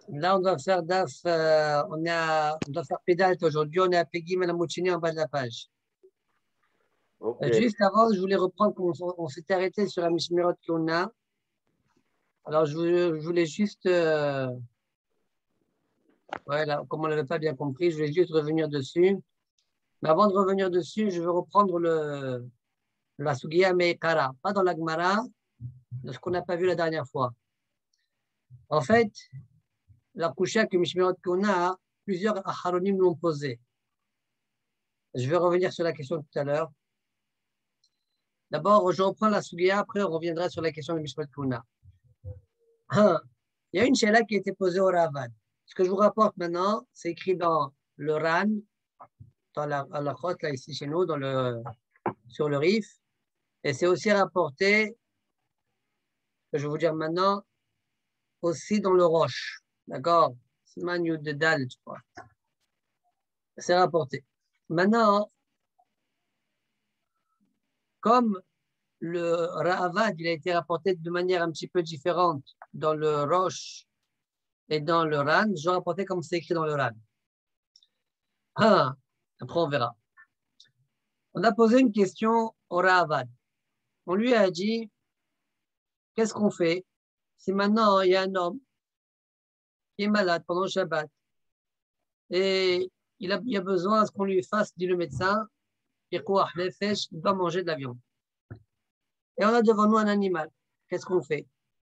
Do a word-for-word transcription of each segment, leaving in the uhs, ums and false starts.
Là, on doit faire daf, euh, on, est à- on doit faire pédale aujourd'hui. On est à Peggy Malamoutchini en bas de la page. Ok. Euh, Juste avant, je voulais reprendre, on, on s'était arrêté sur la Mishmerot qu'on a. Alors, je voulais, je voulais juste, euh, ouais, là, comme on ne l'avait pas bien compris, je voulais juste revenir dessus. Mais avant de revenir dessus, je veux reprendre le, la Sugiya Meikara, pas dans la Gemara, de ce qu'on n'a pas vu la dernière fois. En fait, la Kusha que Mishmerot qu'on a, plusieurs Acharonim l'ont posé. Je vais revenir sur la question tout à l'heure. D'abord, je reprends la Sugiya, après on reviendra sur la question de Mishpat Kuna. Il y a une chéla qui a été posée au Ravad. Ce que je vous rapporte maintenant, c'est écrit dans le Ran, dans la, la Chot, là, ici chez nous, dans le, sur le Rif, et c'est aussi rapporté, que je vais vous dire maintenant, aussi dans le Roche. D'accord? Siman Yud de Dal, je crois. C'est rapporté. Maintenant, comme le Ravad, il a été rapporté de manière un petit peu différente dans le Roche et dans le Ran, je vais rapporter comme c'est écrit dans le Ran. Ah, après, on verra. On a posé une question au Ravad. On lui a dit, qu'est-ce qu'on fait si maintenant il y a un homme qui est malade pendant le Shabbat et il a, il a besoin à ce qu'on lui fasse, dit le médecin, il doit manger de la viande. Et on a devant nous un animal. Qu'est-ce qu'on fait?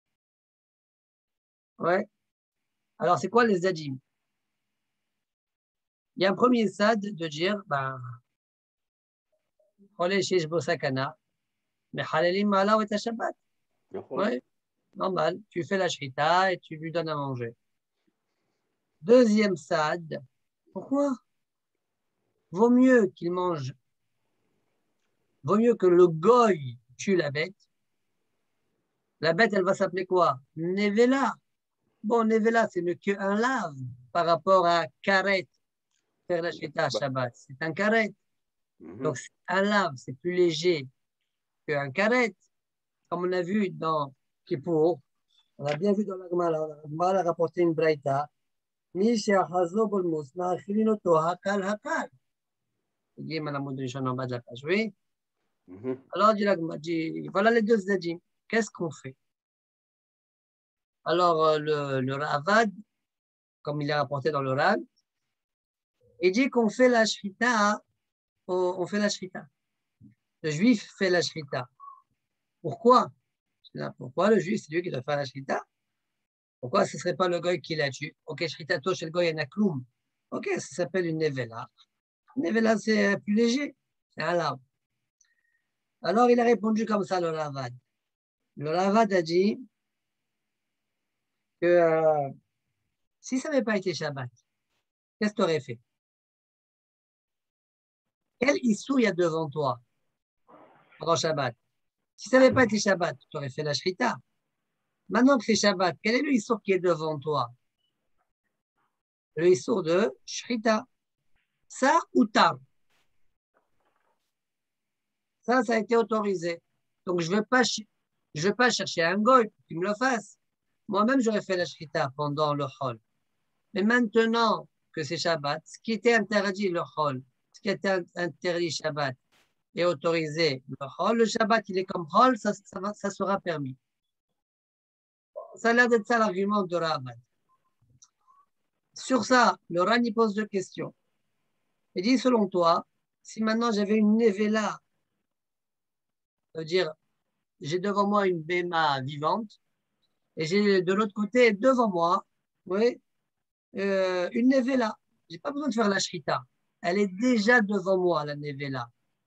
Ouais. Alors, c'est quoi les zadim? Il y a un premier sad de dire, ben, mais halalim ma'ala ou et Shabbat. Ouais, normal. Tu fais la shrita et tu lui donnes à manger. Deuxième sad, pourquoi? Vaut mieux qu'il mange, vaut mieux que le goy tue la bête. La bête, elle va s'appeler quoi? Nevela. Bon, Nevela, c'est ne qu'un lave par rapport à karet, faire la shrita à Shabbat. C'est un karet. Donc, un lave, c'est plus léger qu'un karet. Comme on a vu dans Kippour, on a bien vu dans la Gemara, la Gemara a rapporté une braïta. Misha Hazo Bolmus, Nachilinoto, Hakal Hakal. Il en bas de la page, oui. Mm-hmm. Alors, dit, voilà les deux zadim. Qu'est-ce qu'on fait? Alors, le, le Ravad, comme il est rapporté dans le Rad, il dit qu'on fait la shrita, on fait la shrita. Le juif fait la shrita. Pourquoi? Pourquoi le juif, c'est lui qui doit faire la shrita? Pourquoi ce ne serait pas le goy qui la tue? Ok, shritato chez le goy, il y en a kloum. Ok, ça s'appelle une nevela. Une nevela, c'est plus léger. C'est un lave. Alors, il a répondu comme ça, le Ravad. Le Ravad a dit que euh, si ça n'avait pas été Shabbat, qu'est-ce que tu aurais fait? Quel issou il y a devant toi pendant Shabbat? Si ça n'avait pas été Shabbat, tu aurais fait la shrita. Maintenant que c'est Shabbat, quel est le issou qui est devant toi? Le issou de shrita. Ça ou ta? Ça, ça a été autorisé. Donc, je ne vais pas, je vais pas chercher un goy pour qu'il me le fasse. Moi-même, j'aurais fait la shrita pendant le hol. Mais maintenant que c'est Shabbat, ce qui était interdit le hol, ce qui était interdit Shabbat et autorisé le hol, le Shabbat, il est comme hol, ça, ça, va, ça sera permis. Ça a l'air d'être ça l'argument de Rabat. Sur ça, le Rani pose deux questions. Il dit, selon toi, si maintenant j'avais une nevela, ça veut dire, j'ai devant moi une béma vivante, et j'ai de l'autre côté, devant moi, oui, euh, une nevela. Je n'ai pas besoin de faire la shrita. Elle est déjà devant moi, la nevela.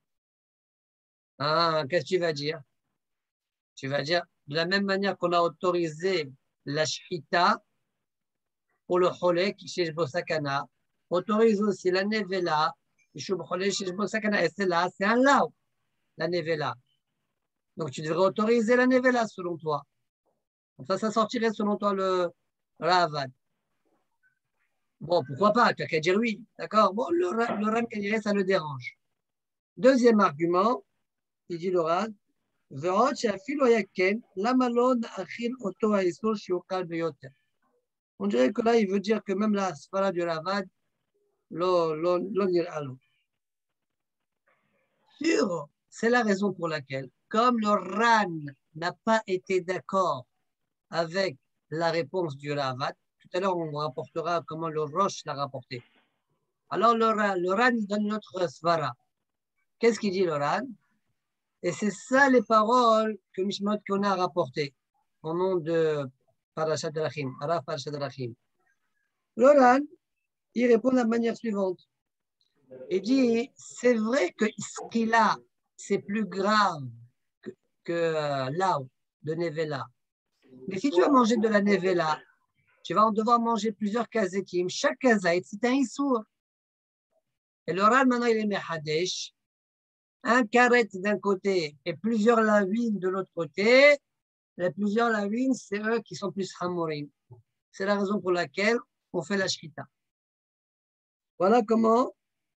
Ah, qu'est-ce que tu vas dire? Tu vas dire, de la même manière qu'on a autorisé la shrita pour le cholé qui chez Bosakana, autorise aussi la nevela, et c'est là, c'est un lao, la nevela. Donc tu devrais autoriser la nevela selon toi. Donc ça, ça sortirait selon toi le Ravad. Bon, pourquoi pas, tu n'as qu'à dire oui, d'accord? Bon, le, le Ram qui dirait, ça le dérange. Deuxième argument, il dit le Rad, On dirait que là, il veut dire que même la svara du Ravad, l'on ira à l'eau. Sûr, c'est la raison pour laquelle, comme le Ran n'a pas été d'accord avec la réponse du Ravad, tout à l'heure on rapportera comment le Roche l'a rapporté. Alors le Ran, le Ran il donne notre svara. Qu'est-ce qu'il dit le Ran? Et c'est ça les paroles que Mishmot Kona a rapportées au nom de Parashat Drachim, Araf Parashat Drachim. Le Ran, il répond de la manière suivante. Il dit, c'est vrai que Iskila, c'est plus grave que, que euh, Lao, de Nevela. Mais si tu vas manger de la Nevela, tu vas en devoir manger plusieurs kazetim. Chaque kazait, c'est un issour. Et le Ran, maintenant, il est Mehadesh. Un karet d'un côté et plusieurs lawines de l'autre côté. Les plusieurs lawines, c'est eux qui sont plus hamorim. C'est la raison pour laquelle on fait la shrita. Voilà comment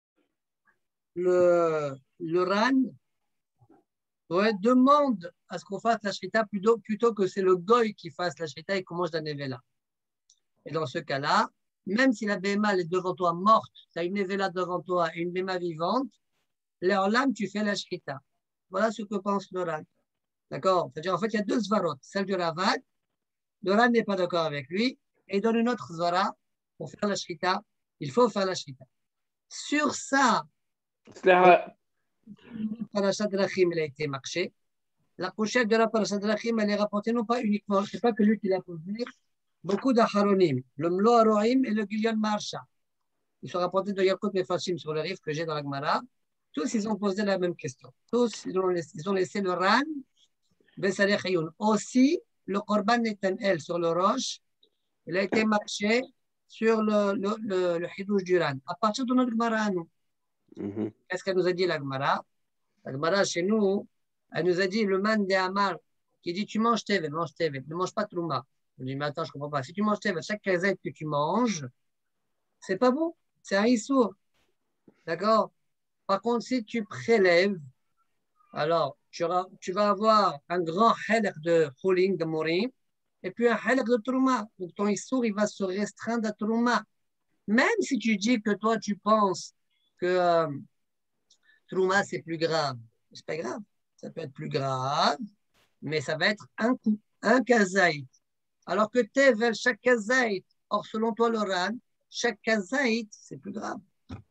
le, le Ran ouais, demande à ce qu'on fasse la shrita plutôt, plutôt que c'est le goy qui fasse la shrita et qu'on mange la nevela. Et dans ce cas-là, même si la béma est devant toi morte, tu as une nevela devant toi et une béma vivante, leur lame, tu fais la shrita. Voilà ce que pense le Ran. D'accord? C'est-à-dire, en fait, il y a deux svarot. Celle du Ravad, le Ran n'est pas d'accord avec lui, et il donne une autre svara pour faire la shrita. Il faut faire la shrita. Sur ça, la parashat Drachim, elle a été marchée. La pochette de la parashat Drachim, elle est rapportée non pas uniquement, c'est pas que lui qui l'a posé, beaucoup d'Acharonim, le Mlo Arohim et le Gilion Marsha. Ils sont rapportés de Yakut Mefashim sur le riff que j'ai dans la Gemara. Tous, ils ont posé la même question. Tous, ils ont laissé, ils ont laissé le Ran, Bessaleh Chayoun. Aussi, le Korban Netanel sur le roche, il a été marché sur le, le, le, le Hidouj du Ran. À partir de notre Gemara, nous. Mm-hmm. Qu'est-ce qu'elle nous a dit, la Gemara? La Gemara, chez nous, elle nous a dit le man de Amar qui dit tu manges tevel, mange tevel, ne mange pas trouma. Je dis mais attends, je ne comprends pas. Si tu manges tevel, chaque casette que tu manges, c'est pas bon, c'est un issour. D'accord? Par contre, si tu prélèves, alors tu, auras, tu vas avoir un grand halak de choling, de morim, et puis un halak de trouma. Donc ton issour, il va se restreindre à trouma. Même si tu dis que toi, tu penses que euh, trouma, c'est plus grave. C'est pas grave. Ça peut être plus grave, mais ça va être un coup, un kazaït. Alors que tevel, chaque kazaït, or selon toi, le Ran, chaque kazaït, c'est plus grave.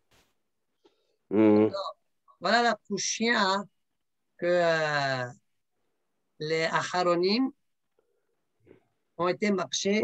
Mmh. Voilà la couchia hein, que euh, les acharonim ont été marchés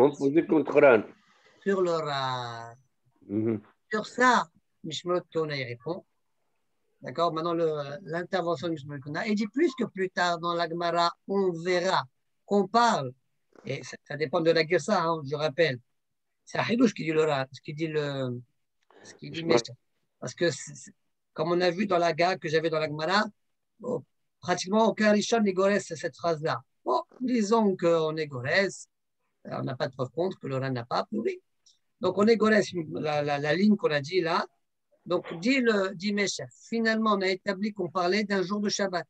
sur le Ran. Mmh. Sur ça, Mishmot Kona y répond. D'accord, maintenant l'intervention de Mishmot Kona. Il dit plus que plus tard dans la Gemara, on verra qu'on parle, et ça, ça dépend de la Gersa, hein, je rappelle. C'est Ahidouche qui dit le Ran, ce qui dit le. Ce qui dit Meshach. Parce que, comme on a vu dans la Ga que j'avais dans la Gemara, oh, pratiquement aucun Rishon n'égoresse cette phrase-là. Bon, disons qu'on égoresse, on n'a pas de preuve contre que le Ran n'a pas approuvé. Donc on égoresse la, la, la ligne qu'on a dit là. Donc, dit, le, dit Meshach, finalement, on a établi qu'on parlait d'un jour de Shabbat.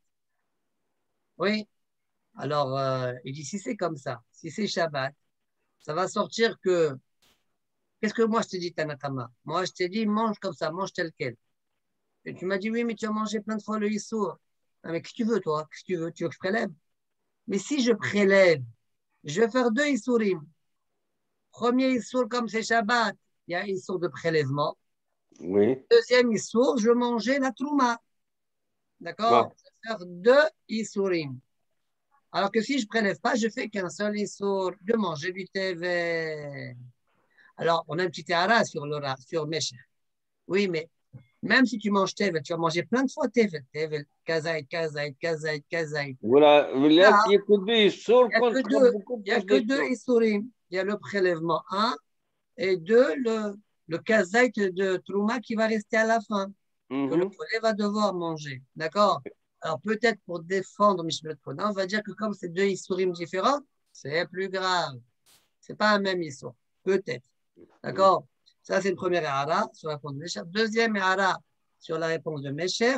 Oui. Alors, euh, il dit, si c'est comme ça, si c'est Shabbat, ça va sortir que, qu'est-ce que moi je t'ai dit, Tanakama? Moi, je t'ai dit, mange comme ça, mange tel quel. Et tu m'as dit, oui, mais tu as mangé plein de fois le issour. Ah, mais qu'est-ce que tu veux, toi? Qu'est-ce que tu veux? Tu veux que je prélève? Mais si je prélève, je vais faire deux issourim. Premier issour, comme c'est Shabbat, il y a un issour de prélèvement. Oui. Deuxième issour, je vais manger la trouma. D'accord? Ouais. Je vais faire deux issourim. Alors que si je ne prélève pas, je fais qu'un seul issour de manger du tevel. Alors, on a un petit théara sur le sur Meshach. Oui, mais même si tu manges tevel, tu vas manger plein de fois tevel. Tevel, kazaït, kazaït, kazaït, kazaït. Voilà, il n'y a que deux issours. Il n'y a que deux issourim. Il y a le prélèvement un et deux, le, le kazaït de trouma qui va rester à la fin. Mm-hmm. Que le poulet va devoir manger. D'accord? Alors peut-être pour défendre Mishmot Kona, on va dire que comme c'est deux issourim différents, c'est plus grave. Ce n'est pas un même issour. Peut-être. D'accord? Ça, c'est une première hara sur la réponse de Meshach. Deuxième hara sur la réponse de Meshach.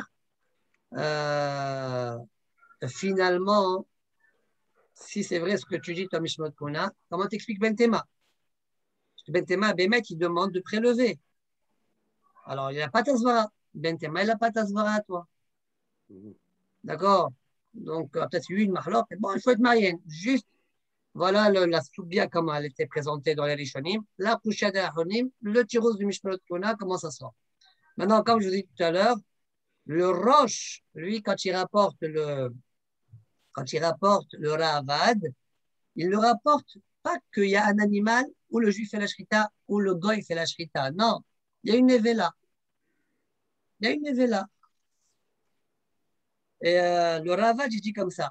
Euh, finalement, si c'est vrai ce que tu dis, toi, Mishmot Kona, comment t'expliques Bentema? Bentema, Bémet, il demande de prélever. Alors, il n'a pas Tasvara. Bentema, il n'a pas Tasvara, toi. D'accord? Donc, peut-être lui, une marloc. Bon, il faut être marié. Juste, voilà le, la soubia, comment elle était présentée dans les Rishonim. La couchade de Achonim, le tiros du Mishnot Kona, comment ça sort. Maintenant, comme je vous ai dit tout à l'heure, le Roche, lui, quand il rapporte le, quand il rapporte le Ravad, il ne rapporte pas qu'il y a un animal où le juif fait la shrita ou le goy fait la shrita. Non, il y a une nevela. Il y a une nevela. Et euh, le Ravad, il dit comme ça.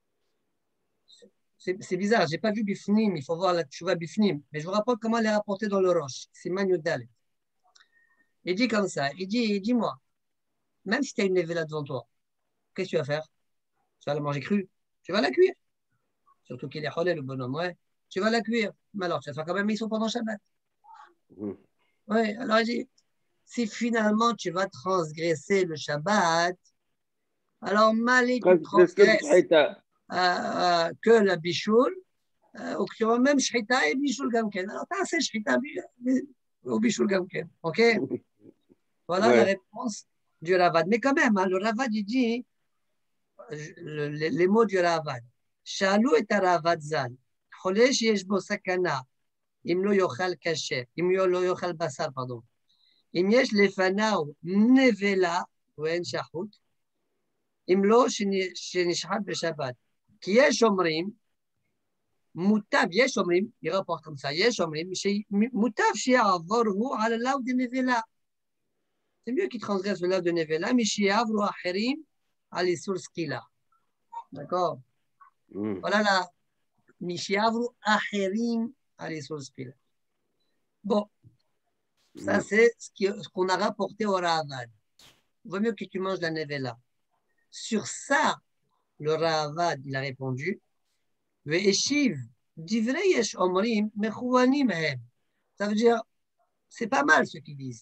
C'est bizarre, je n'ai pas vu Bifnim, il faut voir la Tchouva Bifnim. Mais je vous rapporte comment elle est rapportée dans le Roche. C'est Magnodal. Il dit comme ça, il dit, dis-moi, même si tu as une nevela devant toi, qu'est-ce que tu vas faire? Tu vas la manger crue, tu vas la cuire. Surtout qu'il est holé, le bonhomme, ouais. Tu vas la cuire. Mais alors, tu vas faire quand même ils sont pendant Shabbat. Mmh. Oui, alors il dit, si finalement tu vas transgresser le Shabbat, alors malé tu transgresses euh, euh, que la bichoul, euh, ou que tu vas même shrita et bichoul gamken. Alors, tu as assez shrita ou bichoul gamken. OK? Voilà ouais. La réponse du Ravad. Mais quand même, hein, le Ravad, il dit le, les, les mots du Ravad. Shalou et Ravad Zal. Cholesh yesh bo sakana. Im lo yochal kasher. Im lo yochal basar, pardon. Im yesh lefanaou nevela ou en shahut. Im lo shenishhat beshabbat. Ki yesh omrim. Moutab yesh omrim. Il rapporte comme ça. Yesh omrim. Moutab she'avorhu ala laou de nevela. C'est mieux qu'il transgresse le laou de nevela. Mishiavru acherim al isur skila. D'accord? Mm. Voilà la Mishiavru acherim al isur skila. Bon, ça c'est ce qu'on a rapporté au Ravad. Il vaut mieux que tu manges la nevela. Sur ça, le Ravad, il a répondu Ve'eshiv divrei yesh omrim mechouanim hem. Ça veut dire, c'est pas mal ce qu'ils disent.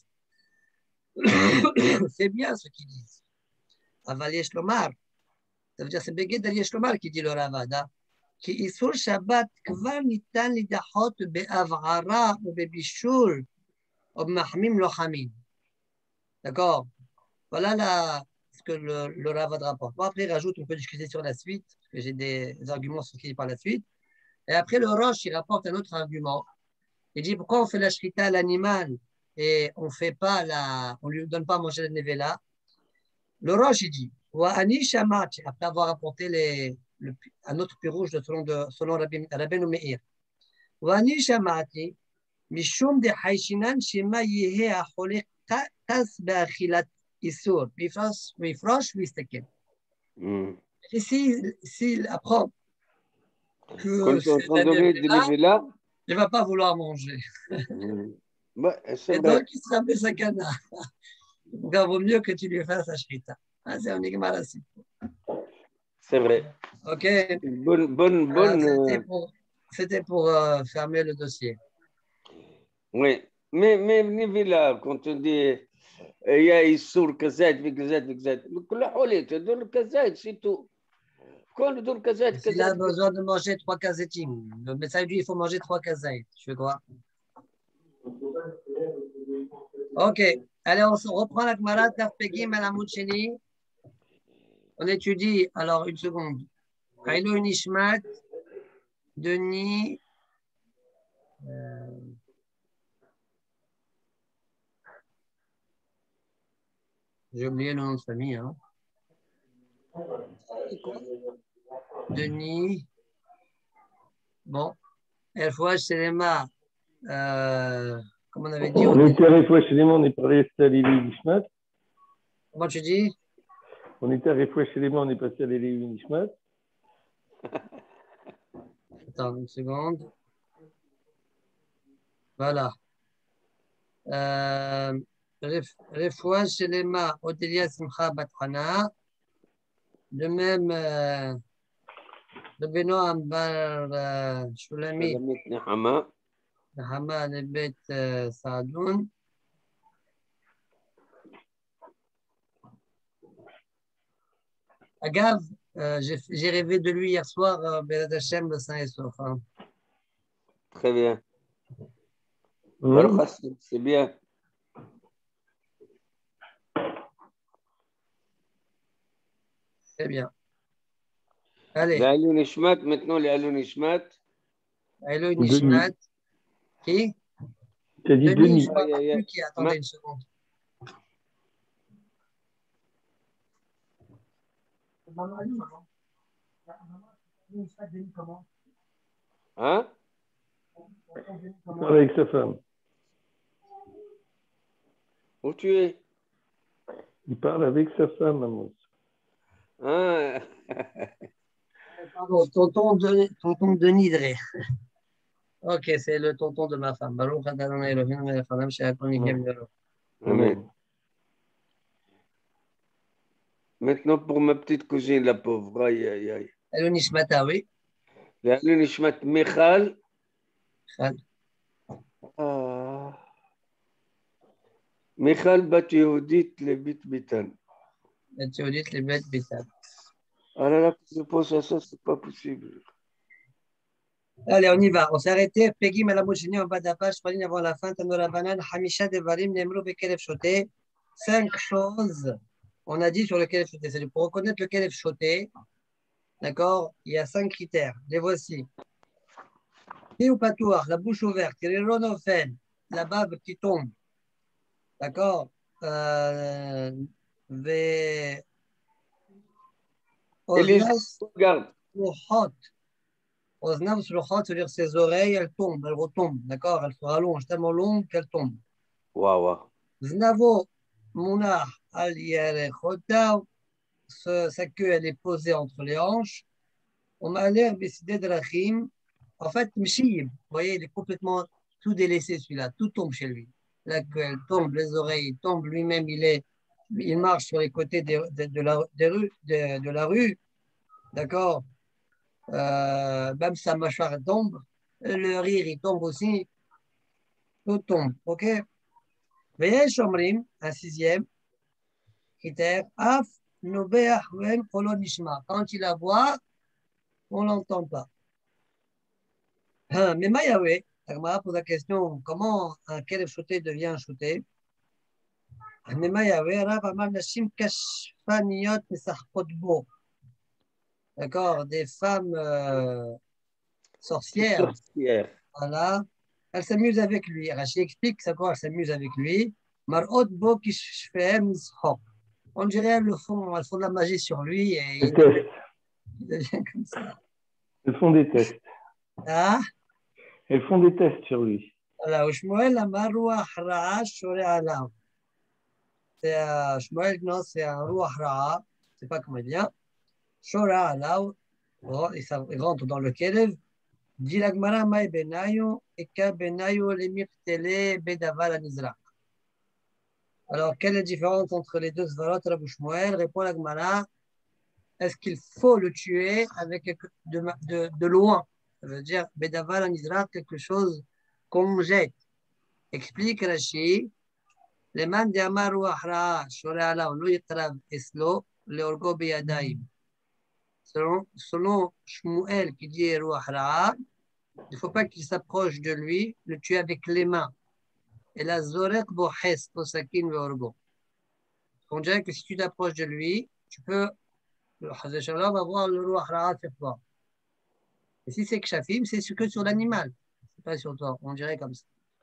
C'est bien ce qu'ils disent. Aval yesh lomar. Ça veut dire, c'est Begeder yesh lomar qui dit le Ravad. Ki isur Shabbat kvar nitan lidachot be'avara ou be'bishul. D'accord? Voilà la, ce que le, le Ravad rapporte. Bon, après, il rajoute, on peut discuter sur la suite, parce que j'ai des, des arguments sur qui par la suite. Et après, le Roche, il rapporte un autre argument. Il dit pourquoi on fait la shrita à l'animal et on fait pas la, on lui donne pas à manger la nevela. Le Roche, il dit Wa ani shamati, après avoir rapporté les, le, un autre pirouge de selon, de, selon Rabbeinu Meir. Wa ani shamati. משום דחיישינן שמה יהיה החולה טס באכילת איסור, ויפרוש, ויפרוש ויסתכל. Et s'il si, si apprend que c'est là, il ne va pas vouloir manger. Mm. Bah, et donc, il sera besakana. Donc, il vaut mieux que tu lui fasses la shrita. Ah, c'est un igmar aussi. C'est vrai. OK. Bonne, bonne, bonne. C'était pour, c'était pour euh, fermer le dossier. Oui, mais, mais Nivila, quand on dit il y a Issour, Kazet, Vigazet, Vigazet, le Holit, le Kazet, c'est tout. Quand le Dour Kazet, Kazet. Il a besoin de manger trois kazetim. Le médecin dit il faut manger trois kazet. Je fais quoi? Ok, allez, on se reprend la Gemara, Tafpegim, Alamoud Sheni. On étudie, alors une seconde. Aïlo Nishmat, Denis. Euh, J'ai oublié le nom de famille. Hein. Denis. Bon. Elfouach Selema. Euh, comme on avait dit. On était à Refouach Selema, on est parlé à Lévi Nishmat. Comment tu dis? On était à Refouach Selema, on est passé à Lévi Nishmat. Attends une seconde. Voilà. Euh, Refouach Selema, Odelia Simcha Batrana. De même, euh, de Benoît Ambar Shulamit, Nehama, Nehama Nebet Saadoun. Agav, euh, j'ai rêvé de lui hier soir, euh, Bézat Hashem, le Saint et Sauf. Hein. Très bien. Oui. C'est bien. C'est bien. Allez. L'Alou Nishmat, maintenant les Alou Nishmat. Hello Nishmat. Qui? Tu as dit Denis, Denis. je ne vois plus qui. Attendez une seconde. Hein? Il parle avec sa femme. Où tu es? Il parle avec sa femme, Amos. Ah. Pardon, tonton, de, tonton Denis Dré. Ok, c'est le tonton de ma femme. Baruch Adonai Elohim melech haolam she'akol nihye b'doro. Amen. Maintenant, pour ma petite cousine, la pauvre. Aïe, aïe, aïe. Hello Nishmata, oui. L'Alou Nishmat Michal. Chal. Ah. Michal bat Yehudit Levit Bitan. Et tu dis les bêtes bitan. Ah là là, je pense à ça, c'est pas possible. Allez, on y va. On s'est arrêté. Peggy Malamouchini en bas de la page, trois lignes avant la fin. Tanora Banan, Hamisha Devarim, Nemro Bekelef Shoté. Cinq choses, on a dit sur le Kelef Shoté. C'est pour reconnaître le Kelef Shoté. D'accord? Il y a cinq critères. Les voici. Ou patouar, la bouche ouverte, Ronophen, la bave qui tombe. D'accord? Euh, ve... Oznav Regarde. Sluchot. Oznav Sluchot, c'est-à-dire ses oreilles, elles tombent, elles retombent. D'accord? Elles se rallongent tellement longues qu'elles tombent. Waouh, waouh. Znavo Munah al Yerechota, sa queue, elle est posée entre les hanches. On m'a l'air décidé de Rachim. En fait, Mshib, vous voyez, il est complètement tout délaissé celui-là, tout tombe chez lui. La queue, elle tombe, les oreilles tombent, lui-même, il est, il marche sur les côtés de, de, de, la, des rues, de, de la rue, d'accord? Euh, même sa mâchoire tombe, le rire, il tombe aussi, tout tombe, ok? Veillez, Shomrim, un sixième critère, Af, Nobeah, Wen, Kolonishma. Quand il aboie, on ne l'entend pas. Mais Mayawe, Agmara pose la question comment un kelef shooté devient un shooté. Mais Mayawe, Rav Amar Nashim Kashfaniot Mesachot Bo. D'accord, des femmes euh, sorcières. Sorcière. Voilà. Elles s'amusent avec lui. Rachi explique ça quoi, elles s'amusent avec lui. Marot Bo Kishfem Mishok. On dirait elles le font, elles font de la magie sur lui et il devient, il devient comme ça. Elles font des tests. Ah? Elles font des tests sur lui. Voilà, Shmuel Amar Ruach Ra'a Shore Alav. C'est un Shmuel, non, c'est un Ruach Ra'a, je ne sais pas comment il vient. Shore Alav, il rentre dans le Kelev. Dit la Gemara Maï Benayo, Eka Benayo Lemirtele Bedavar Anizra. Alors, quelle est la différence entre les deux Svarot, Rabbi Shmuel? Répond la Gemara. Est-ce qu'il faut le tuer avec de, de, de loin? Ça veut dire Bedavar Anizra, quelque chose qu'on jette. Explique Rashi. למאן דאמר רוח רעה שורה עליו לא יקרב אצלו להורגו בידיים. Selon, selon Shmuel qui dit roi ra'a, il ne faut pas qu'il s'approche de lui, le tuer avec les mains. Et la zorek bohes posakin veorgo. On dirait que si tu t'approches de lui, tu peux, le Hazé Shalom va voir le roi ra'a sur toi. Et si c'est kshafim, c'est que sur l'animal, c'est pas sur toi. On dirait comme ça.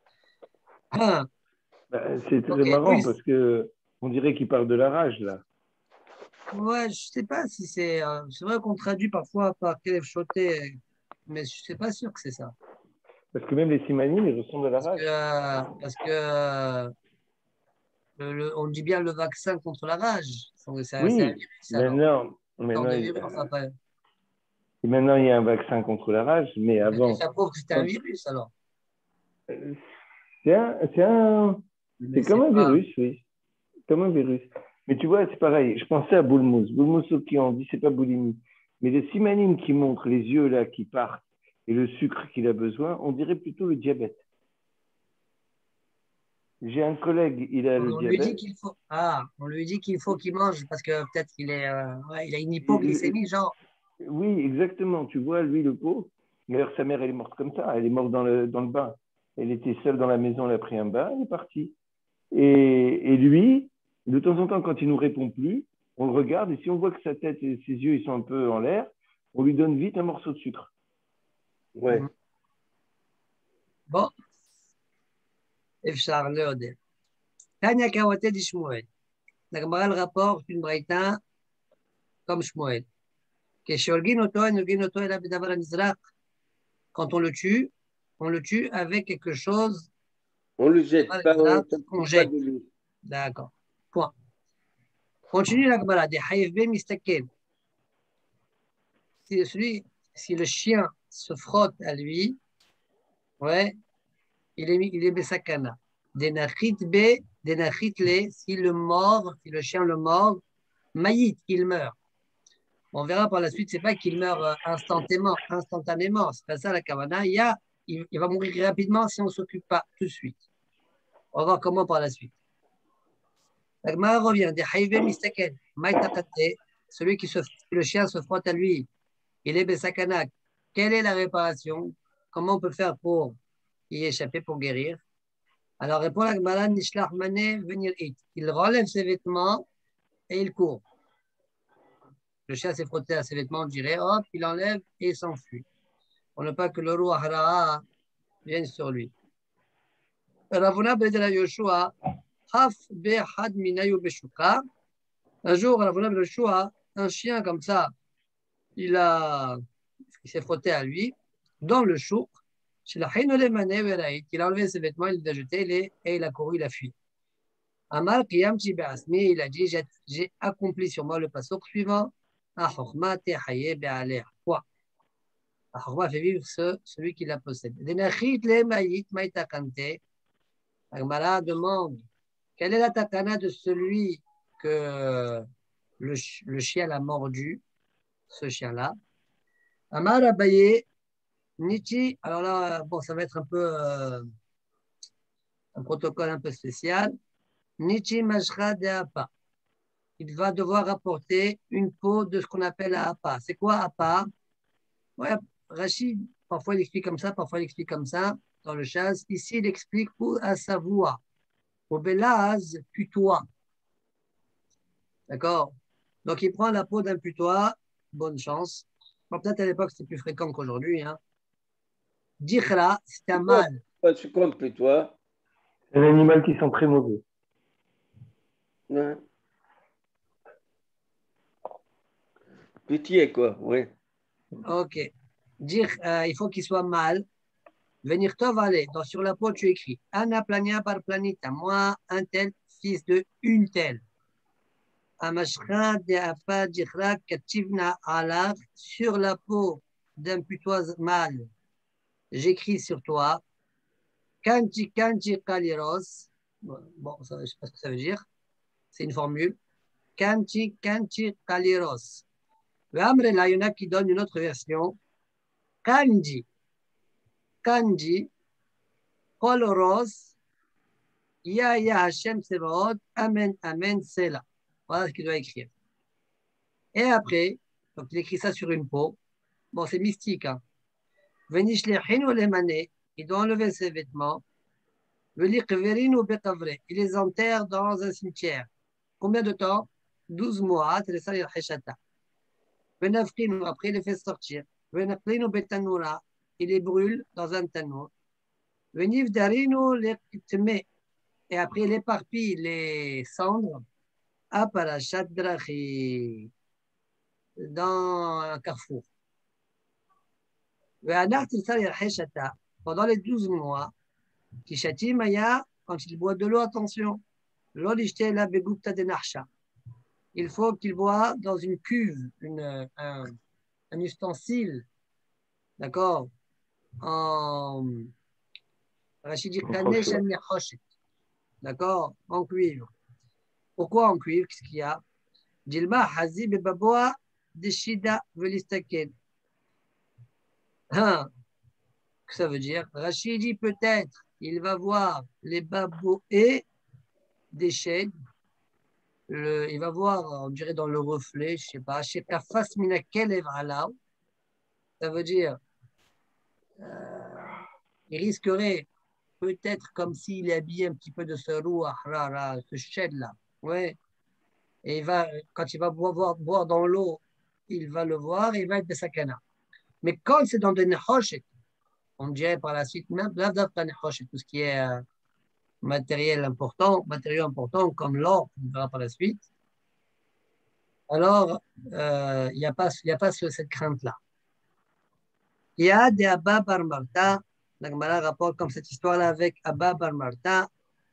Ah. Bah, c'est très Okay, marrant oui. parce que on dirait qu'il parle de la rage là. Ouais, je sais pas si c'est. Euh, c'est vrai qu'on traduit parfois par Kelef Shoté, mais je suis pas sûr que c'est ça. Parce que même les simanim, ils ressemblent à la Parce rage. que, euh, parce que euh, le, le, on dit bien le vaccin contre la rage. C'est, c'est, Oui, c'est un virus alors. maintenant, maintenant, De il, virus, enfin, pas- et maintenant il y a un vaccin contre la rage, mais avant. ça prouve que c'était un virus alors. C'est un, c'est un, Mais c'est comme c'est un pas... virus, oui. Comme un virus. Mais tu vois, c'est pareil. Je pensais à Boulmous. Boulmous qui on dit c'est pas boulimie. Mais le simanim qui montre les yeux là qui partent et le sucre qu'il a besoin, on dirait plutôt le diabète. J'ai un collègue, il a On, le on lui dit diabète. qu'il faut. Ah, on lui dit qu'il faut qu'il mange parce que peut-être qu'il est, euh, ouais, il a une hypoglycémie, genre. Oui, exactement. Tu vois, lui, le pauvre. D'ailleurs, sa mère, elle est morte comme ça. Elle est morte dans le, dans le bain. elle était seule dans la maison, elle a pris un bain, elle est partie. Et, et lui, de temps en temps, quand il ne nous répond plus, on le regarde et si on voit que sa tête et ses yeux ils sont un peu en l'air, on lui donne vite un morceau de sucre. Ouais. Bon, אפשר, לא יודע. תניא כהותה דשמואל. הגמרא rapporte une braïta comme Shmuel. כשהורגין אותו, אין הורגין אותו אלא בדבר הנזרק. Quand on le tue, on le tue avec quelque chose. On le jette, pas, on jette. D'accord. Point. Continue la Gemara. Des haïf be mistaken. Si celui, si le chien se frotte à lui, ouais, il est, il est besakana. Des nachit be, des nachit le, si le mord, si le chien le mord, maït, il meurt. On verra par la suite, c'est pas qu'il meurt instantanément, instantanément. C'est pas ça la kavana. Il, y a, il, il va mourir rapidement si on ne s'occupe pas tout de suite. On va voir comment par la suite. La Gemara revient. Des haïve mistaken. Maïtakate, celui qui se, le chien se frotte à lui. Il est besakana. Quelle est la réparation? Comment on peut faire pour y échapper, pour guérir? Alors répond la Gemara, Nishlach Mané venir it. Il relève ses vêtements et il court. Le chien s'est frotté à ses vêtements, on dirait, hop, il enlève et il s'enfuit. Pour ne pas que le roi Hara'a vienne sur lui. Ravuna Bedela Yoshua, Haf Behad Minayu Beshuka. Un jour, Ravuna Bedela Yoshua, un chien comme ça, il a, il s'est frotté à lui, dans le chouk. Il a enlevé ses vêtements, il les a jetés et il a couru, il a fui. Amar Qiyamti Be'asmi, il a dit, j'ai accompli sur moi le passouk suivant. Quoi? La chorma fait vivre ce, celui qui la possède. Agmara demande quelle est la takana de celui que le, le chien l'a mordu, ce chien-là. Amar Abaye, Nichi, alors là, bon, ça va être un peu euh, un protocole un peu spécial. Nichi Mashra de Apa. Il va devoir apporter une peau de ce qu'on appelle la Apa. C'est quoi Apa? Ouais, Rachid, parfois il explique comme ça, parfois il explique comme ça dans le chasse. Ici, il explique pour à Savoie, au Belaz, putois. D'accord? Donc, il prend la peau d'un putois, bonne chance. Bon, peut-être à l'époque, c'était plus fréquent qu'aujourd'hui. Hein. Dikhra, c'est un mâle. Tu comptes putois? C'est un animal qui sent très mauvais. Ouais. Pitié, quoi, oui. Ok. Dire, euh, il faut qu'il soit mâle. Venir tov aller. Donc, sur la peau, tu écris Anna plania par planita. Moi, un tel, fils de une telle. Amashra de apa dikhra kativna alaf. Sur la peau d'un putois mâle, j'écris sur toi. Kanti kanti kaliros. Bon, ça, je ne sais pas ce que ça veut dire. C'est une formule. Kanti kanti kaliros. Le Amrela, il y en a qui donnent une autre version. Kanji. Kanji. Koloros. Ya ya Hashem Sevaot. Amen, amen, c'est là. Voilà ce qu'il doit écrire. Et après, donc il écrit ça sur une peau. Bon, c'est mystique. Hein. Venish lechin ou lemane. Il doit enlever ses vêtements. Il les enterre dans un cimetière. Combien de temps? douze mois. Après, il les fait sortir. Il les brûle dans un tanour. Et après, il éparpille les cendres à Parashat Drachi, dans un carrefour. Pendant les douze mois, quand il boit de l'eau, attention, il faut qu'il boit dans une cuve, une, un, un ustensile, d'accord, en d'accord, en cuivre. Pourquoi en cuivre? Qu'est-ce qu'il y a? Dilma Hazib et Baboa Deshida Velistaken. Hein? Que ça veut dire? Rachid dit peut-être il va voir les baboués des chèvres. Le, il va voir, on dirait dans le reflet, je ne sais pas, ça veut dire euh, il risquerait peut-être comme s'il est habillé un petit peu de ce rouah, là, là, ce shed-là. Ouais. Et il va, quand il va boire, boire dans l'eau, il va le voir et il va être de sakana. Mais quand c'est dans des nehoshet, on dirait par la suite, même là, tout ce qui est euh, matériel important, matériaux importants comme l'or, on verra par la suite, alors euh, il n'y a pas, il y a pas ce, cette crainte-là. Il y a des Abba Bar Marta, la Gemara rapporte comme cette histoire-là avec Abba Bar Marta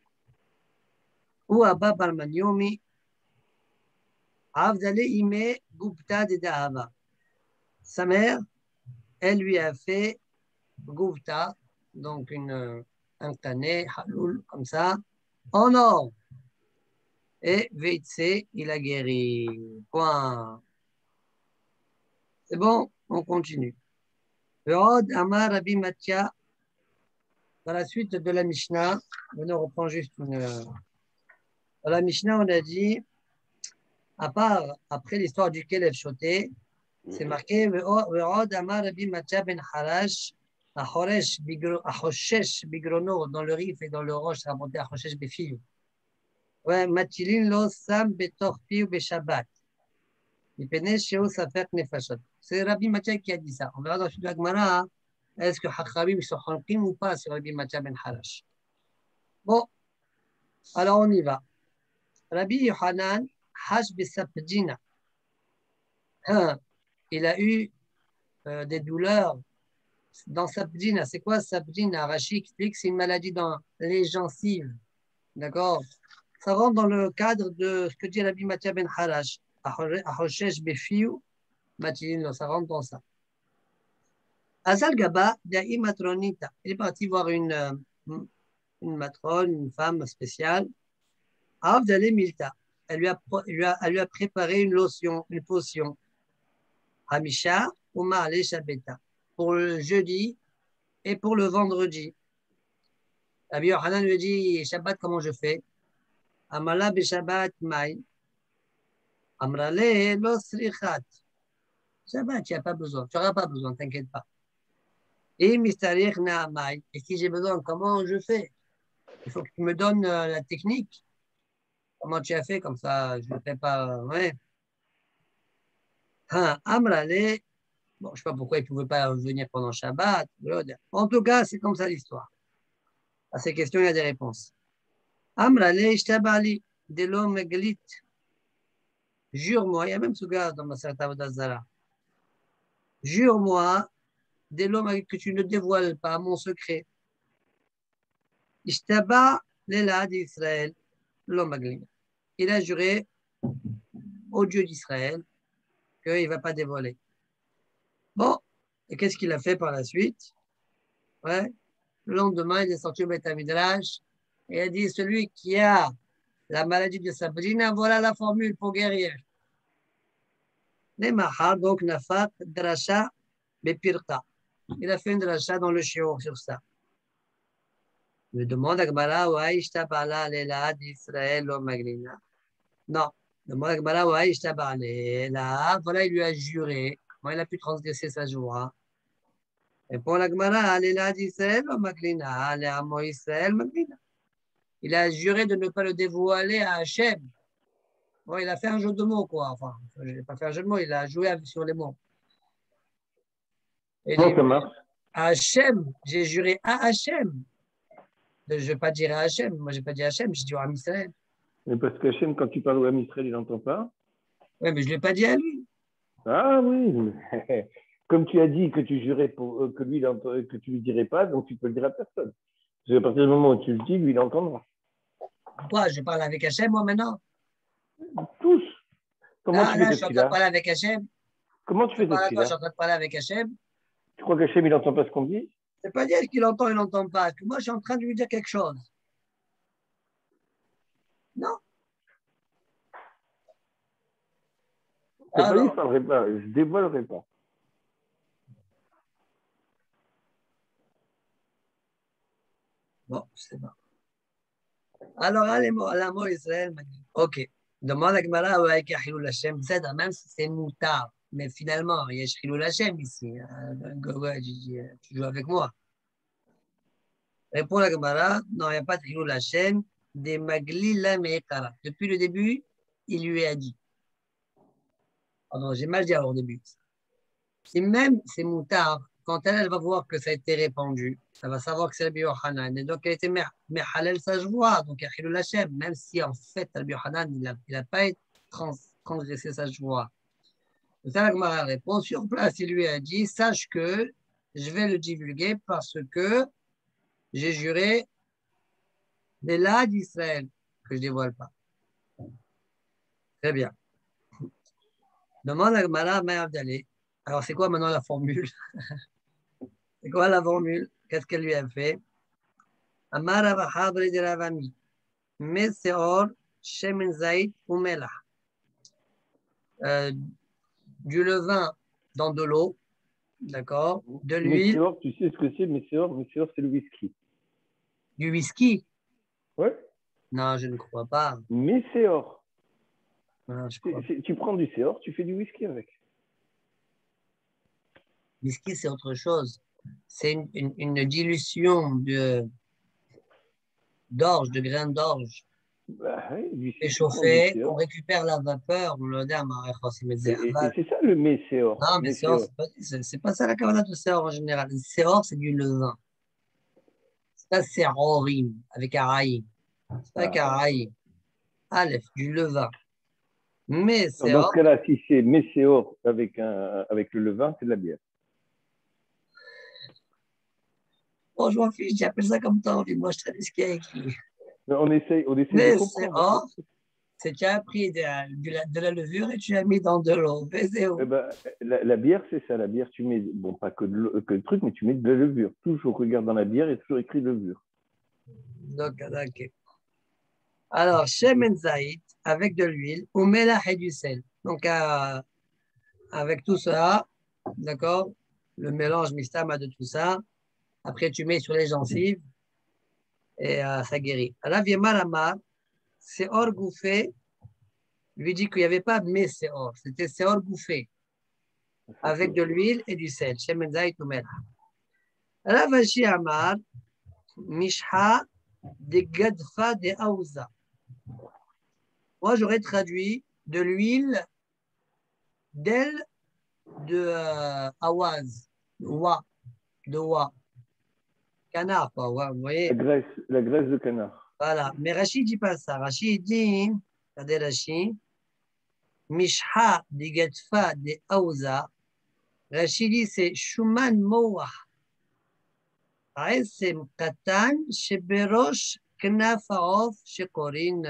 ou Abba Bar Maniomi, Avdale Ime Gupta de Dahava. Sa mère, elle lui a fait Gupta, donc une, un tané, haloul, comme ça, en or. Et Veitse, il a guéri. Point. C'est bon, on continue. Ve'od Amar Rabbi Matia, dans la suite de la Mishnah, on reprend juste une. Dans la Mishnah, on a dit, à part après l'histoire du Kelev Shoté, c'est marqué Ve'od Amar Rabbi Matia ben Harash, Achoshesh Bigrono, dans le Rif et dans le Roche, rapporté Achoshesh Befiou. Ouais, Matilin lo sam betorpi ou beshabbat. C'est Rabbi Matia qui a dit ça. On verra dans le suite de la Gemara, est-ce que Hachabim sont hankim ou pas sur Rabbi Matia ben Harash. Bon, alors on y va. Rabbi Yohanan, Hash besapjina. Il a eu euh, des douleurs dans sapjina. C'est quoi sapjina? Rashi explique c'est une maladie dans les gencives. D'accord? Ça rentre dans le cadre de ce que dit Rabbi Matia ben Harash. Ahoshesh befiou, matilin, ça rentre dans ça. Azal Gaba, Da'i Matronita. Il est parti voir une, une matrone, une femme spéciale. Avdale Milta. Elle lui, a, elle, lui a, elle lui a préparé une lotion, une potion. Hamisha, Uma Ale Shabeta. Pour le jeudi et pour le vendredi. Rabbi Yohanan lui dit Shabbat, comment je fais? Amala be Shabbat Mai. Amrale lo srichat. Shabbat, il n'y a pas besoin. Tu n'auras pas besoin, t'inquiète pas. Et Mistarich Naamai. Et si j'ai besoin, comment je fais? Il faut que tu me donnes euh, la technique. Comment tu as fait? Comme ça, je ne fais pas. Ouais. Hein, Amrale. Bon, je ne sais pas pourquoi il ne pouvait pas venir pendant Shabbat. En tout cas, c'est comme ça l'histoire. À ces questions, il y a des réponses. Amrale, Ishtabali, Delo Meglit. Jure-moi, il y a même ce gars dans ma certaine Zara. Jure-moi, Delo que tu ne dévoiles pas mon secret. Ishtaba Lela d'Israël, l'Omaglin. Il a juré au Dieu d'Israël qu'il ne va pas dévoiler. Bon, et qu'est-ce qu'il a fait par la suite? Ouais. Le lendemain, il est sorti au Beth Midrash et il a dit celui qui a la maladie de Sabrina, voilà la formule pour guérir. Les mahar, donc, nafat, drasha, bepirta. Il a fait une drasha dans le shiur sur ça. Il demande à Gmara, wa ishtabala lela d'Israël o maglina. Non. Demande à Gmara, wa ishtabala lela. Voilà, il lui a juré. Comment il a pu transgresser sa joie? Et pour la Gemara, lela d'Israël o maglina, le amo Israël maglina. Il a juré de ne pas le dévoiler à Hachem. Bon, il a fait un jeu de mots, quoi. Enfin, je n'ai pas fait un jeu de mots, il a joué sur les mots. Comment ça marche? À Hachem, j'ai juré à Hachem. Je ne vais pas dire à Hachem. Moi, je n'ai pas dit à Hachem, j'ai dit à Israël. Mais parce qu'Hachem, quand tu parles au Israël, il n'entend pas. Oui, mais je ne l'ai pas dit à lui. Ah oui. Comme tu as dit que tu jurais pour que lui, que tu ne lui dirais pas, donc tu peux le dire à personne. Parce qu'à partir du moment où tu le dis, lui, il entendra. Quoi, je parle avec Hachem, moi, maintenant? Tous. Comment là, tu là, fais je suis en train de parler avec Hachem. Comment tu fais de Je suis en train de parler avec Hachem. Tu crois qu'Hachem, il n'entend pas ce qu'on dit? C'est pas dire qu'il entend, il n'entend pas. Moi, je suis en train de lui dire quelque chose. Non. Je ne parlerai pas, je ne dévoilerai pas. Bon, c'est bon. Alors, allez, la mot Israël. Ok. Demande à Gemara, ouais, qu'il y a Hilul Hashem. Même si c'est moutard. Mais finalement, il y a Hilul Hashem ici. Tu joues avec moi. Répond la Gemara, non, il n'y a pas de Hilul Hashem, des Magli la Meikara. Depuis le début, il lui a dit. Oh non, j'ai mal dit alors au début. Si même c'est moutard, quand elle, elle va voir que ça a été répandu, elle va savoir que c'est le Yohanan. Et donc, elle était Mehalel, ça je vois. Donc, il y a Hilul Hashem, même si en fait, le Yohanan, il n'a il pas trans, transgressé sa joie. C'est ça la Gemara répond. Sur place, il lui a dit, sache que je vais le divulguer parce que j'ai juré des là d'Israël que je ne dévoile pas. Très bien. Demande à Gemara, Mère Abdalé. Alors, c'est quoi maintenant la formule? C'est quoi la formule? Qu'est-ce qu'elle lui a fait? Amar Avachadri de Ravami. Meseor, Shemen Zaït ou Melah. Euh, du levain dans de l'eau, d'accord? De l'huile. Météor, tu sais ce que c'est, Météor? Météor, c'est le whisky. Du whisky? Ouais. Non, je ne crois pas. Météor. Non, je crois pas. Tu prends du Séor, tu fais du whisky avec. Whisky, c'est autre chose. C'est une, une, une dilution de, d'orge, de grains d'orge. Bah, oui, Échauffé, on récupère la vapeur, on le donne à Et, et, et c'est ça le Méséor. Non, mais Séor, c'est pas, c'est pas ça la camarade de Séor en général. Le Séor, c'est du levain. C'est pas Séorim avec Araïm. C'est pas avec Araïm. Aleph, du levain. Mais Séor. Dans ce cas-là, si c'est Méséor avec, un, avec le levain, c'est de la bière. Bon, je m'en fiche, j'appelle ça comme t'as envie. Moi, je traite ce qu'il y a écrit. On essaye, on essaye mais de comprendre. C'est tu as pris de la, de, la, de la levure et tu l'as mis dans de l'eau. Eh ben, la, la bière, c'est ça. La bière, tu mets, bon, pas que, de, que le truc, mais tu mets de la levure. Toujours, regarde dans la bière, il y a toujours écrit levure. Donc, ok. Alors, Shemen Zaït, avec de l'huile, ou Melah et du sel. Donc, euh, avec tout ça, d'accord, le mélange mixtama de tout ça. Après, tu mets sur les gencives et euh, ça guérit. Alors, Viemarama, c'est or gouffé. Lui dit qu'il n'y avait pas mais c'est or, c'était c'est or gouffé. Avec de l'huile et du sel. Shemen Zaït ou Melah. Alors, Vashi Amar, Mishha de Gadfa de Aouza. Moi, j'aurais traduit de l'huile d'aile de euh, Awaz, de Wa, de Wa. Canard, quoi, ouais, vous voyez. La graisse, la graisse de canard. Voilà, mais Rachid dit pas ça. Rachid dit, regardez Rachid, Mishha de Gadfa de Aouza. Rachid dit c'est Shuman Moa. C'est Katan, Sheberosh, Knafaof, Shekorin,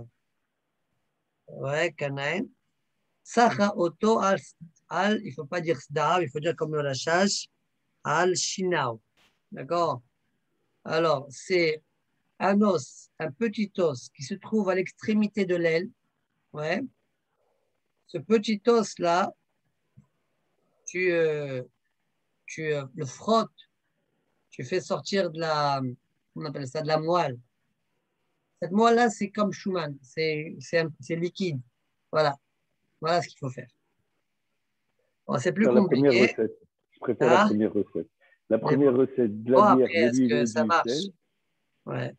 ouais, Kanain. Sacha Oto al, al, il ne faut pas dire Sdar, il faut dire comme le lâchage, al Shinao. D'accord? Alors, c'est un os, un petit os qui se trouve à l'extrémité de l'aile. Ouais. Ce petit os-là, tu, euh, tu euh, le frottes, tu fais sortir de la, on appelle ça de la moelle. Cette moelle-là, c'est comme Schumann, c'est liquide. Voilà. Voilà ce qu'il faut faire. Bon, c'est plus compliqué. La première recette. Je préfère ah. la première recette. La première bon. recette, de la bon, bière, après, de l'huile et ça du marche? sel. Ouais.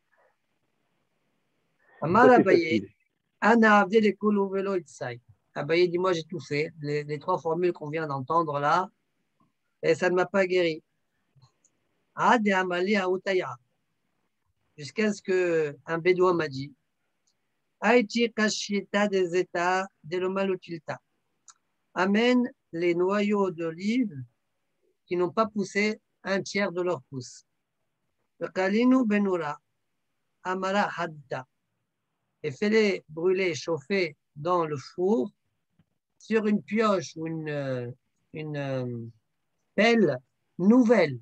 Amar Abaye, Ana Abdel et Kolo Velo Itsai. Abaye dit, moi j'ai tout fait. Les, les trois formules qu'on vient d'entendre là, et ça ne m'a pas guéri. Ad et Amali à Outaya. Jusqu'à ce qu'un bédouin m'a dit, Haïti Kashita des États de l'Omalutilta. Amène les noyaux d'olive qui n'ont pas poussé un tiers de leur pouce. Le Kalinu Benura, Amara Hadda. Et fais-les brûler, chauffer dans le four sur une pioche ou une, une pelle nouvelle.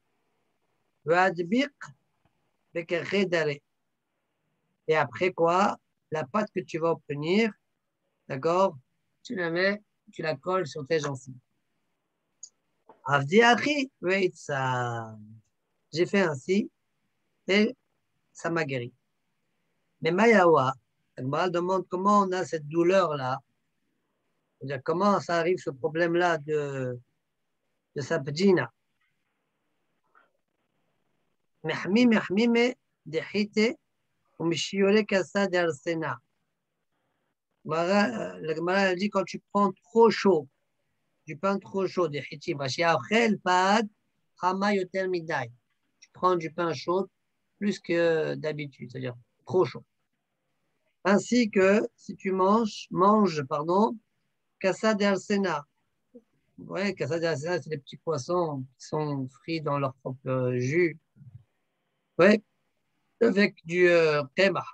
Et après quoi, la pâte que tu vas obtenir, d'accord, tu la mets, tu la colles sur tes gencives. J'ai fait ainsi et ça m'a guéri. Mais Mayawa, elle me demande comment on a cette douleur-là. Comment ça arrive, ce problème-là de, de Sabjina. Mehmi, mehmi, me dehite, ou mishiole kasa d'arsena. La Gemara dit quand tu prends trop chaud, du pain trop chaud, dehiti, vachi achel pad, hama yoter midai. Tu prends du pain chaud plus que d'habitude, c'est-à-dire trop chaud. Ainsi que si tu manges, manges, pardon, kasa d'arsena. Ouais, kasa d'arsena, c'est des petits poissons qui sont frits dans leur propre jus. Ouais, avec du euh, khema.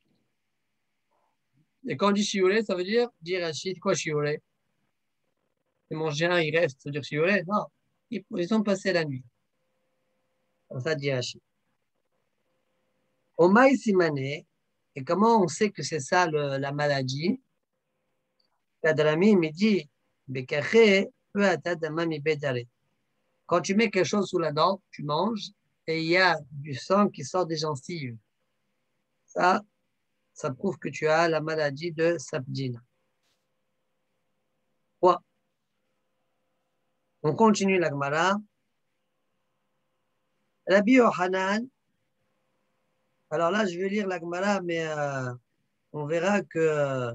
Et quand on dit chioler, ça veut dire dire Rachid, quoi chioler? Et manger un, il reste, ça veut dire chioler? Non, ils, ils ont passé la nuit. Comme ça dit Rachid. Au maï simané, et comment on sait que c'est ça le, la maladie? Kadrami me dit, Bekaché, peu atadamami bedare. Quand tu mets quelque chose sous la dent, tu manges, et il y a du sang qui sort des gencives. Ça, ça prouve que tu as la maladie de Sabdina. Quoi? On continue la Gemara. Rabbi Yohanan, alors là, je vais lire la Gemara, mais euh, on verra que, euh,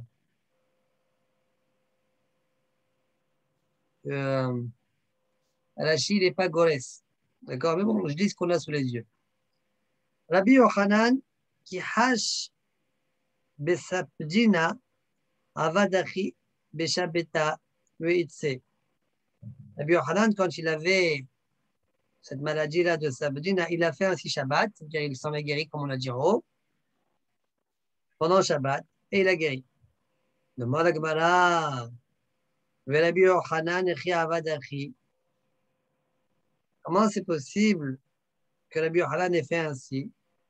que euh, Rashi n'est pas Gores. D'accord? Mais bon, je dis ce qu'on a sous les yeux. Rabbi Yohanan, qui hash besapdina avadachi beshabeta veitse. Rabbi Yohanan, quand il avait cette maladie-là de Sabdina, il a fait un si Shabbat, c'est-à-dire il s'en est guéri, comme on l'a dit en haut, pendant Shabbat, et il a guéri. Demande à Gemara, Rabbi Yohanan echi avadachi. Comment c'est possible que Rabbi Yohanan ait fait ainsi?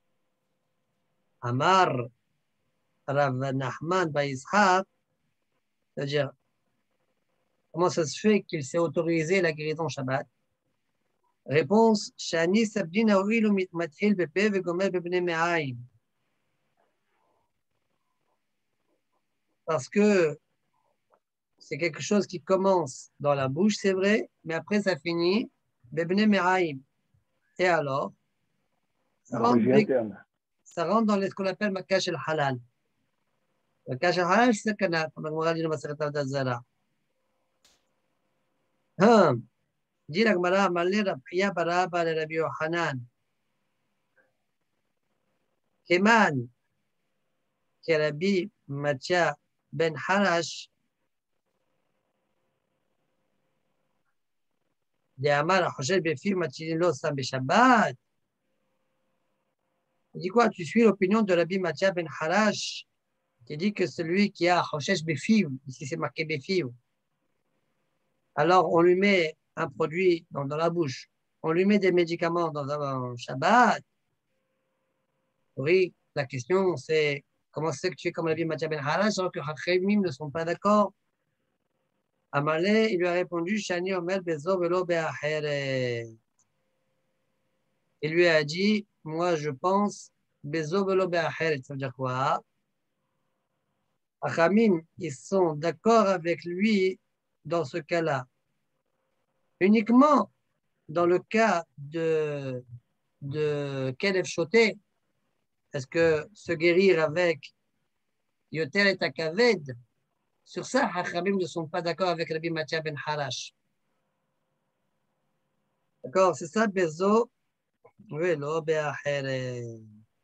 Amar Rav Nachman ba Yitzhak, c'est-à-dire, comment ça se fait qu'il s'est autorisé la guérison Shabbat? Réponse, Shani Sabdina Oilu Mathil Bepe Vegomer Bebne Me'aim. Parce que c'est quelque chose qui commence dans la bouche, c'est vrai, mais après ça finit Bebne Me'aim. Et alors, ça rentre, ça rentre dans ce qu'on appelle Makash el-Halal. Makash el-Halal, c'est comme on a dit dans ma secrétaire d'Azara. Hum. Dit la Gemara, Malé Rabbiya Baraba le Rabbi Yohanan. Keman, que Rabbi Matia ben Harash, de Amar Hoshel Befi Matililo Sam Shabbat. Il dit quoi? Tu suis l'opinion de Rabbi Matia ben Harash, qui dit que celui qui a Hoshesh Befi, ici c'est marqué Befi, alors on lui met un produit dans, dans la bouche, on lui met des médicaments dans un Shabbat. Oui, la question c'est comment c'est que tu es comme Rabbi Matia ben Harash alors que Hachemim ne sont pas d'accord? Amalé, il lui a répondu, Shani Omer Bezo Velo Be'achere. Il lui a dit, moi je pense, Bezo Velo Be'achere. Ça veut dire quoi? Achamim, ils sont d'accord avec lui dans ce cas-là. Uniquement dans le cas de, de Kelef Shoté, est-ce que se guérir avec Yoter et Takaved, sur ça, Achamim ne sont pas d'accord avec Rabbi Matia ben Harash. D'accord, c'est ça, Bezo Velo Be'achere.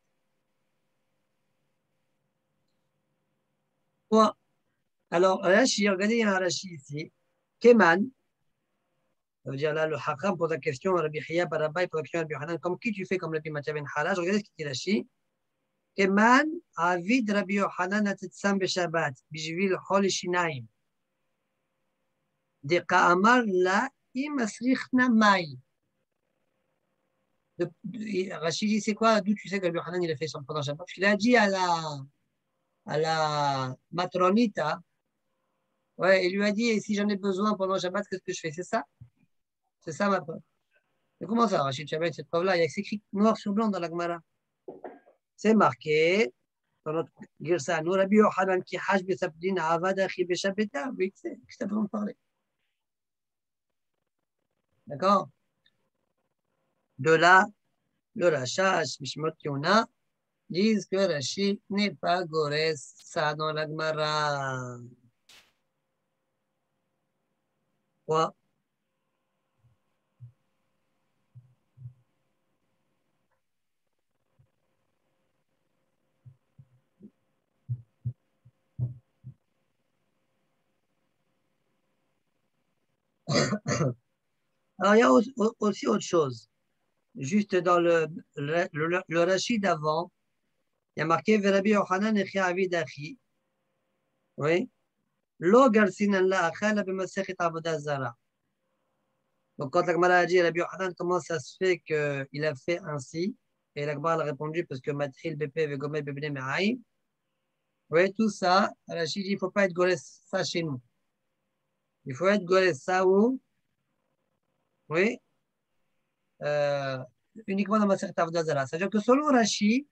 Bon, alors, Rashi, regardez, il y a un Rashi ici. Keman, ça veut dire là, le Hakam pose la question à Rabbi Hiya Barabai pose la question à Rabbi Hanan, comme qui tu fais comme Rabbi Matia ben Harash? Regardez ce qu'il dit Rashi. Keman, Avid Rabbi Yohanan Atetsam Beshabbat, Bijvil Hol Shinaim. De Ka'amar la Imasrichna Mai. Rashi dit, c'est quoi? D'où tu sais que Rabbi Yohanan il a fait son pendant Shabbat? Parce qu'il a dit à la, à la matronita, ouais, il lui a dit, et si j'en ai besoin pendant Shabbat, qu'est-ce que je fais? C'est ça? C'est ça ma preuve. Mais comment ça, Rachid, tu as cette preuve-là? Il y a écrit noir sur blanc dans la Gemara. C'est marqué dans notre Girsa, nous, Rabbi Yohanan qui haj besabdin avada chi beshabeta. Oui, c'est ce que tu as besoin de parler. D'accord? De là, le Rashash, Mishmot Yona, disent que Rashi n'est pas Gores, ça dans la Gemara. Quoi? Alors, il y a aussi autre chose. Juste dans le, le, le, le Rashi d'avant, il y a marqué Verabi Yochanan Echi Avid Achi. Oui. Lo Garsinan La Achala B'Masechet Avodah Zara. Donc, quand la Gemara a dit Rabbi Yochanan, comment ça se fait qu'il a fait ainsi? Et la Gemara a répondu parce que Matril Bepé Vegomel Bebne Me'aïm. Oui, tout ça, Rashi dit il ne faut pas être Gores ça chez nous. Il faut être Gores ça où? Oui. Euh, uniquement dans Masechet Avodah Zara. C'est-à-dire que selon Rashi,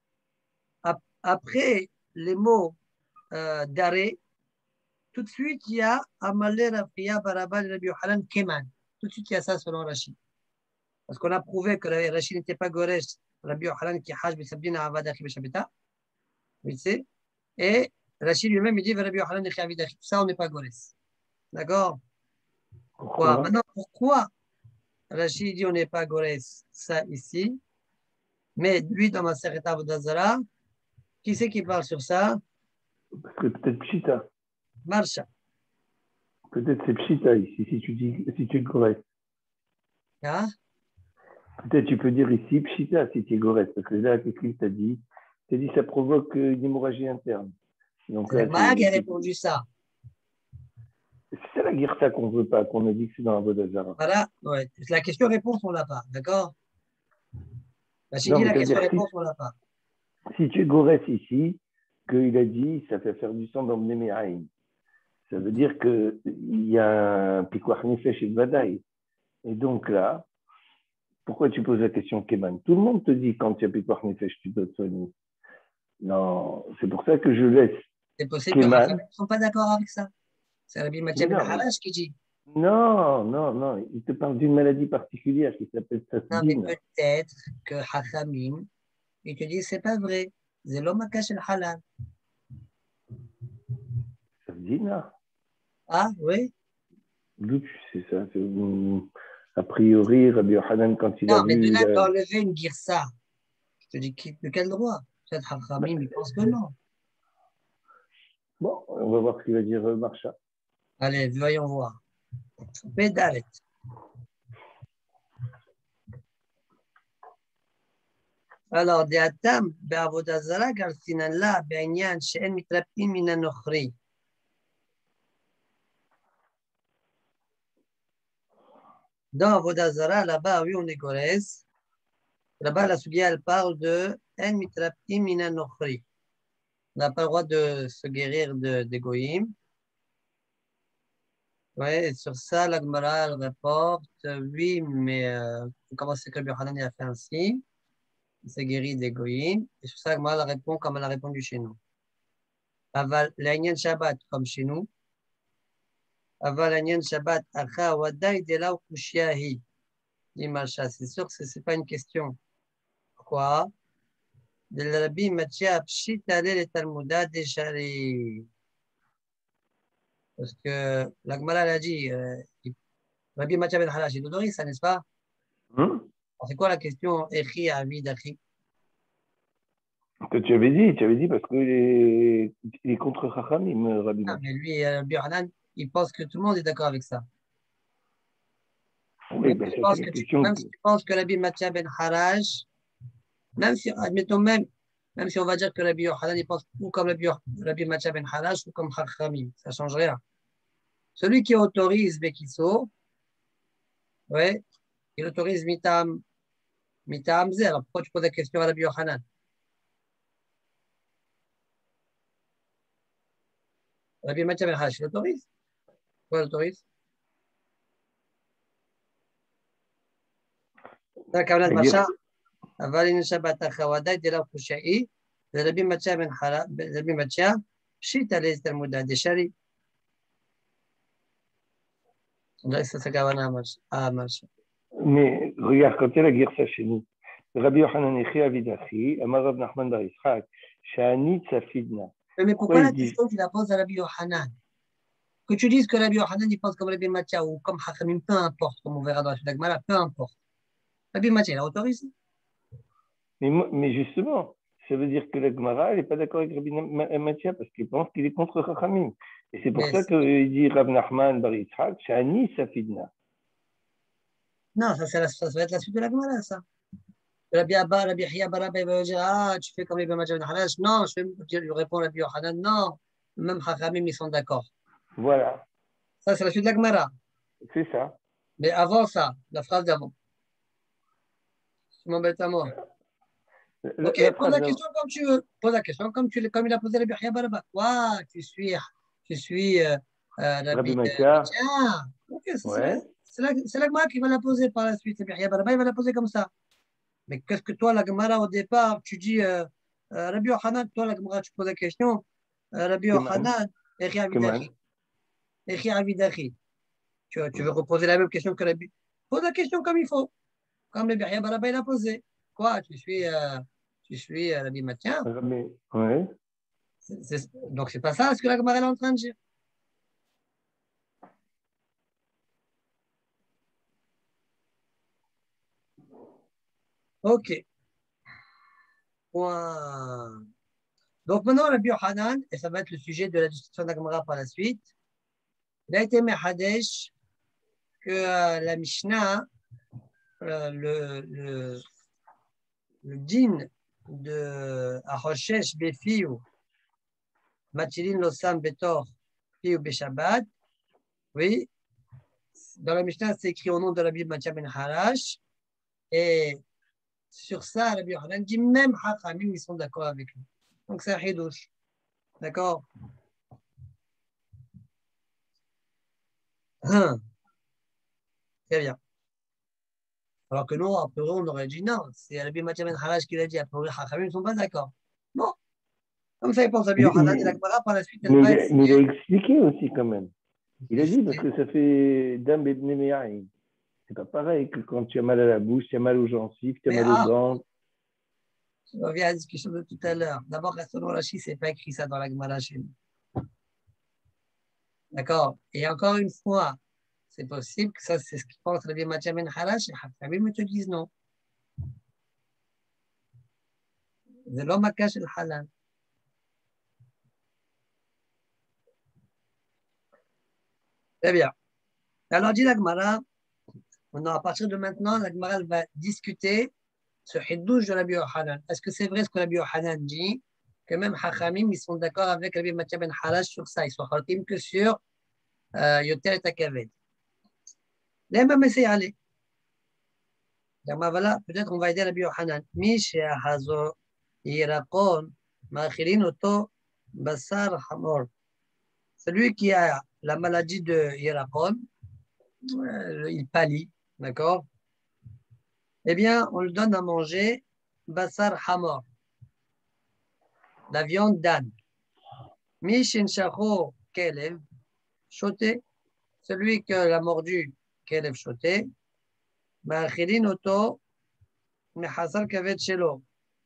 après les mots euh, d'arrêt, tout de suite, il y a Amalé Rafiya Barabal Rabbi Yochanan Keman. Tout de suite, il y a ça selon Rashi. Parce qu'on a prouvé que Rashi n'était pas Goresh, Rabbi Yochanan qui haj bisabdina avadachi beshabita. Oui, c'est. Et Rashi lui-même, il dit Rabbi Yochanan qui avidachi. Ça, on n'est pas Goresh. D'accord? Pourquoi? Maintenant, pourquoi Rashi dit on n'est pas Goresh, ça ici, mais lui, dans ma Masechet Avodah Zara, qui c'est qui parle sur ça? Parce que peut-être Pshita. Marsha. Peut-être c'est Pshita ici, si tu dis, si tu es correct. Hein? Peut-être tu peux dire ici Pshita si tu es correct, parce que là, qu'est-ce qu'il t'a dit? Il t'a dit ça provoque une hémorragie interne. Donc, c'est Magma qui a répondu ça. C'est la guirta qu'on ne veut pas, qu'on a dit que c'est dans la Avodah Zara. Voilà, ouais. La question-réponse, on ne l'a pas, d'accord? Bah, j'ai dit la question-réponse, si, on ne l'a pas. Si tu es Gorès ici, qu'il a dit ça fait faire du sang dans le Néméaïm, ça veut dire qu'il y a un Pikuach Nefesh et Vadaï. Et donc là, pourquoi tu poses la question Keman? Tout le monde te dit quand il y a Pikuach Nefesh, tu dois te soigner. Non, c'est pour ça que je laisse. C'est possible Keman. Que les ne sont pas d'accord avec ça. C'est Rabbi Mathieu Ben Harash qui dit. Non, non, non. Il te parle d'une maladie particulière qui s'appelle Sasdina. Non, mais peut-être que Hachamim, il te dit c'est pas vrai. C'est l'homme cache le halal. Sasdina. Ah, oui. D'où tu sais ça? A priori, Rabbi Yochanan, quand il non, a vu... Non, mais de là la... d'enlever une girsa, je te dis, de quel droit? Peut-être Hachamim, il pense que non. Bon, on va voir ce qu'il va dire Marsha. Allez, voyons voir. Pédalet. Alors, de Atam, Be'avodah Zara, Garsinan la, Be'inyan, She'en mitrapim min nochri. Dans Avodah Zara, là-bas, oui, on est Gorez. Là-bas, la Sugia, elle parle de En mitrapim min nochri. On n'a pas le droit de se guérir d'égoïm. Oui, sur ça, la Gemara, elle reporte, oui, mais euh, comment c'est que le Yochanan a fait ainsi? Il s'est guéri d'égoïm. Et sur ça, la Gemara répond comme elle a répondu chez nous. Aval l'Aïnyan Shabbat, comme chez nous. Aval l'Aïnyan Shabbat, Acha Wadai de la Kushiahi. Dit Malcha, c'est sûr que ce n'est pas une question. Pourquoi? De l'Arabie Matia Pshit Ale le Talmuda de Shari. Parce que la Gemara a dit, euh, Rabbi Matia Ben Halash, il autorise ça, n'est-ce pas? Hum? C'est quoi la question? Echi Avid Achi. Que tu avais dit, tu avais dit parce qu'il est, il est contre Chachamim, Rabbi Ah, mais lui, Rabbi Hanan, il pense que tout le monde est d'accord avec ça. Oui, même, ben, si tu, question... même si tu penses que Rabbi Matia Ben Haraj, même si, admettons même, même si on va dire que Rabbi Yochanan, il pense ou comme Rabbi, Rabbi Matia Ben Haraj ou comme Chachamim, ça ne change rien. Celui qui autorise Bekiso, ouais, il autorise Mitam, Mitam Zer. Alors pourquoi tu poses la question à Rabbi Yochanan? Rabbi Matia Ben Haraj, il autorise? Pourquoi il autorise? C'est la Kavanah de Macha. אבל אם שבת החוודאי דלאו חושאי, זה רבי מצ'ה בן חרה, רבי מצ'ה, פשיטה לאיזה תלמודה דשרי. Là, ça, c'est Kavana à marcher. Mais regarde, quand il y a la guerre ça chez nous, Rabbi Yochanan Echi Avidachi, Amar Rav Nachman bar Yitzchak, Shani Tzafidna. Mais pourquoi la question tu la poses à Rabbi Yochanan? Que tu dises que Rabbi Yochanan il pense comme Rabbi Mathia ou comme Hachamim, peu importe, comme on verra dans la suite de la Gemara, peu importe. Rabbi Mathia, il a autorisé. Mais, mais justement, ça veut dire que la Gemara n'est pas d'accord avec Rabbi Mathia parce qu'il pense qu'il est contre Hachamim. Et c'est pour mais ça qu'il dit Rav Nachman bar Yitzchak, Shani Tzafidna. Non, ça, la, ça, ça va être la suite de la Gemara, ça. Rabbi Abba, Rabbi Hiya Baraba, il va dire ah, tu fais comme les Bamaja Ben Halash. Non, je, je lui réponds Rabbi Yochanan, non. Même Hachamim, ils sont d'accord. Voilà. Ça, c'est la suite de la Gemara. C'est ça. Mais avant ça, la phrase d'avant. Tu m'embêtes à moi. La, ok, la pose la question comme tu veux. Pose la question comme, tu, comme il a posé Rabbi Hiya Baraba. Waouh, tu suis, tu suis euh, euh, Rabbi Mathia. Ok, ouais. c'est la, la Gemara qui va la poser par la suite. Rabbi Hiya Baraba, il va la poser comme ça. Mais qu'est-ce que toi, la Gemara, au départ, tu dis, euh, euh, Rabbi Yochanan, toi, la Gemara, tu poses la question, euh, Rabbi Yochanan, Echi Avidachi. Echi Avidachi. Tu, tu veux reposer la même question que Rabbi. Pose la question comme il faut, comme Rabbi Hiya Baraba l'a posé. Quoi, tu suis, euh, tu suis euh, Rabbi Mathia? Mais, ouais. C'est, c'est, donc, c'est pas ça ce que la Gemara est en train de dire. Ok. Point. Donc maintenant, Rabbi Yochanan, et ça va être le sujet de la discussion de la Gemara par la suite, il a été Mehadesh que euh, la Mishnah, euh, le, le, le din de Achoshesh Befiou, Matilin Losam Betor, Fiou Beshabbat, oui, dans la Mishnah, c'est écrit au nom de la Bible Mathia Ben Harash, et sur ça, Rabbi Yochanan dit même Hachamim, ils sont d'accord avec lui. Donc c'est un Hidouche. D'accord? Hum. Très bien. Alors que nous, a priori, on aurait dit non. C'est Rabbi Mathia Ben Harash qui l'a dit. A priori, Hachamim ne sont pas d'accord. Bon. Comme ça, il pense à Rabbi Yochanan et la Gemara par la suite. Elle mais, va il, essayer... mais il a expliqué aussi quand même. Il a dit parce que ça fait Dam Bebne Me'aïn. C'est pas pareil que quand tu as mal à la bouche, tu as mal aux gencives, tu as mal aux dents. Je reviens à la discussion de tout à l'heure. D'abord, Raston Rashi, c'est pas écrit ça dans la Gemara chez nous. D'accord? Et encore une fois, c'est possible que ça, c'est ce qui pense Rabbi Mathia Ben Harash et Hachamim te disent non. C'est l'homme à cacher le halal. Très bien. Alors, dit la Gemara, à partir de maintenant, la Gemara va discuter ce hidouche de Rabbi Yochanan. Est-ce que c'est vrai ce que Rabbi Yochanan dit, que même Hachamim, ils sont d'accord avec Rabbi Mathia Ben Harash sur ça, ils sont khaltim que sur euh, Yoter et Takaved. Les mêmes essayent aller. Voilà, peut-être on va aider Rabbi Yochanan. Mish Hazo Irakon, Machilin Oto, Basar Hamor. Celui qui a la maladie de Irakon, euh, il pâlit, d'accord? Eh bien, on lui donne à manger Basar Hamor, la viande d'âne. Mishin Shacho Kelev, choté, celui que l'a mordu Kelev choté, Machilin Oto, Mehasar Kavet Shelo.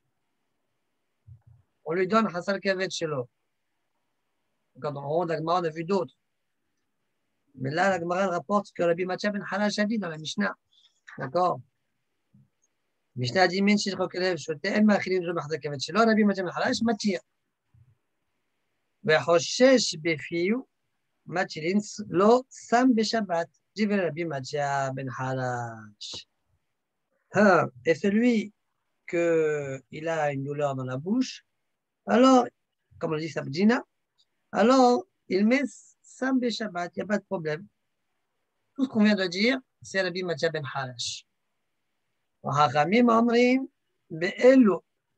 On lui donne Hasar Kavet Shelo. Quand on rentre on a vu d'autres. Mais là, la Gemara rapporte ce que Rabbi Mathia Ben Harash a dit dans la Mishnah. D'accord? Mishnah a dit Min Shilcho Kelev Shoté, El Machilin Ru Hasar Kavet Shelo, Rabbi Mathia Ben Harash Matir. Vechoshesh Befiou, Matilin Lo Sam Beshabbat. Dit Rabbi Mathia Ben Harash. Et celui qu'il a une douleur dans la bouche, alors, comme on dit Sabdina, alors il met Sam Beshabbat, il n'y a pas de problème. Tout ce qu'on vient de dire, c'est Rabbi Mathia Ben Harash. Hachamim omrim be'elu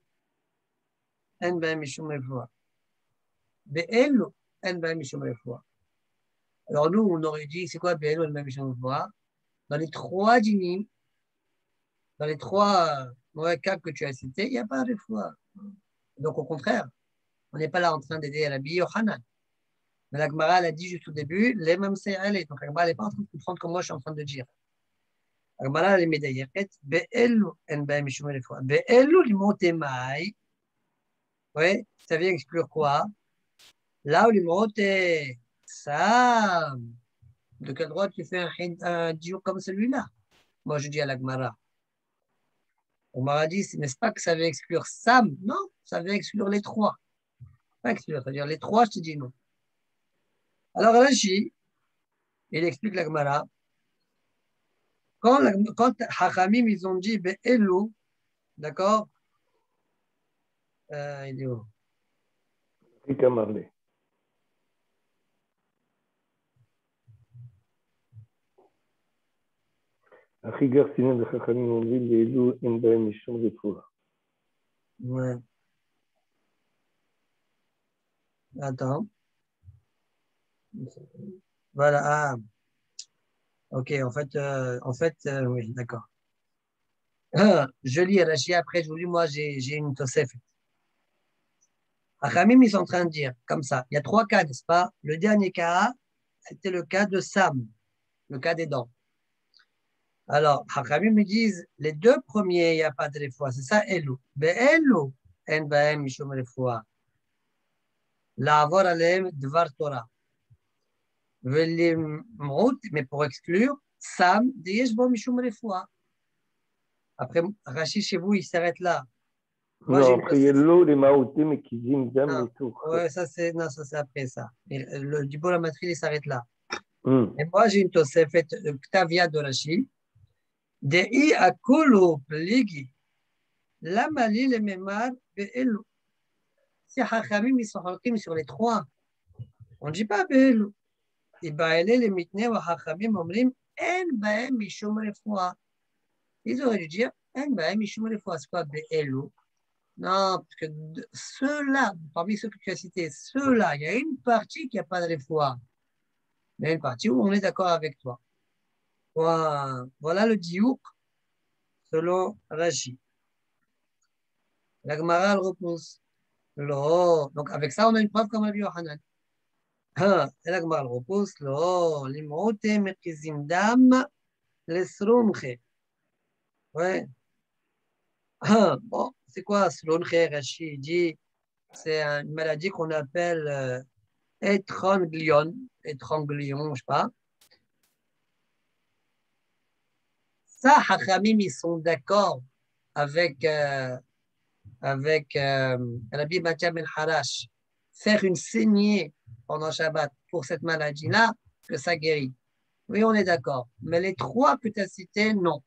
en b'hem mishum refoua. Be'elu en b'hem mishum refoua. Alors nous, on aurait dit, c'est quoi be'elu en b'hem mishum refoua? Dans les trois dinim, dans les trois mauvais cas que tu as cités, il n'y a pas de refoua. Donc au contraire, on n'est pas là en train d'aider Rabbi Yochanan. Mais la Gemara, elle a dit juste au début, les mêmes c'est elle. Donc la Gemara, elle n'est pas en train de comprendre comme moi je suis en train de dire. הגמרא למדייקת, באלו אין בהם משום רפואה. באלו לימותי מאי, oui, ça vient exclure quoi? Là où limonté, ça, de quel droit tu fais un, un diou comme celui-là? Moi, je dis à la Gemara. On m'a dit, n'est-ce pas que ça veut exclure Sam? Non, ça veut exclure les trois. Pas exclure, c'est-à-dire les trois, je te dis non. Alors, Rashi, il explique la Gemara. Quand, la, quand Hachamim, ils ont dit Be'elu, d'accord? Euh, il est où? Rika Marley. הכי גרסינים וחכמים אומרים לאלו אין בהם משום רפואה. Ouais. Attends. Voilà. Ah. Ok, en fait, euh, en fait euh, oui, d'accord. Je lis Rashi, après je vous lis, moi j'ai une Tosef. Achamim, ils sont en train de dire, comme ça, il y a trois cas, n'est-ce pas? Le dernier cas, c'était le cas de Sam, le cas des dents. Alors, Achamim me disent, les deux premiers, il n'y a pas de refoua, c'est ça, Elu. Be'elu, en ba'em mishum refoua. La'avor aleim dvar Torah. Mais pour exclure, Sam, diyesh bo mishum refoua. Après, Rashi, chez vous, il s'arrête là. Moi, non, après, il y a l'eau, les maoutés, mais qui zim, dam, et tout. Ouais, ça, c'est après ça. Et le Dibor Amatril, il s'arrête là. Mm. Et moi, j'ai une Tosefet, Ktavia de Rashi. Dei akulu pligi. Lamali le memar be'elu. Si Hachamim, ils sont halkim sur les trois. On ne dit pas be'elu. Et ba'ele le mitne wa Hachamim omrim en ba'em mishum refoua. Ils auraient dû dire en ba'em mishum refoua. C'est quoi be'elu? Non, parce que ceux-là, parmi ceux que tu as cités, ceux-là, il y a une partie qui n'a pas de refoua. Il y a une partie où on est d'accord avec toi. Voilà, voilà le diouk selon Rashi. La Gemara le repousse. Lo. Donc avec ça, on a une preuve comme Rabbi Yohanan. Et la Gemara le repousse. Lo. Limote mekizim dam lesrunche. Ouais. Bon, c'est quoi srunche? Rashi dit c'est une maladie qu'on appelle euh, étranglion, étranglion, je sais pas. Ça, Hachamim, ils sont d'accord avec, euh, avec euh, Rabbi Matia Ben Harash, faire une saignée pendant Shabbat pour cette maladie-là, que ça guérit. Oui, on est d'accord. Mais les trois que tu as cités, non.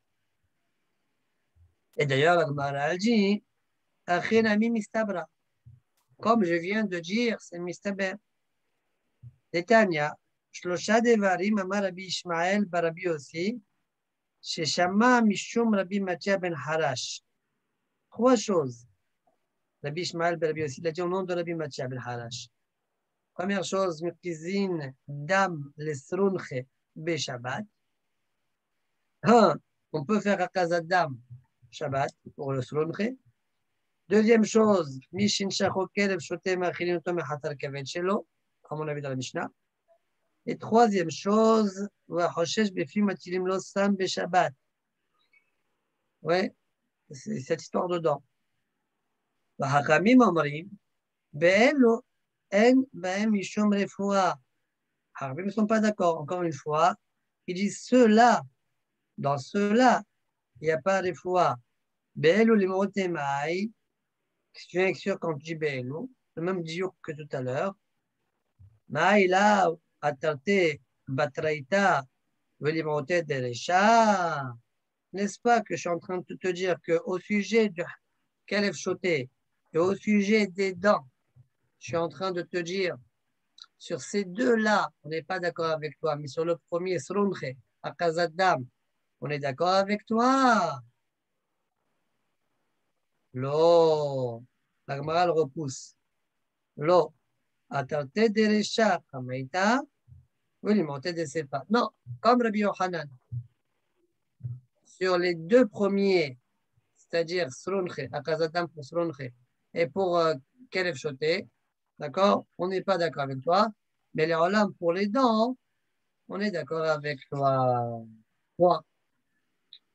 Et d'ailleurs, la Gemara dit, Achinami mistabra. Comme je viens de dire, c'est mistaber. Netanya, Shlosha devarim amar Rabbi Ishmael barabi aussi, Sheshama mishum Rabbi Matia Ben Harash. Trois choses. Rabbi Ishmael barabi aussi, il a dit au nom de Rabbi Matia Ben Harash. Première chose, Mekizin dam lesrunche be Shabbat. Un, on peut faire akazadam Shabbat pour le srunche. Deuxième chose, Mishin shachokel shotem achilinotom hatar kavet shelo, comme on a vu dans la Mishnah. Et troisième chose, Wahoshesh befim atilim lo sam be Shabbat. Ouais, c'est cette histoire dedans. Wahachamim omrim, be'elu en ba'em mishum refoua. Hachamim ne sont pas d'accord. Encore une fois, ils disent ceux-là, dans ceux-là, il n'y a pas refoua. Be'elu limote maï, tu viens sûr quand tu dis be'elu, le même diur que tout à l'heure. Maï là, atarte batraïta, velimote derecha. N'est-ce pas que je suis en train de te dire qu'au sujet de Kalef Choté et au sujet des dents, je suis en train de te dire, sur ces deux-là, on n'est pas d'accord avec toi, mais sur le premier, Srunche, Akazadam, on est d'accord avec toi. Lo, la Gemara le repousse. Lo, atarte derecha, kamaita, oui, monter de ses pas. Non, comme Rabbi Yohanan. Sur les deux premiers, c'est-à-dire Srunche, Akazadam pour Srunche, et pour euh, Kalef Choté, d'accord, on n'est pas d'accord avec toi, mais les Olam pour les dents, on est d'accord avec toi. Point.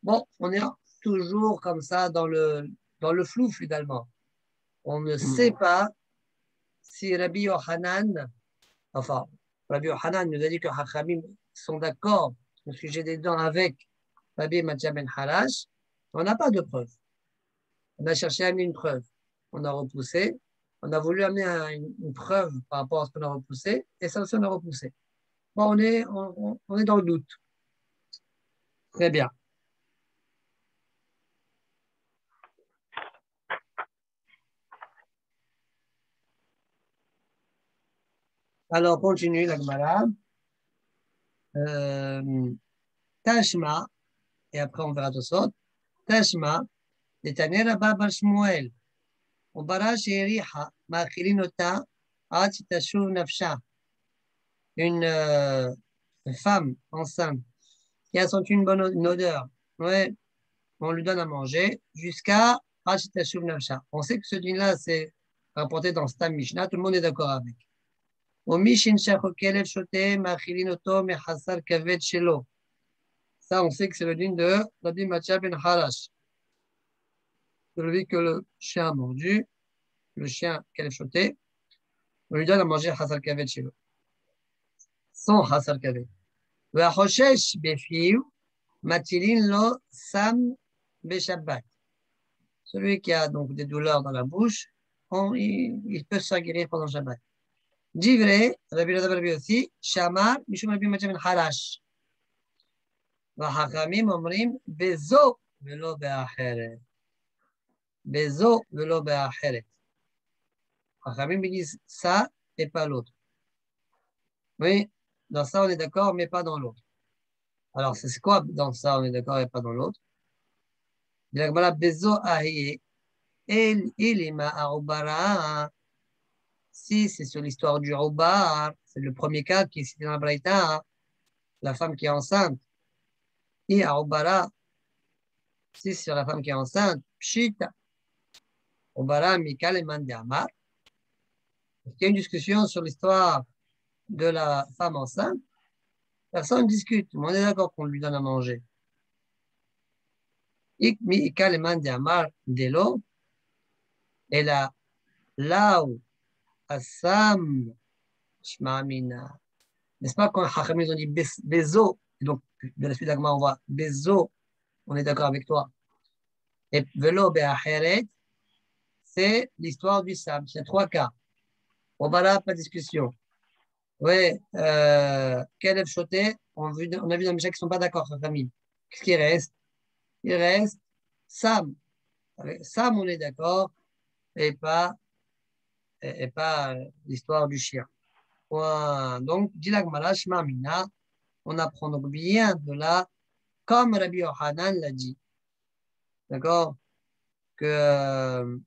Bon, on est toujours comme ça dans le, dans le flou finalement. On ne sait pas si Rabbi Yohanan, enfin, Rabbi Yohanan nous a dit que Hachamim sont d'accord au sujet des dents avec Rabbi Matthias ben Harash. On n'a pas de preuve. On a cherché à amener une preuve. On a repoussé. On a voulu amener un, une, une preuve par rapport à ce qu'on a repoussé, et ça aussi on a repoussé. Bon, on est, on, on est dans le doute. Très bien. Alors, continue la Gemara. Euh, Tashma, et après on verra tout ça. Tashma, Netanya Rabba Bar Shmuel. וברה שהריחה, מאכילים אותה עד שתשוב נפשה. Une euh, femme enceinte qui a senti une bonne une odeur, ouais, on lui donne à manger jusqu'à עד שתשוב נפשה. On sait que ce dîner-là, c'est rapporté dans Stam Mishnah, tout le monde est d'accord avec. ומי שנשך כלב שותה, מאכילים אותו מחסר כבד שלו. Ça, on sait que c'est le dîner de Rabbi Matthias ben Harash. Celui que le chien a mordu, le chien qu'elle a choté, on lui donne à manger Hasar Kavet chez lui. Sans Hasar Kavet. V'achoshesh befiu, matilin lo sam beshabbat. Celui qui a donc des douleurs dans la bouche, on, il, il peut se guérir pendant Shabbat. Divrei, Rabbi Lazar Rabbi aussi, Shamar, Mishum Rabbi Matthias ben Harash. V'hachamim omrim, bezo velo be'acheret. Bezo velo be'acheret. Hachamim disent ça et pas l'autre. Oui, dans ça on est d'accord, mais pas dans l'autre. Alors c'est quoi dans ça on est d'accord et pas dans l'autre? Bezo ahiye el ilima arubara. Si c'est sur l'histoire du Roubar, c'est le premier cas qui est cité dans la Braïta, la femme qui est enceinte. Et arubara, si c'est sur la femme qui est enceinte, pshita. Roubar mikal eman de amar. Il y a une discussion sur l'histoire de la femme enceinte. Personne ne discute, on est d'accord qu'on lui donne à manger. Ik mi kaleman de amar de l'eau, et là, là où Assam Shmamina, n'est-ce pas quand Hachamim ils ont dit Bezo, donc de la suite d'Agma on voit Bezo, on est d'accord avec toi. Et Velo Be'acheret, c'est l'histoire du Sam, c'est trois cas. On va là, pas de discussion. Oui, euh, Kelev Choté, on, on a vu dans les Mishnah qui ne sont pas d'accord, sa famille. Qu'est-ce qui reste? Il reste Sam. Avec Sam, on est d'accord, et pas, et, et pas l'histoire du chien. Ouais. Donc, dit la Gemara, Shema Mina, on apprend donc bien de là, comme Rabbi Yohanan l'a dit. D'accord? Que,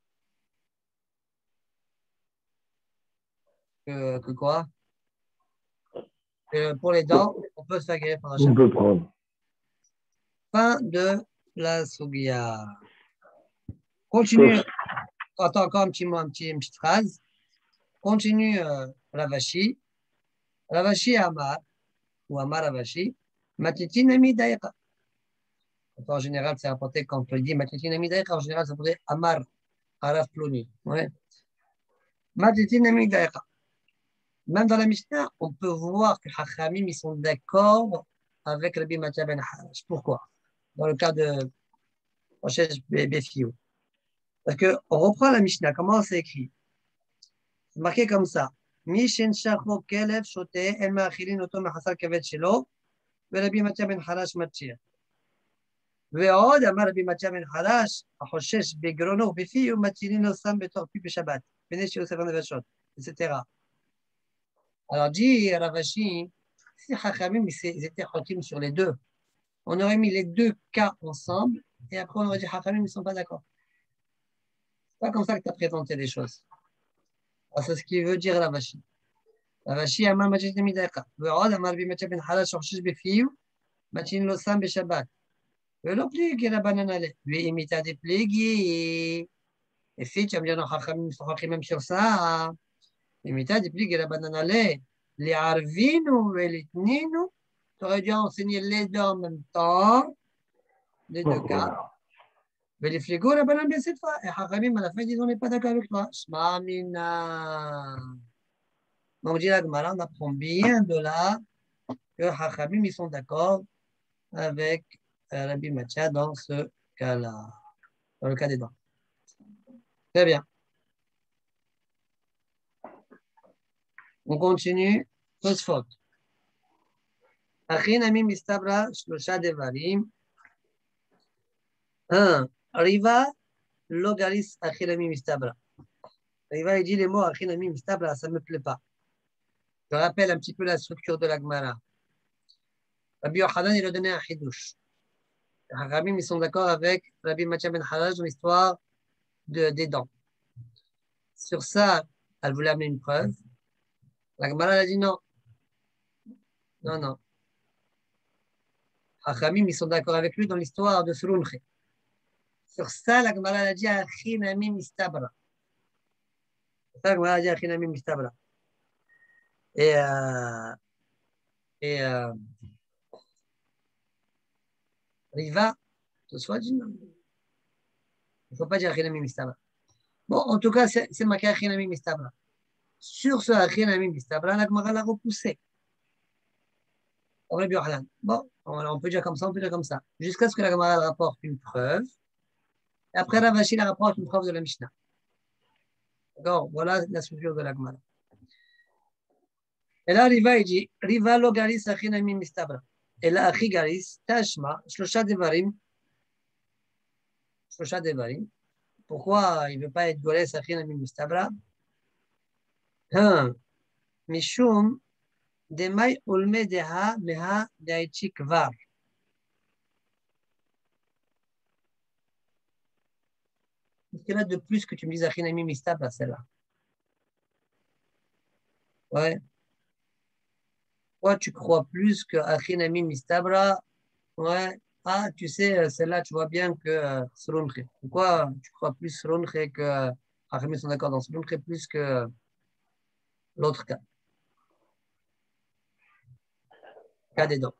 que, que quoi? Que pour les dents, on peut se faire guérir pendant chaque. On peut prendre. Fin de la Sugia. Continue. Attends encore un petit mot, un petit, une petite phrase. Continue euh, Ravashi. Ravashi Amar, ou Amar Ravashi, Matitinami Daïqa. En général, c'est rapporté quand on dit Matitinami Daïqa, en général, ça pourrait Amar, Araf Ploni. Ouais. Matitinami Daïqa. Même dans la Mishnah, on peut voir que Hachamim, ils sont d'accord avec Rabbi Matthias ben Harash. Pourquoi? Dans le cas de Rochesh Befiou. Parce qu'on reprend la Mishnah, comment c'est écrit? C'est marqué comme ça. Mishin Shachmo Kelev Shote El Ma'achilin Oto Machasar Kavet Shelo Rabbi Matthias ben Harash Matchir. ועוד אמר רבי מתיה בן חרש, החושש בגרונו ובפיו, מטילין לו סם בתור פי בשבת, בני שיעור ספר נפשות, et cetera. Alors dit Ravashi, si Chachamim ils étaient chotim sur les deux, on aurait mis les deux cas ensemble, et après on aurait dit Chachamim ils ne sont pas d'accord. C'est pas comme ça que tu as présenté les choses. C'est ce qu'il veut dire Ravashi. Ravashi amar majid midaka. ועוד אמר רבי מתיה בן חרש, החושש בפיו, מטילין לו סם בשבת. ולא פליגי רבנן עליה, ואם איתה דפליגי, לפי שם לנו חכמים משוחחים עם שרסה, אם איתה דפליגי רבנן עליה, לערבינו ולתנינו, tu aurais dû enseigner les deux en même temps, les deux cas. Mais les flégos, la banane bien cette fois. Et Hachamim, à la fin, ils disent on n'est pas d'accord avec toi. Shmamina. Donc, dit la Gemara, on apprend bien de là que Hachamim, ils sont d'accord avec euh, Rabbi Mathia dans ce cas-là, dans le cas des dents. Très bien. On continue. Tosfot. Achin amim istabra shlosha devarim. Un. Riva logaris achin amim istabra. Riva, il dit les mots achin amim istabra, ça ne me plaît pas. Je rappelle un petit peu la structure de la Gemara. Rabbi Yochanan, il a donné un chidouche. Les Hachamim, ils sont d'accord avec Rabbi Mathia ben Haraj dans l'histoire de, des dents. Sur ça, elle voulait amener une preuve. La Gemara a dit non. Non, non. Hachamim, ils sont d'accord avec lui dans l'histoire de Surunche. Sur ça, la Gemara a dit Achinamim istabra. Sur ça, la Gemara a dit Achinamim istabra. Et, euh, et euh, Riva, ce soit dit non. Il ne faut pas dire Achinamim istabra. Bon, en tout cas, c'est marqué Achinamim istabra. Sur ce Achinamim istabra, la Gemara l'a repoussé. Bon, on peut dire comme ça, on peut dire comme ça. Jusqu'à ce que la Gemara rapporte une preuve. Et après, Rav Ashi la rapporte une preuve de la Mishnah. D'accord, voilà la structure de la Gemara. Et là, Riva, il dit Riva lo garis achinamim mistabra. Et là, achi garis, tashma, shlosha devarim. Shlosha devarim. Pourquoi il ne veut pas être goles achinamim mistabra? Un, mishum. Demai ulme deha meha daichi kvar. Qu'est-ce qu'il y a de plus que tu me dises Achinami Mistabra, celle-là? Ouais. Toi, tu crois plus que Achinami Mistabra? Ouais. Ah, tu sais, celle-là, tu vois bien que euh, Surunche. Pourquoi tu crois plus Surunche que Achinami sont d'accord dans Surunche plus que l'autre cas? Cas des dents.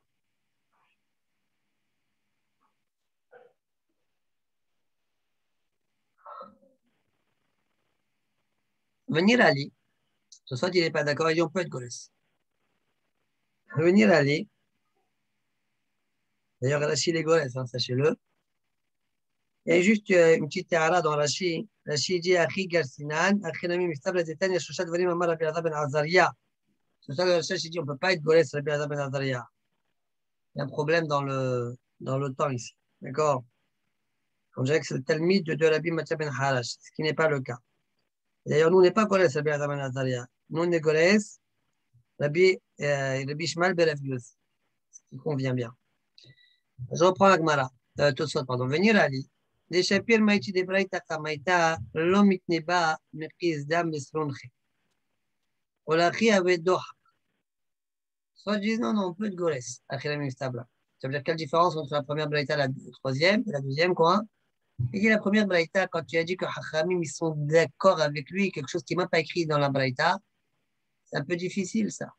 Venir Ali, ce soit il n'est pas d'accord, il dit on peut être goles. Venir Ali, d'ailleurs, Rashi les goles, hein, sachez-le. Il y a juste une petite théara dans Rashi. Rashi dit Achi Garsinan, Achinami Mistabra Zetan, Yashosha Dvarim Amar Rabbi Elazar ben Azaria. C'est ça que Rashi dit on ne peut pas être goles Rabbi Elazar ben Azaria. Il y a un problème dans le, dans le temps ici. D'accord? On dirait que c'est le Talmud de, de Rabbi Mathia ben Haraj, ce qui n'est pas le cas. D'ailleurs, nous, on n'est pas goles Rabbi Elazar ben Azaria. Nous, on est goles Rabbi, euh, Rabbi Shmuel ben Ravius, ce qui convient bien. Je reprends la Gemara. Euh, tout ça, pardon. Venir Ali. Deshapir maïti de braïta kamaïta, l'omitneba, mekiz dam besronche. Olachi avait doha. Soit disent non, non, on peut être goles. Achiram stable. Ça veut dire quelle différence entre la première braïta et la troisième, et la deuxième, quoi? Il dit la première braïta, quand tu as dit que Hachamim, ils sont d'accord avec lui, quelque chose qui ne m'a pas écrit dans la braïta, c'est un peu difficile, ça.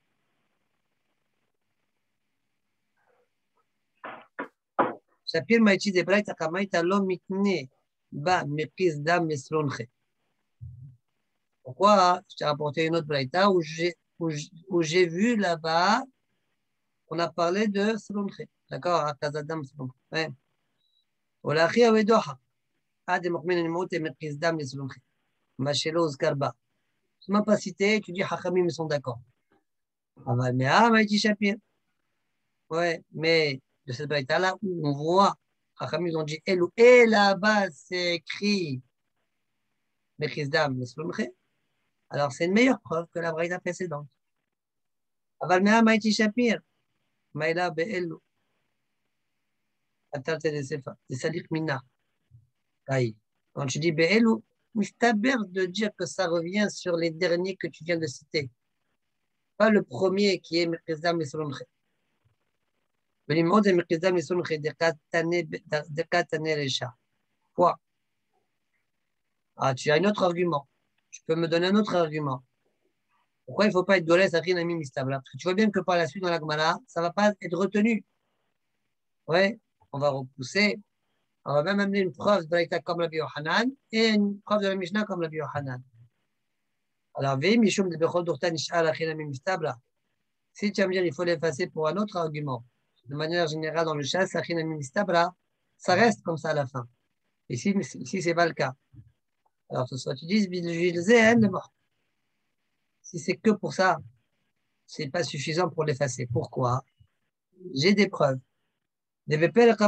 Shapir maïti de braïta kamaïta, l'omitne. Ba, mekiz dam besronche. Pourquoi je t'ai rapporté une autre braïta où j'ai où j'ai vu là-bas on a parlé de Sronche. D'accord? À Kazadam Sronche. Ouais. Olachi Awedoha. Ad Mokmen Nimot et Mekizdam Sronche. Machelo Zkarba. Tu ne m'as pas cité, tu dis Hachamim sont d'accord. Mais ah, Maïti Shapir. Ouais, mais de cette braïta-là où on voit Hachamim ont dit Elou. Et là-bas c'est écrit Mekizdam Sronche. Alors, c'est une meilleure preuve que la braïta précédente. Aval mea maïti shapir. Maïla be'elu. Atarte de sefa. De sadiq minna. Aïe. Quand tu dis be'elu, mistaber de dire que ça revient sur les derniers que tu viens de citer. Pas le premier qui est Mekizdam Mesolomche. Venimot de Mekizdam Mesolomche de Katane Recha. Quoi? Ah, tu as un autre argument. Tu peux me donner un autre argument. Pourquoi il ne faut pas être golès à Rinami Mistabla? Parce que tu vois bien que par la suite dans la Gemara, ça ne va pas être retenu. Ouais, on va repousser, on va même amener une preuve de l'Aïta comme la Yohanan et une preuve de la Mishnah comme la Yohanan. Alors, si tu vas me dire qu'il faut l'effacer pour un autre argument, de manière générale dans le chasse, ça reste comme ça à la fin. Ici, ici ce n'est pas le cas. Alors, ce soit tu dis, si c'est que pour ça, ce n'est pas suffisant pour l'effacer. Pourquoi? J'ai des preuves. Donc,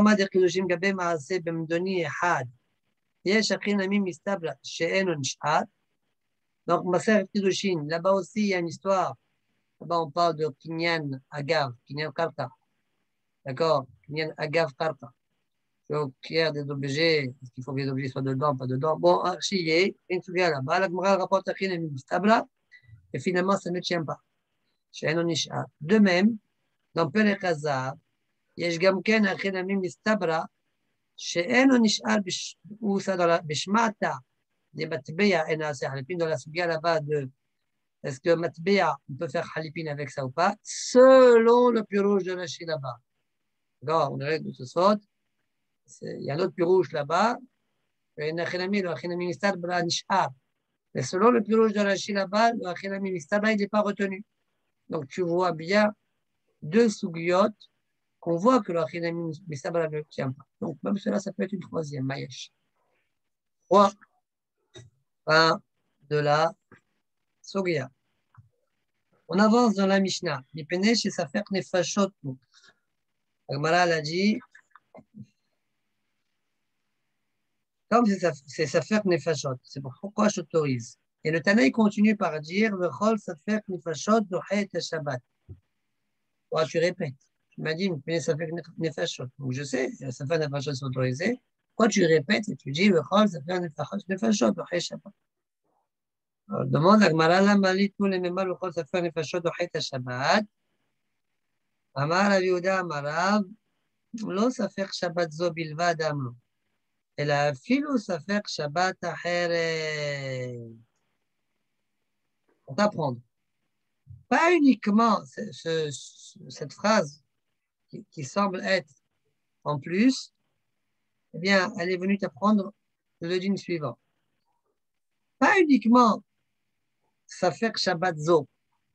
là-bas aussi, il y a une histoire. Là-bas, on parle de Kinyan Agav, Kinyan Karta. D'accord? Kinyan Agav Karta. Il faut qu'il y ait des objets, est-ce qu'il faut que les objets soient dedans, pas dedans? Bon, Archie, une souviens là-bas, la Gemara rapporte à Kinyan Mistabla, et finalement, ça ne tient pas. De même, dans Perek Hazav, יש גם כן הכי נמים מסתברא, שאינו נשאר הוא סדר בשמעתה, למטבע אין נעשה חליפין, dans la סוגיה là-bas de est-ce que matbea, on peut faire halipin avec ça ou pas, selon le pirouge de Rashi là-bas. D'accord, on dirait que ce soit, il y a un autre pirouge là-bas, et le achinami, le achinami mistabra nishar. Mais selon le pirouge de Rashi là-bas, le achinami mistabra, il n'est pas retenu. Donc tu vois bien deux sougiotes qu'on voit que le achinami mistabra ne tient pas. Donc même cela, ça peut être une troisième, mayesh. Trois, fin de la Sogia. On avance dans la Mishnah. L'ipene chez Safer Nefashot. Agmara l'a dit. Comme c'est Safer Nefashot, c'est pourquoi je t'autorise. Et le Tanaï continue par dire Vechol Safer Nefashot Dochet Shabbat. Oh, tu répètes. Tu m'as dit L'ipene Safer Nefashot. Donc je sais, Safer Nefashot sont autorisés. Pourquoi tu répètes et tu dis Vechol Safer Nefashot Dochet Shabbat? demande à Gmara la malit tous les mêmes le khol safer nefashot dochet Shabbat. Amar Rav Yehuda Amarav lo safer Shabbat zo bilvad amlo. Elle a filu safer Shabbat acheret. Pour t'apprendre. Pas uniquement ce, ce, cette phrase qui, qui semble être en plus, eh bien, elle est venue t'apprendre le dîme suivant. Pas uniquement safer Shabbat zo.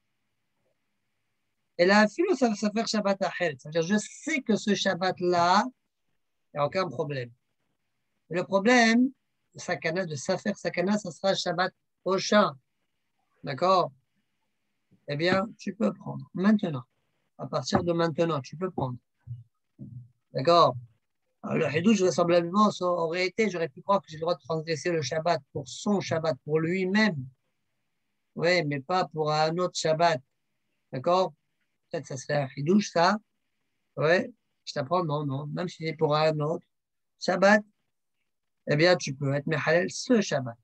Et la philo, ça va faire Shabbat Achel. C'est-à-dire, je sais que ce Shabbat-là, il n'y a aucun problème. Et le problème, sakana, de Safer Sakana, ça sera Shabbat prochain. D'accord? Eh bien, tu peux prendre. Maintenant. À partir de maintenant, tu peux prendre. D'accord? Le Hidouj, vraisemblablement, aurait été, j'aurais pu croire que j'ai le droit de transgresser le Shabbat pour son Shabbat, pour lui-même. Oui, mais pas pour un autre Shabbat. D'accord? Peut-être que ça serait un Hidouj, ça. Ouais, je t'apprends, non, non, même si c'est pour un autre Shabbat, eh bien, tu peux être Mehalel ce Shabbat.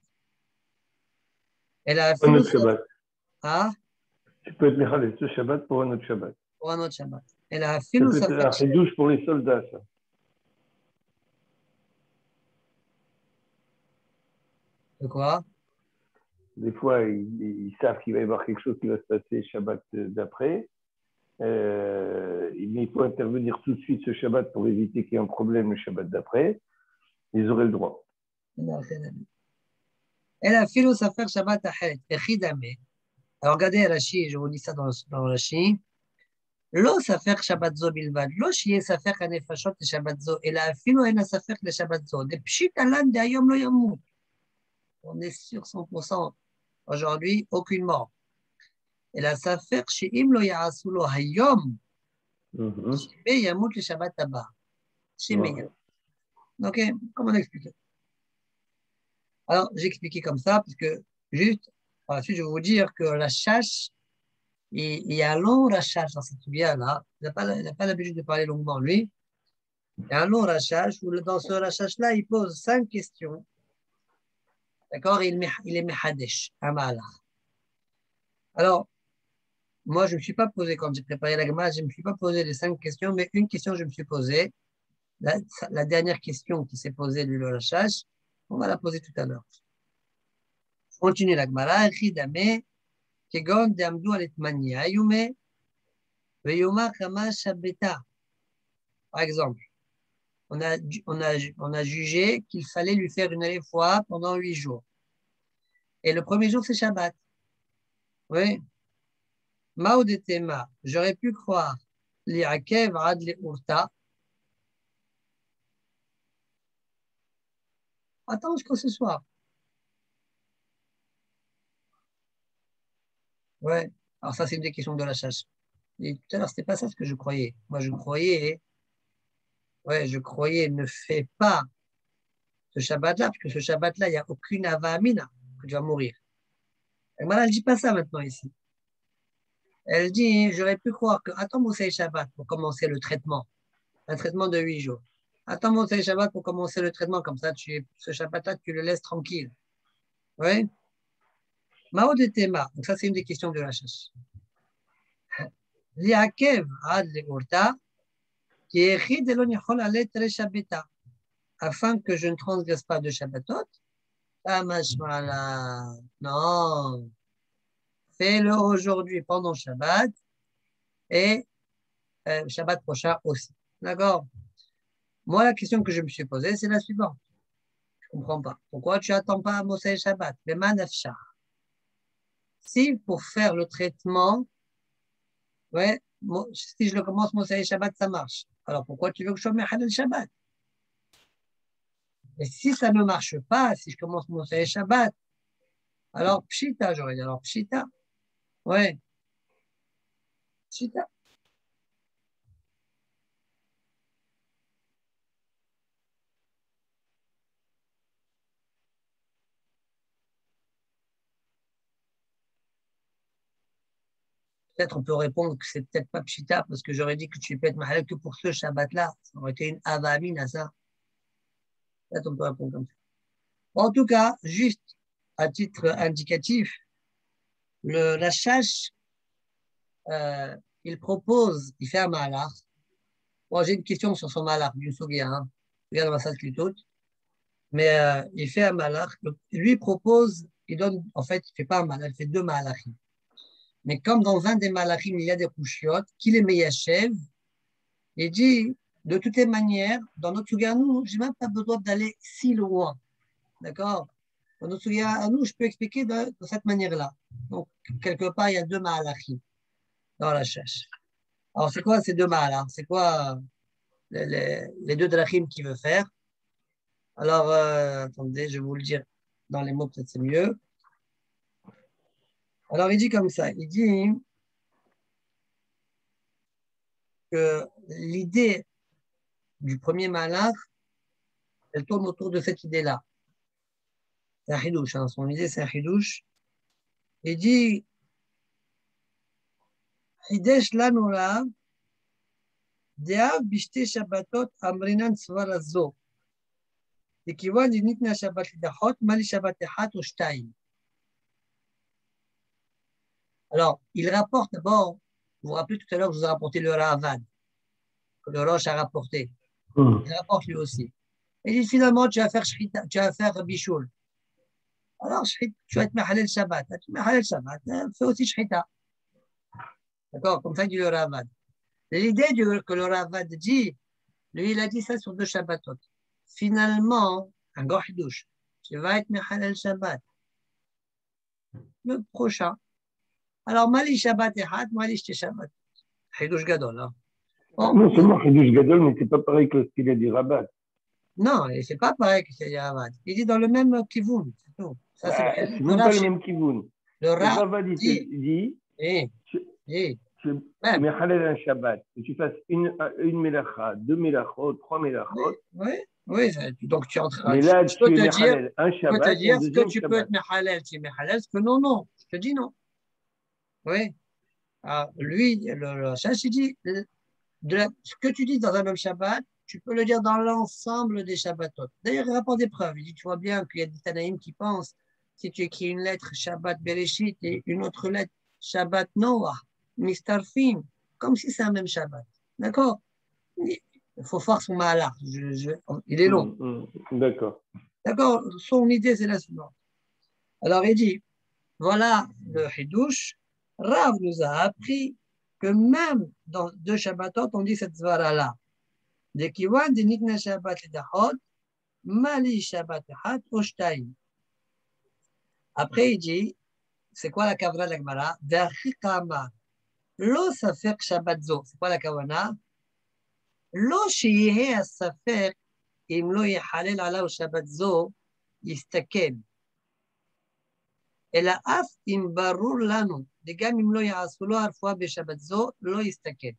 Et la un autre Shabbat. Ah? Tu peux être Mehalel ce Shabbat pour un autre Shabbat. Pour un autre Shabbat. Et la ça peut être un Hidouj pour les soldats, ça. De quoi? Des fois, ils, ils savent qu'il va y avoir quelque chose qui va se passer Shabbat d'après. Euh, mais il faut intervenir tout de suite ce Shabbat pour éviter qu'il y ait un problème le Shabbat d'après. Ils auraient le droit. Et la philo, ça fait Shabbat Achet. Alors regardez Rashi, je vous dis ça dans, dans Rashi. Lo safer Shabbat zo bilvad, lo shiye safer hanefashot le Shabbat zo, et la philo ena safer le Shabbat zo. De pshit alan de ayom lo yamut. On est sur cent pour cent aujourd'hui, aucune mort. Et la safer she'im lo ya'asu lo hayom, shebe yamut le Shabbat haba. Shebe yamut. Ok, comment expliquer? Alors, j'ai expliqué comme ça, parce que juste, par la suite, je vais vous dire que la chasse, il y a un long rachage dans cette sugia-là. Il n'a pas, pas l'habitude de parler longuement, lui. Il y a un long rachage, où dans ce rachage-là, il pose cinq questions. D'accord? Il, il est mehadesh, un malach. Alors, moi, je ne me suis pas posé, quand j'ai préparé la Gemara, je ne me suis pas posé les cinq questions, mais une question, je me suis posée. La, la dernière question qui s'est posée, lui, le rachage, on va la poser tout à l'heure. Continue la Gemara. Ridame, kegon deamdu aletmani ayume, veyoma kama shabeta. Par exemple, on a, on a, on a jugé qu'il fallait lui faire une réfoua pendant huit jours. Et le premier jour, c'est Shabbat. Oui. Maoudetema, j'aurais pu croire li'akev ad li'urta. Attends jusqu'à ce soir. Ouais. Alors ça, c'est une des questions de la chasse. Et tout à l'heure, c'était pas ça ce que je croyais. Moi, je croyais, ouais, je croyais, ne fais pas ce Shabbat-là, parce que ce Shabbat-là, il n'y a aucune avamina que tu vas mourir. Et moi, elle ne dit pas ça maintenant ici. Elle dit, j'aurais pu croire que, attends Moussei Shabbat pour commencer le traitement, un traitement de huit jours. Attends Moussei Shabbat pour commencer le traitement, comme ça, tu, ce Shabbat-là, tu le laisses tranquille. Oui. Mao de Tema, donc ça, c'est une des questions de la chasse. Liakev ad le'urta, qui est ri de l'onichol ale tere shabbata, afin que je ne transgresse pas de Shabbatot. Ah, mashmala. Non. Fais-le aujourd'hui pendant Shabbat et euh, Shabbat prochain aussi. D'accord? Moi, la question que je me suis posée, c'est la suivante. Je ne comprends pas. Pourquoi tu n'attends pas à Moshe Shabbat? Le manafsha. Si pour faire le traitement, ouais, si je le commence Moshe Shabbat, ça marche. Alors pourquoi tu veux que je sois Mechal Shabbat? Et si ça ne marche pas, si je commence Moshe Shabbat, alors Pshita, j'aurais dit. Alors Pshita. Ouais. Pshita. Peut-être on peut répondre que c'est peut-être pas Pshita, parce que j'aurais dit que tu peux être Mahal que pour ce Shabbat-là. Ça aurait été une avamine à ça. Peut-être on peut répondre comme ça. En tout cas, juste à titre indicatif, le Rashash, euh, il propose, il fait un malach. Bon, j'ai une question sur son malach, du Sougia, hein. Regarde ma salle tout. Mais euh, il fait un malach. Lui propose, il donne, en fait, il ne fait pas un malach, il fait deux malachim. Mais comme dans un des malachim, il y a des couchiotes, qu'il est meyachev, il dit, de toutes les manières, dans notre Sougia, nous, je n'ai même pas besoin d'aller si loin. D'accord? Dans notre Sougia, à nous, je peux expliquer de, de cette manière-là. Donc, quelque part, il y a deux malachim dans la cherche. Alors, c'est quoi ces deux malachim? C'est quoi les, les, les deux drachim qu'il veut faire? Alors, euh, attendez, je vais vous le dire dans les mots, peut-être c'est mieux. Alors, il dit comme ça, il dit que l'idée du premier malach, elle tourne autour de cette idée-là. C'est un chidouche, hein. Son idée, c'est un chidouche. Il dit, Hidesh lanura, deav bishte shabbatot amrinan svarazo. Et qui voit du nitna shabbat lidachot, mali shabbat echat ou shtaim. Alors, il rapporte d'abord, vous vous rappelez tout à l'heure que je vous ai rapporté le Ravad, que le Roche a rapporté. Mm. Il rapporte lui aussi. Et il dit finalement, tu vas faire shrita, tu vas faire bichoul. Alors, tu vas être Mahalel Shabbat. Tu Mahalel Shabbat, fais aussi shrita. D'accord? Comme ça, dit le Ravad. L'idée que le Ravad dit, lui, il a dit ça sur deux Shabbatot. Finalement, un grand chidouche, tu vas être Mahalel Shabbat. Le prochain. Alors, Mali Shabbat et Had, Mali Shte Shabbat. Chidouche Gadol. Hein. Bon, non seulement Chidouche Gadol, mais ce n'est pas pareil que ce qu'il a dit Rabat. Non, ce n'est pas pareil que ce qu'il a dit Rabat. Il dit dans le même kivoun, c'est tout. Ça, c'est ah, le, même pas le même kivoun. Le Rabat dit, dit, dit eh, tu, eh, tu mets un Shabbat, que tu fasses une, une mélacha, deux mélachot, trois mélachot. Oui, oui, oui, donc tu es en train mais là, je tu peux es te dire, un je peux te dire ce que tu Shabbat. peux être Mehalel, tu es Mehalel, ce que non, non, je te dis non. Oui. Alors, lui, le, le Chash, il dit, de la, ce que tu dis dans un même Shabbat, tu peux le dire dans l'ensemble des Shabbatot. D'ailleurs, il rapporte des preuves. Il dit, tu vois bien qu'il y a des Tanaïm qui pensent, si tu écris une lettre Shabbat Bereshit et une autre lettre Shabbat Noah, Mistarfim, comme si c'est un même Shabbat. D'accord? Il faut voir son malach. Je, je, il est long. Mmh, mmh, d'accord. D'accord? Son idée, c'est la suivante. Alors, il dit, voilà le Hidouche. Rav nous a appris que même dans deux Shabbatot, on dit cette zvara-là. Dekiwan de Nikna Shabbat Ledachot, Mali Shabbat Hat Oshtaim. Après, il dit, c'est quoi la kavana de la Gemara? Verchikama. Lo Safer Shabbat Zo. C'est quoi la kavana? Lo Shiyehe Safer, Im Lo Yehalel Ala Shabbat Zo, Yistaken. אלא אף אם ברור לנו, וגם אם לא יעשו לו הרפואה בשבת זו, לא יסתכל.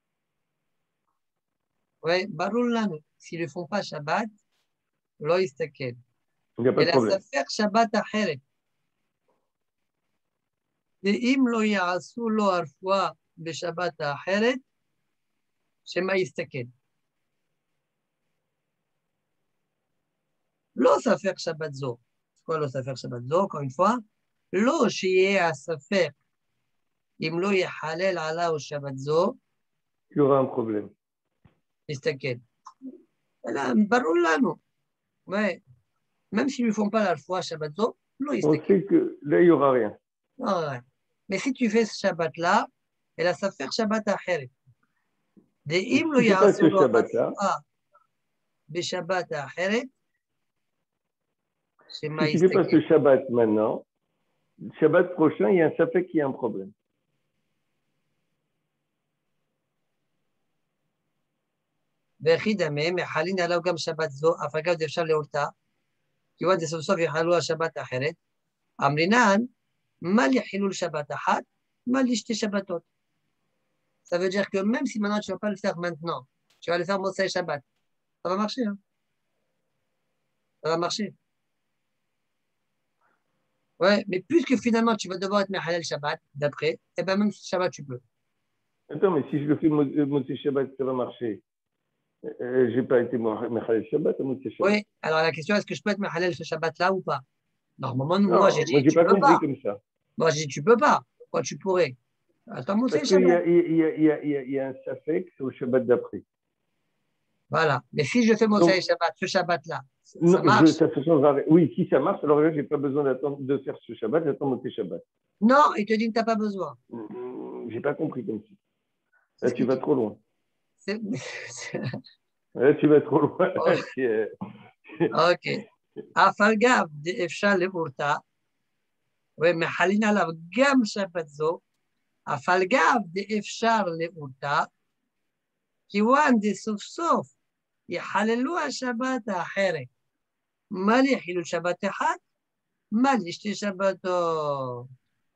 ברור לנו, s'ils ne font pas שבת, לא יסתכל. אלא ספק שבת אחרת. ואם לא יעשו לו הרפואה בשבת האחרת, שמה יסתכל. לא ספק שבת זו. quoi לא ספק שבת זו, encore une fois, לא שיהיה הספק, אם לא יחלל עליו שבת זו, il y aura un problème. תסתכל. אלא ברור לנו. même s'ils ne font pas la foi שבת זו, לא יסתכל. On sait que là, il n'y aura rien. Non, ouais. Mais si tu fais ce שבת-là, אלא ספק שבת האחרת. ואם לא יעשו לו הרפואה בשבת האחרת, si tu ne fais pas ce Shabbat maintenant, le Shabbat prochain, il y a un safek qui a un problème. וכי דמה, מחלין עליו גם שבת זו, אף אגב אפשר לאורתה, כי עוד סוף סוף יחלו על שבת אחרת, אמרינן, מה לחילול שבת אחת, מה לשתי שבתות. Ça veut dire que même si maintenant tu ne vas pas le faire maintenant, tu vas le faire Motsei Shabbat, ça va marcher. Hein? Ça va marcher. Ouais, mais puisque finalement tu vas devoir être Mehalel Shabbat d'après, et bien même Shabbat tu peux. Attends, mais si je le fais Motsei Shabbat, ça va marcher. Euh, je n'ai pas été Mehalel Shabbat à Motsei Shabbat. Oui, alors la question est-ce que je peux être Mehalel ce Shabbat là ou pas? Normalement, non, moi j'ai dit moi, tu pas peux pas. Comme ça. Moi j'ai dit tu peux pas. Quoi tu pourrais? Attends, Motsei Parce Shabbat. qu'il y, y, y, y, y a un safek au Shabbat d'après. Voilà, mais si je fais Motsei Shabbat, ce Shabbat là, ça non, marche. Je, ça se changera. Oui, si ça marche, alors là, je n'ai pas besoin d'attendre de faire ce Shabbat, j'attends Motsei Shabbat. Non, il te dit que tu n'as pas besoin. Je n'ai pas compris comme ça. Là, tu vas trop loin. C'est... Là, tu vas trop loin. Oh. Ok. Afalgav de Efshal le Urta. Oui, mais Halina la Gam Shabbat zo. Afalgav de Efshal le Urta. Qui wan de sauf sauf. يحللوا الشبات آخره ما لي يحلوا الشبات حد ما لي يشتي شباته.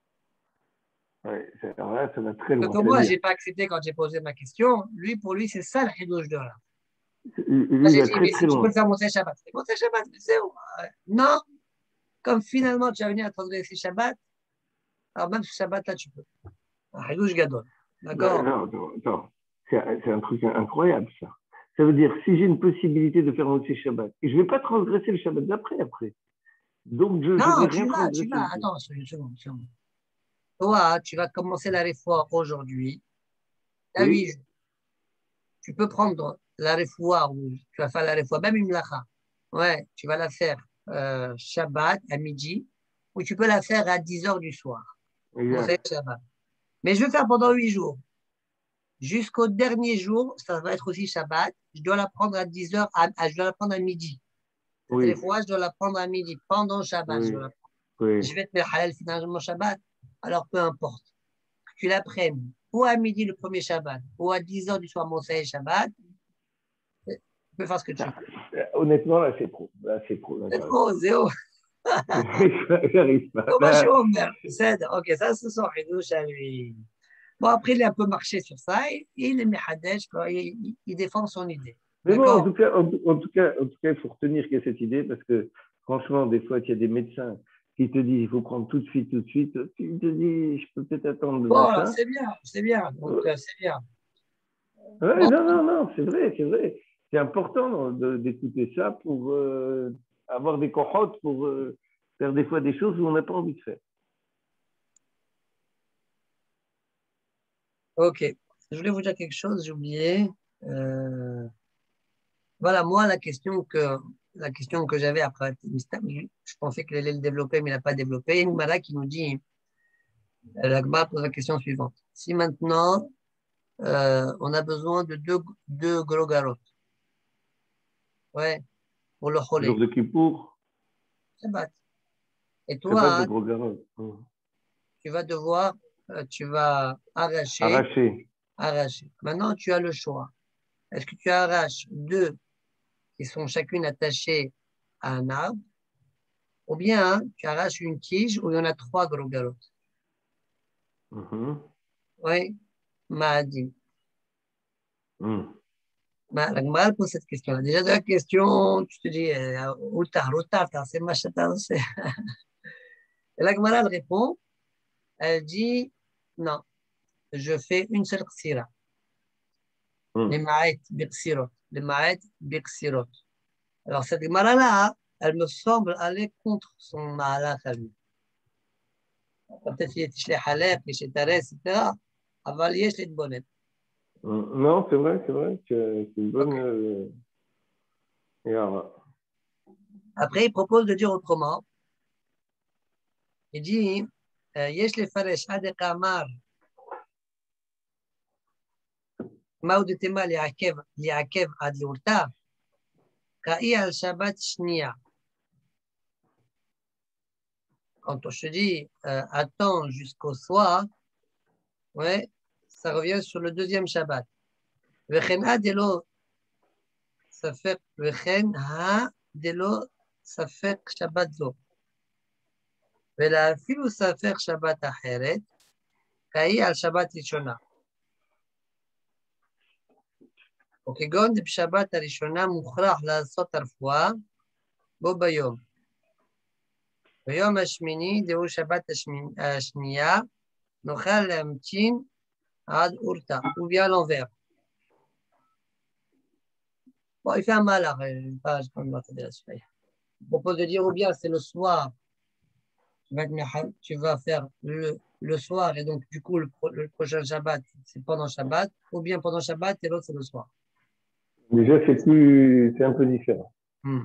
Ouais, ça, ça va très loin. Donc moi, je n'ai pas accepté quand j'ai posé ma question. Lui, pour lui, c'est ça le chidouche de là. Lui, J'ai va dit, très, mais très si loin. tu peux le faire Motsei Shabbat, c'est Motsei Shabbat, c'est où? Non, comme finalement tu vas venir à transgresser Shabbat, alors même ce Shabbat-là, tu peux. Un chidouche gadol. D'accord? Non, non, non. C'est un truc incroyable, ça. Ça veut dire, si j'ai une possibilité de faire Motsei Shabbat, et je ne vais pas transgresser le Shabbat d'après, après. Donc, je ne Non, vais tu rien vas, transgresser. tu vas. Attends, une seconde, une seconde. Toi, tu vas commencer la réfoua aujourd'hui. Tu as huit jours. Tu peux prendre la réfoua, ou tu vas faire la réfoua, même une lacha. Ouais, tu vas la faire euh, Shabbat à midi, ou tu peux la faire à dix heures du soir. Shabbat. Mais je vais faire pendant huit jours. Jusqu'au dernier jour, ça va être aussi Shabbat. Je dois la prendre à dix heures, à, à, je dois la prendre à midi. Oui. Les fois, je dois la prendre à midi, pendant Shabbat. Oui. Je, dois la prendre. Oui. Je vais te faire halal finalement Shabbat. Alors, peu importe. Que tu la prennes ou à midi le premier Shabbat, ou à dix heures du soir, Motsei Shabbat, tu peux faire ce que tu veux. Honnêtement, là, c'est trop. Là, c'est trop. C'est trop, Zéo. J'arrive pas. Comment je omer? C'est ok, ça, c'est son chidouche à lui. Bon, après, il a un peu marché sur ça, et il est Mehadesh, il, il défend son idée. Mais bon, en tout cas, en, en tout cas, en tout cas, il faut retenir qu'il y a cette idée, parce que franchement, des fois, il y a des médecins qui te disent il faut prendre tout de suite, tout de suite. Tu te dis, je peux peut-être attendre le bon, matin. C'est bien, c'est bien, donc ouais. C'est bien. Ouais, bon. Non, non, non, c'est vrai, c'est vrai. C'est important d'écouter ça pour euh, avoir des cohortes, pour euh, faire des fois des choses où on n'a pas envie de faire. Ok, je voulais vous dire quelque chose, j'ai oublié. Euh... Voilà, moi, la question que, la question que j'avais après, je pensais qu'il allait le développer, mais il n'a pas développé. Il y a une Mara qui nous dit, la Gemara pose la question suivante. Si maintenant, euh, on a besoin de deux, deux glogarot, Ouais, pour le cholé. Jour de Kippour. Shabbat. Et Shabbat toi, de gros garot. Hum. tu vas devoir, euh, tu vas arracher, Arraché. arracher. Maintenant, tu as le choix. Est-ce que tu arraches deux qui sont chacune attachées à un arbre, ou bien hein, tu arraches une tige où il y en a trois gros galottes. Mhm. Oui, m'a dit. Hum. Ma, la Gemara pose cette question. Déjà, la question, tu te dis, euh, où tard, où tard, c'est machin, c'est. Et la Gemara, elle répond, elle dit, non, je fais une seule ksira. Les Hum. ma'et biksirot. Les ma'et biksirot. Alors, cette Gemara-là, elle me semble aller contre son ma'alach à lui. Peut-être qu'il est chez Halef, chez Tarès, et cetera. Aval yesh les bonnet. Hum. Non, c'est vrai, c'est vrai. que C'est une bonne. Okay. Euh... Et alors, Après, il propose de dire autrement. Il dit, yesh les faresh adek amar. מה דתמה לעכב, לעכב עד לאורתה, כאי על שבת שנייה. Quand je dis euh, attends jusqu'au soir, ouais, ça revient sur le deuxième Shabbat. וכן הדלא ספק, וכן הדלא ספק שבת זו. ולאפילו ספק שבת אחרת, כאי על שבת ראשונה. וכגון בשבת הראשונה מוכרח לעשות הרפואה בו ביום. ביום השמיני, דהו שבת השנייה, נוכל להמתין עד אורתה, ou bien à l'envers. Bon, il fait un mal, je pas, pas me m'attarder là-dessus. Il propose de dire ou bien c'est le soir, tu vas, être, tu vas faire le, le soir, et donc du coup le, le prochain Shabbat, c'est pendant Shabbat, ou bien pendant Shabbat et l'autre c'est le soir. déjà, c'est plus, c'est un peu différent. Hmm.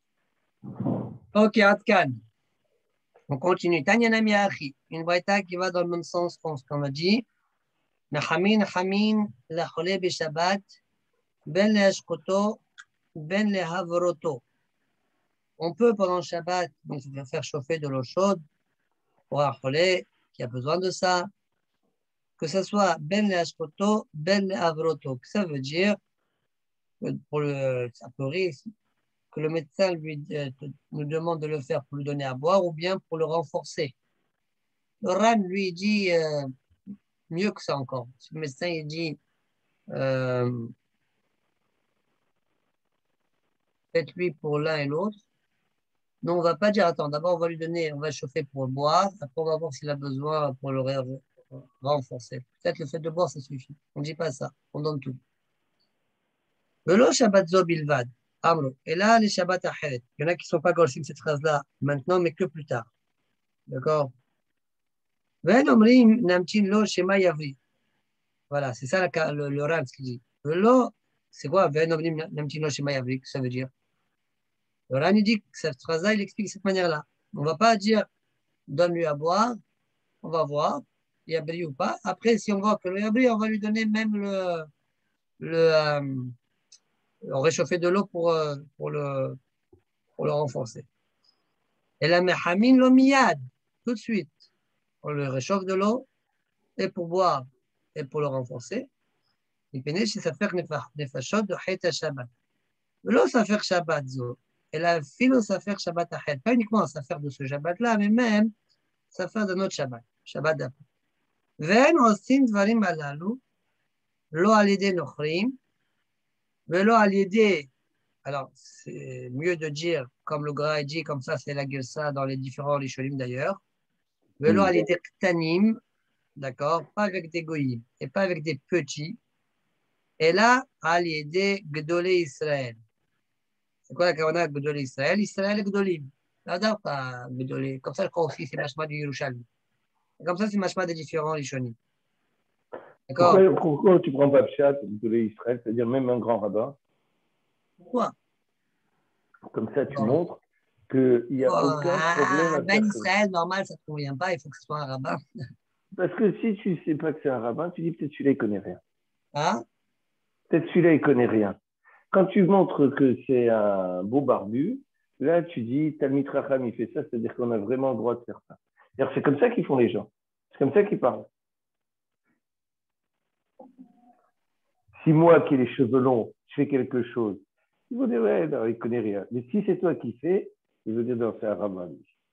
Ok, Atkan. On continue. Tanya Nami Achi, une braïta qui va dans le même sens qu'on qu'on a dit. Nachamin, Nachamin, la cholé be Shabbat, ben le hashkoto, ben le havroto. On peut pendant le Shabbat donc, faire chauffer de l'eau chaude pour un cholé qui a besoin de ça. Que ce soit ben le hashkoto, ben le havroto. Ça veut dire que pour le, ça peut risque que le médecin lui, euh, nous demande de le faire pour lui donner à boire ou bien pour le renforcer. Le Ran lui dit euh, mieux que ça encore. Si le médecin il dit euh, faites-lui pour l'un et l'autre. Non, on ne va pas dire attends, d'abord on va lui donner, on va chauffer pour le boire, après on va voir s'il a besoin pour le renforcer. Peut-être le fait de boire, ça suffit. On ne dit pas ça, on donne tout. Velo Shabbat zo bilvad. Amro. Et là, les Shabbat achelet. Il y en a qui ne sont pas gorchim cette phrase-là maintenant, mais que plus tard. D'accord? Ven omrim namtin lo shema yavri. Voilà, c'est ça le, le Ran, ce qu'il dit. Velo, c'est quoi? Ven omrim namtin lo shema yavri, ça veut dire? Le Ran, il dit que cette phrase-là, il explique de cette manière-là. On ne va pas dire donne-lui à boire, on va voir, il y a bris ou pas. Après, si on voit que le yabri, on va lui donner même le, le, euh, le réchauffer de l'eau pour, euh, pour, le, pour le renforcer. Et la mehamin lo miyad, tout de suite, on le réchauffe de l'eau et pour boire et pour le renforcer. Il pénètre chez sa faire nefashot de Haïta Shabbat. L'eau, ça fait Shabbat zo. Et la philo, ça fait Shabbat Achet. Pas uniquement ça fait de ce Shabbat-là, mais même ça fait de notre Shabbat, Shabbat d'après. ואין עושים דברים הללו, לא על ידי נוכרים, ולא על ידי, alors c'est mieux de dire, comme le Gra dit, comme ça c'est la Gersa dans les différents Rishonim d'ailleurs, ולא על ידי קטנים, d'accord, pas avec des goyim, et pas avec des petits, et là, על ידי גדולי ישראל. C'est quoi la kavana גדולי ישראל? ישראל גדולים. là-dedans, pas גדולי, comme ça je crois aussi c'est machma du Yerushalmi. Comme ça c'est machma des différents Rishonim. Pourquoi, pourquoi tu ne prends pas Pshat de l'Israël, c'est-à-dire même un grand rabbin? Pourquoi? Comme ça, tu bon. montres qu'il n'y a oh, aucun ah, problème à ben faire. Israël, normal, ça ne te convient pas, il faut que ce soit un rabbin. Parce que si tu ne sais pas que c'est un rabbin, tu dis peut-être celui-là, il ne connaît rien. Hein? Peut-être celui-là, il ne connaît rien. Quand tu montres que c'est un beau barbu, là, tu dis, Talmid Racham, il fait ça, c'est-à-dire qu'on a vraiment le droit de faire ça. C'est comme ça qu'ils font les gens. C'est comme ça qu'ils parlent. Si moi, qui ai les cheveux longs, je fais quelque chose, ils vont dire, ouais, non, il ne connaît rien. Mais si c'est toi qui fais, ils vont dire, non, c'est un rabbin.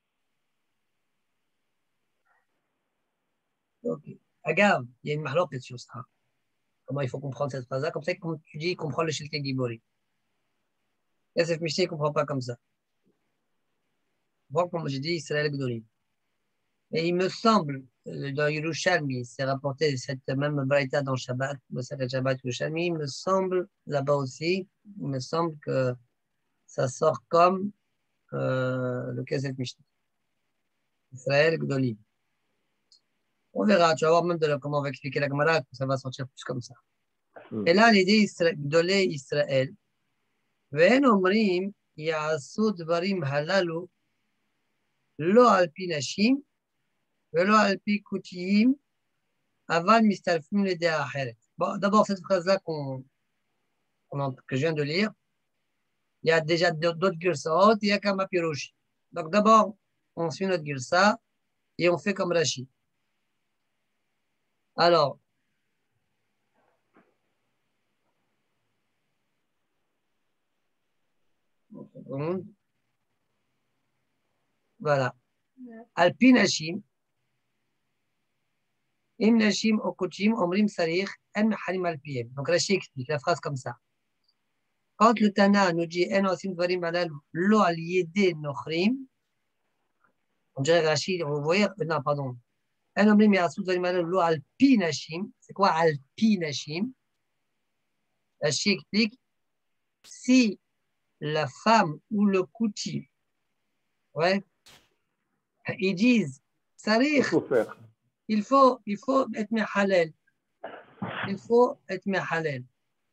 Ok. Regarde, il y a une mahloquette sur ça. Comment il faut comprendre cette phrase-là? Comme ça, comme tu dis, comprends le Shilke Gibori. Yosef Mishneh ne comprend pas comme ça. Bon, comme j'ai dit, Israël Gdolim. Et il me semble, dans Yerushalmi, c'est rapporté cette même braïta dans Shabbat, le Shabbat Yerushalmi, il me semble, là-bas aussi, il me semble que ça sort comme euh, le Kesef Mishneh. Israël Gdolim. On verra, tu vas voir même de la, comment on va expliquer la Gemara, que ça va sortir plus comme ça. Mm. Et là, l'idée Gdolé Israël, Ve'en omrim ya'asu dvarim halalu lo al pi nashim ve'lo al pi kutiyim aval mistalfim le dea acheret. Bon, d'abord, cette phrase-là qu'on, qu'on, que je viens de lire, il y a déjà d'autres girsaot, il y a Kama Piroshi. Donc d'abord, on suit notre girsa et on fait comme Rashi. Alors, voilà. Alpi Nashim, Im Nashim Okochim, Omrim Sarich, En Harim Alpiem. Donc Rashi explique la phrase comme ça. Quand le Tana nous dit En Osim Dvarim Alal, Lo Al Yede Nochrim, on dirait Rashi, vous voyez, non, pardon. En Omrim Yasu Dvarim Alal, Lo Alpi Nashim. C'est quoi Alpi Nashim? Rashi explique si la femme ou le kouti, ouais, ils disent, Sarich, il faut, il faut être mehalel. Il faut être mehalel.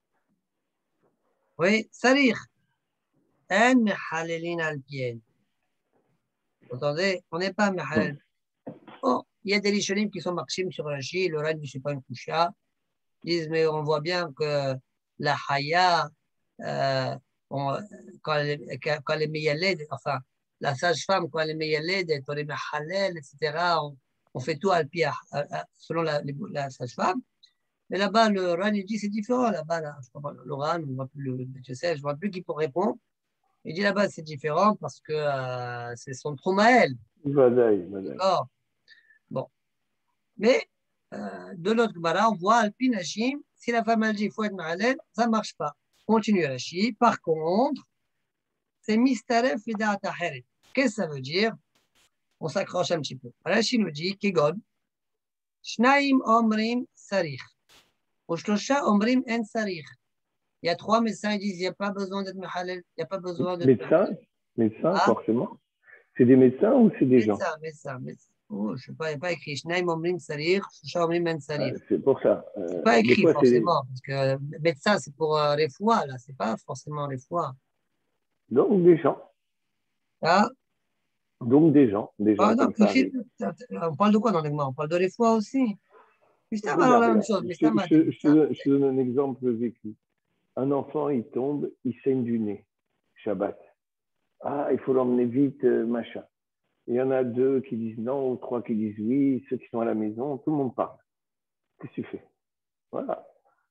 Oui, Sarich, en mehalelin al-pien. Vous entendez? On n'est pas mehalel. Bon, il y a des rishonim qui sont maxim sur Rashi, le règne, je ne sais pas une koucha. Ils disent, mais on voit bien que la haya, euh, on, quand elle, quand elle est meyaled, enfin, la sage-femme, quand elle est meyaled, elle est mehalel, et cetera, on, on fait tout al-pi, selon la, la sage-femme. Mais là-bas, le Ran, il dit c'est différent. Là-bas, là, je crois, le Ran, je sais, je ne vois plus qui pour répondre. Il dit là-bas, c'est différent parce que euh, c'est son trauma à elle. D'accord. Bon. Mais euh, de l'autre Gemara, on voit Alpin Hashim, si la femme elle dit il faut être ma'alel, ça ne marche pas. Continue Rashi. Par contre, c'est Mistaref Lidat Aheret. Qu'est-ce que ça veut dire? On s'accroche un petit peu. Rashi nous dit Kegon, Shnaim Omrim Sarich. Il y a trois médecins qui disent qu'il n'y a pas besoin d'être mehalel, il n'y a pas besoin d'être médecin, médecin ah. forcément. C'est des médecins ou c'est des médecin, gens médecin, médecin. Oh, je ne sais pas, il n'y a pas écrit. Shnaim omrim sarir, shloshah omrim en sarir. C'est pour ça. Euh, c'est pas écrit fois, forcément, parce que médecin c'est pour euh, refoua, là, c'est pas forcément refoua. Donc des gens. Ah. Donc des gens, des gens ah, comme non, ça. Si, on parle de quoi dans les mots? On parle de refoua aussi. C'est alors la même chose. Je, je, je, je, te, je te donne un exemple vécu. Un enfant, il tombe, il saigne du nez. Shabbat. Ah, il faut l'emmener vite, euh, machin. Il y en a deux qui disent non, ou trois qui disent oui, ceux qui sont à la maison, tout le monde parle. Qu'est-ce que tu fais? Voilà.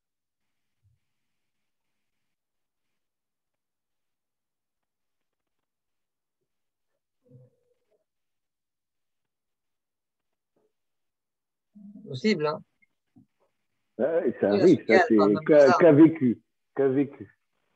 Possible, hein? Ouais, c'est un risque, ça, c'est qu'a qu vécu. Qu'a vécu.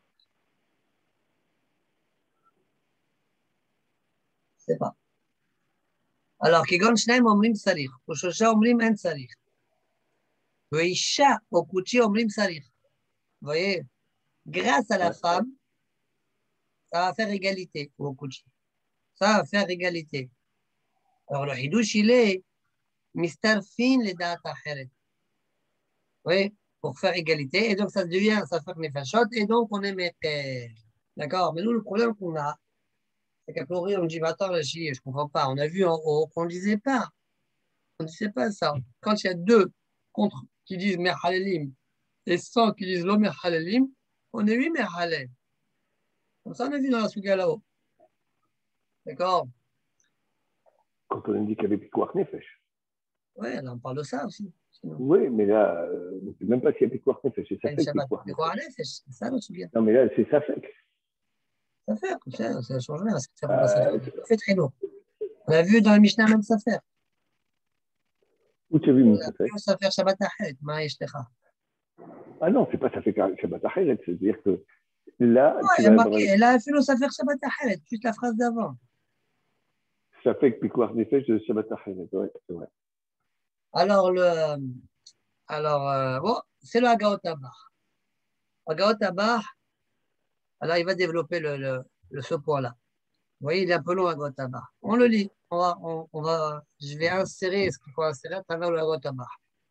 Je ne sais pas. Alors, Kegon Shnaim Omrim Sarich, ou Shosha Omrim En Sarich. Veisha Okuchi Omrim Sarich. Vous voyez, grâce à la ouais. femme, ça va faire égalité au Okuchi. Ça va faire égalité. Alors, le Hidouch, il est Mistarfin le Data Heret. Oui, pour faire égalité. Et donc, ça devient, ça fait mes fachot, et donc, on est méter. D'accord? Mais nous, le problème qu'on a, c'est qu'à priori, on dit, bah, attends, là, je ne comprends pas. On a vu en haut qu'on ne disait pas. On ne disait pas ça. Quand il y a deux contre qui disent Mehalelim et cent qui disent Lo Mehalelim, On est huit Mehalel. Comme ça, on a vu dans la Souga là-haut. D'accord? Quand on indique avec Pikuach Nefesh. Oui, là, on parle de ça aussi. Sinon. Oui, mais là, euh, on ne sait même pas s'il y a Pikuach Nefesh. C'est Safek Pikuach Nefesh. C'est ça le Souga. Non, mais là, c'est Safek. Ça fait, comme ça, ça change rien. Ça Euh, fait très lourd. On a vu dans le Mishnah même ça fait. Où tu as vu mon Safek? Ça fait Shabbat Ahed, Ma'ishtecha. Ah non, c'est pas Safek Shabbat Ahed. C'est-à-dire que là, Ouais, tu il y a vas marqué, elle a fait le Safer Shabbat Ahed, juste la phrase d'avant. Safek Pikuach Nefesh de Shabbat Ahed. Ouais, c'est vrai. Alors, le, alors euh, bon, c'est le Hagaot Abach. Hagaot Abach, alors il va développer le, le, le, ce point-là. Vous voyez, il est un peu long, Hagaot Abach. On le lit. On va, on, on va, je vais insérer ce qu'il faut insérer à travers le Hagaot Abach.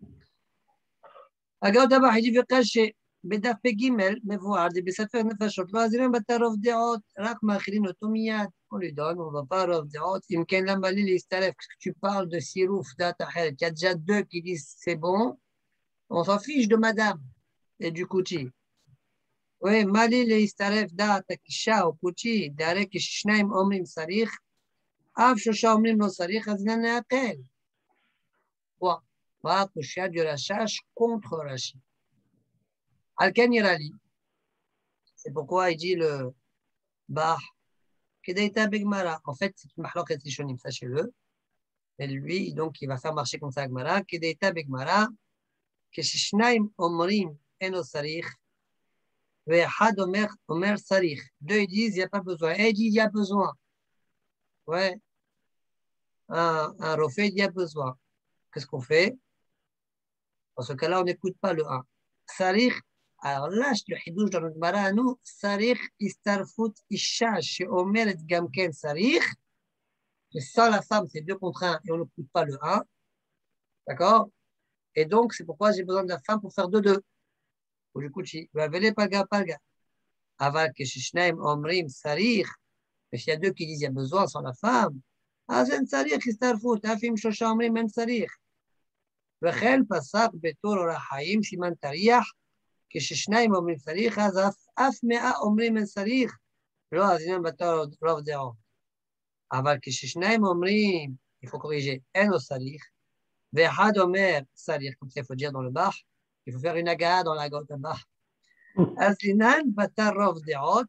Hagaot Abach, il dit caché. בדף פ"ג מבואר בספר נפשות, לא עזירים בתא רוב דעות, רק מאכילים אותו מיד. On lui donne, on ne va pas רוב דעות. אם כן, למה לי להסתלף? Parce que tu parles de sirouf, date אחרת. Il y a déjà deux qui disent c'est bon. On s'en fiche de madame et du kouchi. Oui, מה לי להסתלף דעת הקישה או קוצ'י, דהרי כששניים אומרים צריך, אף שלושה אומרים לא צריך, אז נעקל. Bon, voilà, קושיה du Rashash contre Rashi. Al-Ken Irali, c'est pourquoi il dit le Bah, Kedaita Begmara. En fait, c'est une mahloket rishonim, sachez-le. Et lui, donc, il va faire marcher comme ça Gemara. Kedaita Begmara, Keshishnaim Omrim Eno Sarich, Ve'echad Omer Omer Sarich. Deux, ils disent, il n'y a pas besoin. Et il dit, il y a besoin. Ouais. Un, un refait, il y a besoin. Qu'est-ce qu'on fait? Dans ce cas-là, on n'écoute pas le un. Sarich. Alors là, le hidouche dans notre Gemara à nous, Sarich istarfut isha she'omeret gamken sarich. Sans la femme, c'est deux contre un et on n'écoute pas le un. D'accord? Et donc, c'est pourquoi j'ai besoin de la femme pour faire deux deux. Ou du kuchi. Vavele palga palga. Aval keshishnaim omrim sarich. Mais s'il y a deux qui disent il y a besoin sans la femme, azen sarich istarfut. Afim shosha omrim en sarich. Vechel pasak betor orachaim siman tariach. כששניים אומרים צריך, אז אף, אף מאה אומרים אין צריך, לא, אז הנה בתור רוב דעות. אבל כששניים אומרים, il faut corriger, אין או צריך, ואחד אומר צריך, comme ça il faut dire dans le bach, il faut faire une agade dans la goutte de bach. אז לינן בתר רוב דעות,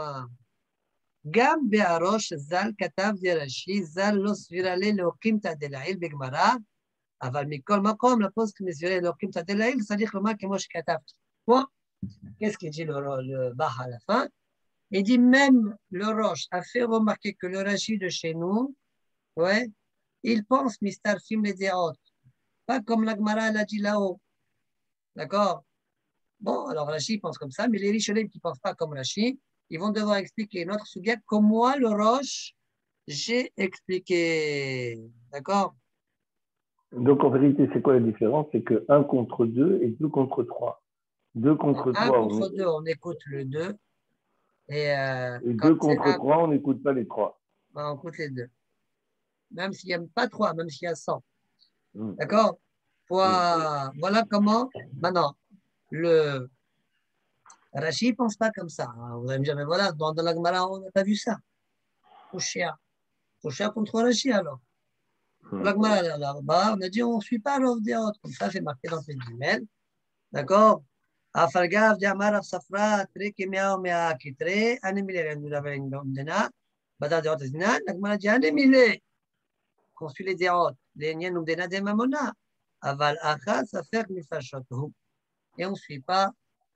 גם בהראש ז"ל כתב דרש"י, ז"ל לא סבירה לי להוקימתא דלעיל בגמרא, אבל מכל מקום לפוסק מסבירה להוקימתא דלעיל, צריך לומר כמו שכתבתי. Bon, qu'est-ce qu'il dit le, le Bah à la fin? Il dit même le Roche a fait remarquer que le Rashi de chez nous, ouais, il pense Mistarfim les dérotes, pas comme la Gemara l'a dit là-haut. D'accord? Bon, alors Rashi pense comme ça, mais les Rishonim qui ne pensent pas comme Rashi, ils vont devoir expliquer notre sujet comme moi, le Roche, j'ai expliqué. D'accord? Donc en vérité, c'est quoi la différence? C'est que un contre deux et deux contre trois. deux contre un trois. contre on... deux, on écoute le deux. Et, euh, et deux contre trois, on n'écoute pas les trois. Ben, on écoute les deux. Même s'il n'y a pas trois, même s'il y a cent. Mm. D'accord? Voilà, mm. Voilà comment, maintenant, le Rashi ne pense pas comme ça. Vous allez me dire, mais voilà, dans, dans la Gemara, on n'a pas vu ça. Fouchia. Fouchia contre Rashi alors. Mm. La Gemara, là-bas, on a dit, on ne suit pas l'offre des autres. Comme ça, c'est marqué dans cette email. D'accord? Afalgav, Diamar, Afsafra, Trekemia, Omea, Kitre, Anemile, nous avons une donna, Bada de Hotazina, la Gemara dit, Anemile. Qu'on suit les dérotes, les niens nous donnent des mamona. Aval achas, ça fait mifashotou. Et on ne suit pas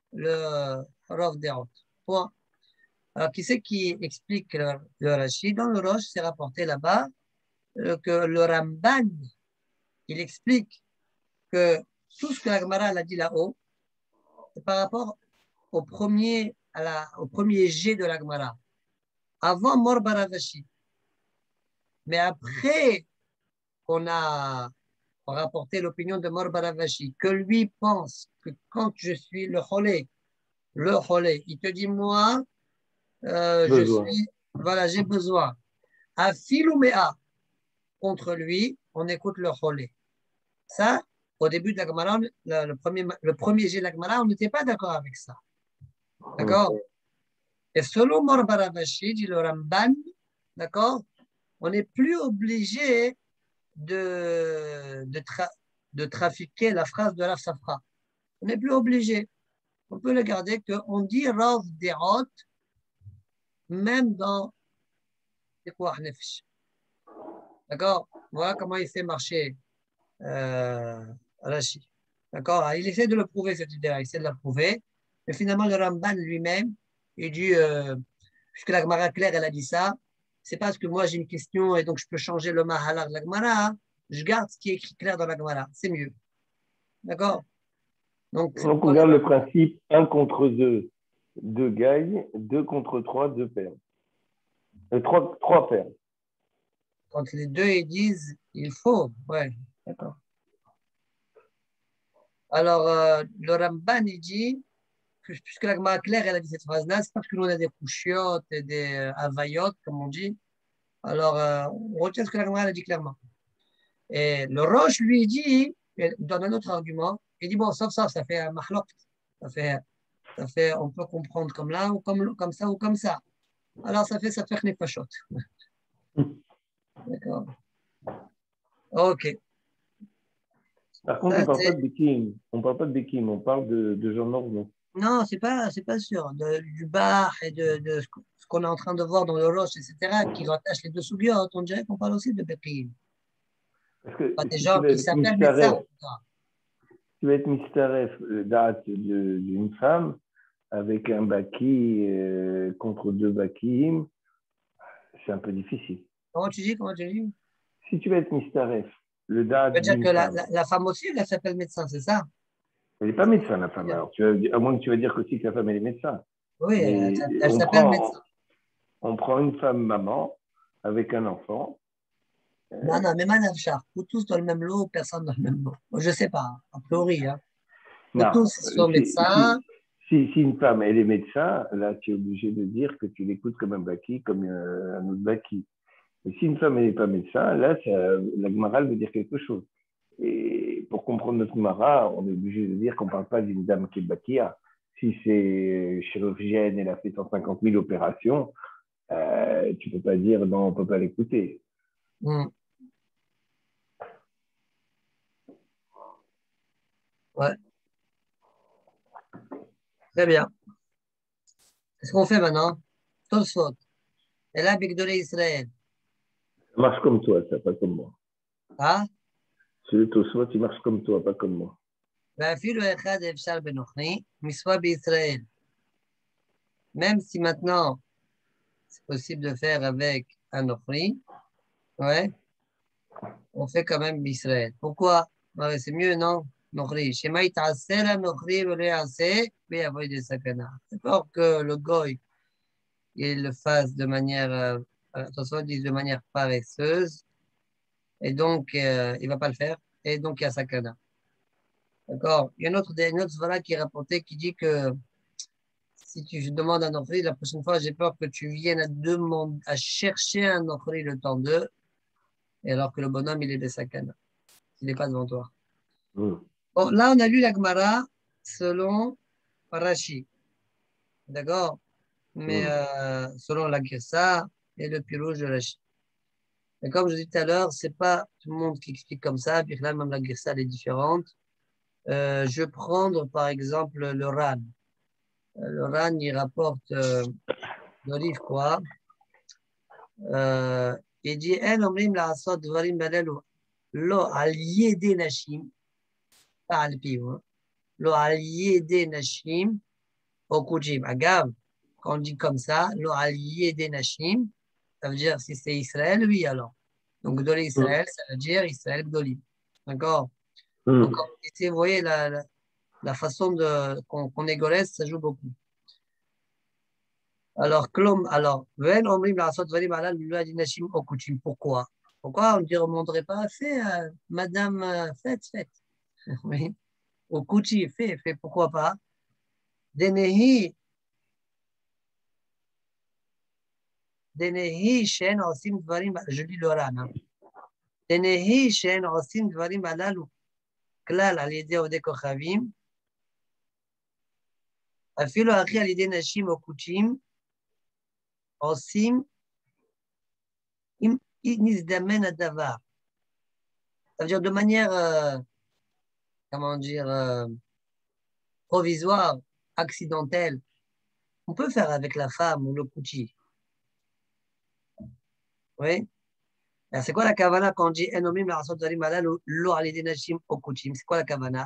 le Rav dérote. Point. Alors, qui c'est qui explique le, le Rashi? Dans le Rosh, c'est rapporté là-bas euh, que le Ramban, il explique que tout ce que la Gemara a dit là-haut, c'est par rapport au premier, à la, au premier jet de la Gemara. Avant Mor Baravashi. Mais après qu'on a rapporté l'opinion de Mor Baravashi, que lui pense que quand je suis le cholé, le cholé, il te dit moi, euh, je suis, voilà, j'ai besoin. À Filouméa, contre lui, on écoute le cholé. Ça, au début de la Gemara, le, le premier, le premier jet de la Gemara, on n'était pas d'accord avec ça. D'accord? Et selon Morba Rav Ashi, dit le Ramban, d'accord, on n'est plus obligé de, de, tra de trafiquer la phrase de Rav Safra. On n'est plus obligé. On peut le garder qu'on dit Rav Derot, même dans les Kouah Nefesh. D'accord? Voilà comment il fait marcher euh, Rashi. D'accord? Il essaie de le prouver, cette idée-là, il essaie de la prouver. Mais finalement, le Ramban lui-même, il dit, euh, puisque la Gemara Claire, elle a dit ça, c'est parce que moi j'ai une question et donc je peux changer le Mahalar de la Gemara, hein. Je garde ce qui est écrit clair dans la Gemara, c'est mieux. D'accord? Donc, Donc on garde le principe un contre deux, deux gagnent, deux contre trois, deux perdent. Euh, trois, trois perdent. Quand les deux ils disent il faut, ouais, d'accord. Alors, euh, le Ramban, il dit, puisque la Gemara Claire, elle a dit cette phrase-là, c'est parce que nous on a des couchiotes et des euh, avayotes, comme on dit. Alors, euh, on retient ce que la Gemara a dit clairement. Et le Roche lui dit, il donne un autre argument, il dit, bon, sauf ça, ça fait un mahlok, ça fait, ça fait, on peut comprendre comme là, ou comme, comme ça, ou comme ça. Alors, ça fait, ça fait nefashot. D'accord. Ok. Par contre, Ça, on ne parle pas de Bekim, on parle pas de Bekim, on parle de, de gens normaux. non, c'est pas, c'est pas sûr. De, du bar et de, de ce qu'on est en train de voir dans le Roche, et cetera, qui rattachent les deux soubiotes, on dirait qu'on parle aussi de Bekim. Parce que Pas des si gens qui s'appellent médecins. Tu vas être mistaref, date d'une femme avec un baki euh, contre deux bakim, c'est un peu difficile. Comment tu dis, comment tu dis? Si tu vas être mistaref, le date Tu veux dire d'une que la, femme. la, la femme aussi, elle s'appelle médecin, c'est ça? Elle n'est pas médecin, la femme. Alors, tu vas, à moins que tu vas dire aussi que la femme, elle est médecin. Oui, mais elle, elle on s'appelle prend, médecin. On, on prend une femme maman avec un enfant. Non, non, mais Madame Char, ou tous dans le même lot, personne dans le même lot. Je ne sais pas, a priori. Hein. Ou Non, tous sont si, médecins. Si, si, si une femme, elle est médecin, là, tu es obligé de dire que tu l'écoutes comme un baki, comme un, un autre baki. Mais si une femme, elle n'est pas médecin, là, ça, la Gemara veut dire quelque chose. Et pour comprendre notre Gemara, on est obligé de dire qu'on ne parle pas d'une dame qui est bakia. Si c'est chirurgienne, elle a fait cent cinquante mille opérations, euh, tu ne peux pas dire non, on ne peut pas l'écouter. Mmh. Ouais. Très bien. Qu'est-ce qu'on fait maintenant? Tosfot. Et là, Bigdolé Israël. Ça marche comme toi, ça, pas comme moi. Ah? C'est le Tosfot, il marche comme toi, pas comme moi. Même si maintenant, c'est possible de faire avec un offri, ouais, on fait quand même Israël. Pourquoi? Ouais, c'est mieux, non? Nochri. Shema itasera nochri v'le'ase ve'avoy de sakana. C'est pas que le goy, il le fasse de manière, euh, attention, dit de manière paresseuse, et donc, euh, il va pas le faire, et donc il y a sakana. D'accord? Il y a une autre, une autre voilà qui est rapportée qui dit que si tu demandes un offri, la prochaine fois, j'ai peur que tu viennes à, demander, à chercher un offri le temps d'eux, et alors que le bonhomme, il est de sakana. Il n'est pas devant toi. Mmh. Bon, là, on a lu la Gemara selon Rashi. D'accord? Mais Mmh. euh, selon la Girsa et le pirouge de Rashi. Et comme je disais tout à l'heure, c'est pas tout le monde qui explique comme ça, puis là, même la Girsa, elle est différente. Euh, je vais prendre, par exemple, le Ran. Le Ran, il rapporte euh, le livre quoi? Euh, il dit, En omrim la asot dvarim balelu lo al yede nashim, pas al piou, lo al yede nashim, au Kujim. Agave, quand on dit comme ça, lo al yede nashim, ça veut dire si c'est Israël, oui alors. Donc Gdolé Israël, ça veut dire Israël Gdoli. D'accord? Mmh. Donc ici, vous voyez la, la, la façon de, qu'on, qu'on égolesse, ça joue beaucoup. Alors, Klom, alors, pourquoi? Pourquoi on ne demanderait pas, fais, euh, madame, euh, faites, faites. Oui. Au Kouchi, fait, fait, pourquoi pas? Denehi, Denehi, Shen, Osim, Dvarim, je lis le Ran. Denehi, Shen, Osim, Dvarim, Alalu, Klal, Al Yedé, Ode Kochavim, אפילו אחי על ידי נשים או קודשים, עושים אם נזדמן הדבר. Ça veut dire de manière, euh, comment dire, euh, provisoire, accidentelle. On peut faire avec la femme ou le kouchi. Oui. C'est quoi la kavana quand on dit enomim la rasot zarim alal lo alidei nashim au kouchim? C'est quoi la kavana?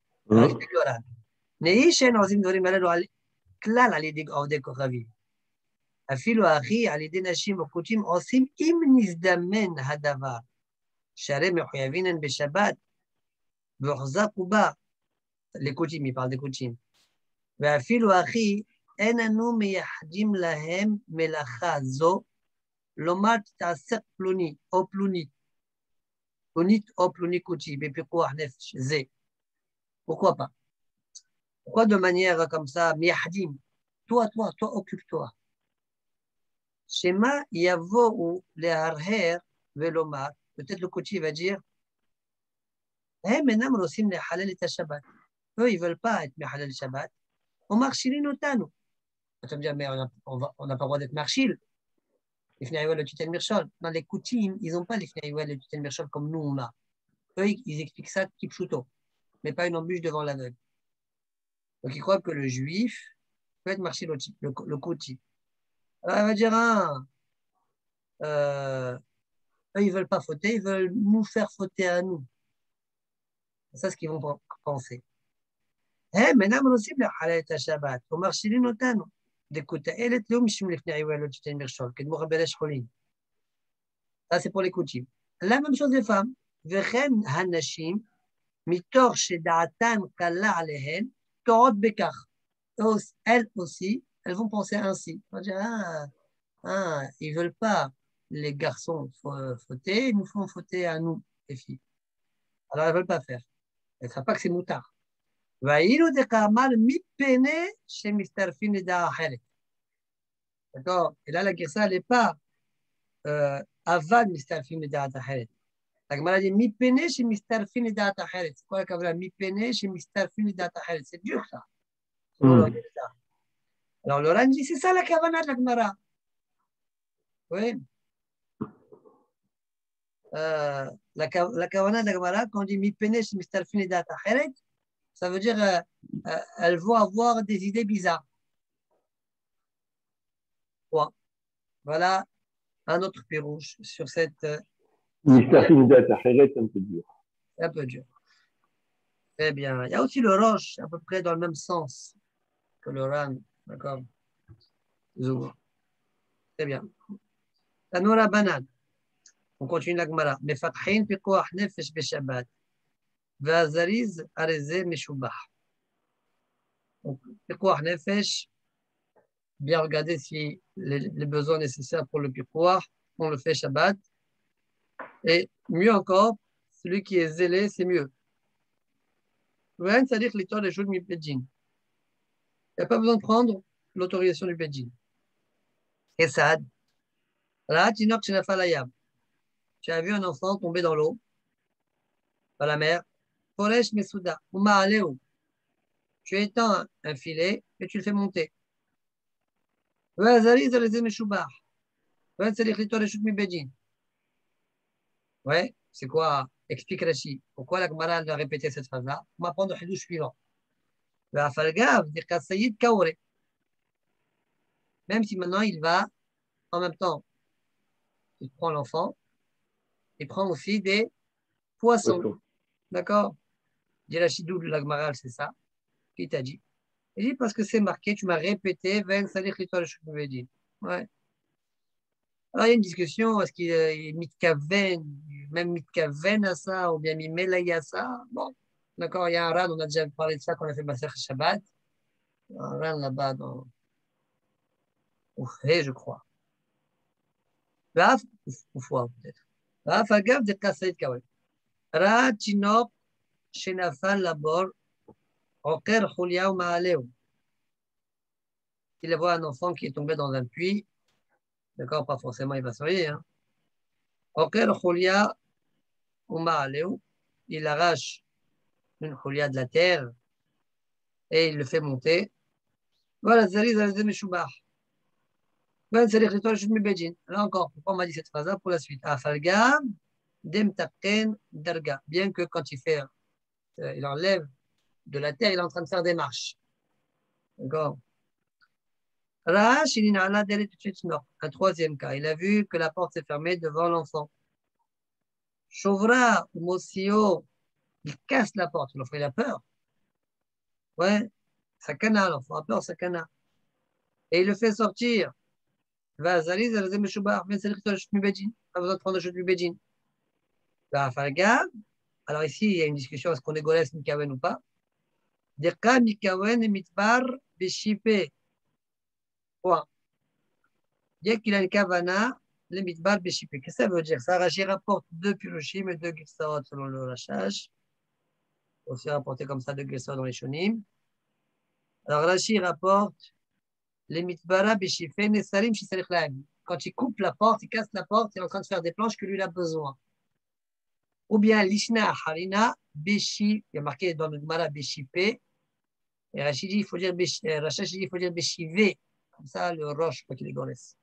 Nei shen ozim zarim alal al klal alidei avdei kochavim. אפילו האחי על ידי נשים או קודשים עושים אם נזדמן הדבר, שהרי מחויבים הן בשבת, והוחזקו בה, לקודשים, היא פעל לקודשים. ואפילו האחי, אין אנו מייחדים להם מלאכה זו, לומר תעשה פלוני או פלונית, פלונית או פלוני קודשי, בפיקוח נפש, זה. Pourquoi pas? Pourquoi de manière comme ça, miyahdim? Toi, toi, toi, occupe-toi. Shema yavo leharher velomar. Peut-être le coach va dire, eh, maintenant, nous aussi, les halal et Shabbat. Eux, ils ne veulent pas être halal et Shabbat. On marchilin otanu. Tu vas me dire, mais on n'a pas le droit d'être marchil. Les fnaïwel le tutel mirchol. Dans les coutumes, ils n'ont pas les fnaïwel le tutel mirchol comme nous, on a. Eux, ils expliquent ça kipchuto, mais pas une embûche devant l'aveugle. Donc, ils croient que le juif peut être marchil le, le kouti. Alors, elle va dire, ah, euh, eux, ils ne veulent pas fauter, ils veulent nous faire fauter à nous. C'est ça ce qu'ils vont penser. Eh, maintenant, nous aussi, le halal et Shabbat. On marchilin otanu. d'écouter. Elle est là, monsieur le Fnaïwel, le Titan Mirchol, qui est mort à Belesh Cholin. Ça, c'est pour les coutumes. La même chose des femmes. Vechen hanashim, mitor sheda'atan kalla alehen, torot bekach. Elles aussi, elles vont penser ainsi. On va dire, ah, ah, ils ne veulent pas les garçons fauter, ils nous font fauter à nous, les filles. Alors, elles ne veulent pas faire. Elles ne savent pas que c'est moutard. D'accord? Et là, la guerre, elle n'est pas avant Mistarfin et Da'at Aharet. La Gemara dit Mi pene chez Mistarfin et Da'at Aharet. C'est quoi la Kavra? Mi pene chez Mistarfin et Da'at Aharet. C'est dur, ça. Alors, Laurent dit c'est ça la Kavana de la Gemara. Oui. Euh, la, la Kavana de la Gemara, quand on dit Mi pene chez Mistarfin et Da'at Aharet, ça veut dire euh, euh, elles vont avoir des idées bizarres. Ouais. Voilà un autre pirouche sur cette. Euh, c'est un peu dur. C'est un peu dur. Eh bien, il y a aussi le roche, à peu près dans le même sens que le ran. D'accord? Très bien. Tanura banane. On continue la Gemara. Mefathin pikoach nefesh beshabbat. Vazariz areze meshubah. Donc, pikoach nefesh. Bien regarder si les, les besoins nécessaires pour le pikoach, on le fait Shabbat. Et mieux encore, celui qui est zélé, c'est mieux. C'est-à-dire que l'histoire des choses mi pédjin. Il n'y a pas besoin de prendre l'autorisation du pédjin. Et ça, là, tu as vu un enfant tomber dans l'eau, dans la mer. Foresh Mesouda, Uma Aleo. Tu étends un, un filet et tu le fais monter. Ouais, c'est quoi? Explique Rashi. Pourquoi la Gemara a répété cette phrase-là? On va prendre le hadouche suivant. Même si maintenant il va, en même temps, il prend l'enfant, il prend aussi des poissons. D'accord? Dit Rashi, d'où la Gemara, c'est ça. Qui t'a dit? Il dit parce que c'est marqué, tu m'as répété, Ven Salih Litor le Shukmuvedi. Ouais. Alors il y a une discussion, est-ce qu'il est mitkaven, même mitkaven à ça, ou bien mimelay à ça? Bon, d'accord, il y a un ran, on a déjà parlé de ça quand on a fait Masech Shabbat. Un ran là-bas dans. Au Hé, je crois. Raf, ou fois peut-être. Raf Agav de Kassaïd Kawai. Ra Tinok, Shenafal Labor, Oker Chulia ou Maaleu. Il voit un enfant qui est tombé dans un puits, d'accord, pas forcément il va se réveiller. Hein. Oker Chulia ou Maaleu, il arrache une Chulia de la terre et il le fait monter. Voilà, Zari, Zari, Meshubah. Ben, c'est l'écriture de Bedjin. Là encore, pourquoi on m'a dit cette phrase-là pour la suite? Afalgam, Demtaken, Darga. Bien que quand il fait, euh, il enlève de la terre, il est en train de faire des marches. D'accord? Rash, il a un troisième cas. Il a vu que la porte s'est fermée devant l'enfant. Shovra, Mosio, il casse la porte. L'enfant, il a peur. Ouais, sakana, l'enfant a peur, sakana. Et il le fait sortir. Va, Zali, Zali, Meshubah, Ben Selik, Tosh, Mubedjin. Pas besoin de prendre le jeu de Mubedjin. Va, Falgam. Alors ici, il y a une discussion, est-ce qu'on est Goles Mikawen ou pas? Deka Mikawen et Mitbar Beshipe. Point. Bien qu'il a une kavana, le Mitbar Beshipe. Qu'est-ce que ça veut dire? Ça, Rashi rapporte deux Piroshim et deux Gilsarot selon le Rachash. Aussi rapporté comme ça deux Gilsarot dans les Shonim. Alors Rashi rapporte les Mitbara Beshipe Nesarim Shisalech Lahem. Quand il coupe la porte, il casse la porte, il est en train de faire des planches que lui il a besoin. Ou bien Lishna Harina Beshi, il y a marqué dans le Gemara Beshipe. Et Rachid dit, il faut dire Rachid dit, il faut dire Beshivé. Comme ça, le roche, pas qu'il est gorès.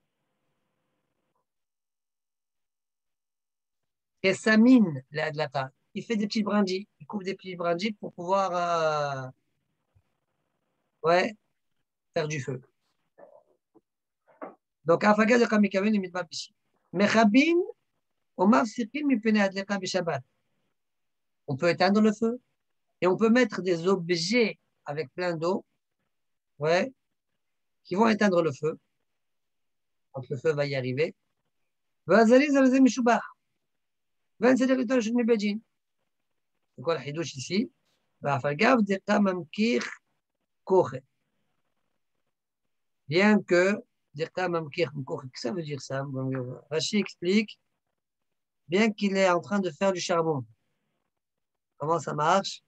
Et Samine, la Adlata, il fait des petites brindilles. Il coupe des petites brindilles pour pouvoir euh, ouais, faire du feu. Donc, Afaga de Kamikaven, il met pas Beshi. Mechabin, on m'a sirpim, il peut Adlata Beshabat. On peut éteindre le feu et on peut mettre des objets avec plein d'eau, ouais, qui vont éteindre le feu. Quand le feu va y arriver. Vazali, Zalazé, Mishubah. C'est quoi le hidouche ici? Bien que, qu'est-ce que ça veut dire ça? Rashi explique, bien qu'il est en train de faire du charbon. Comment ça marche?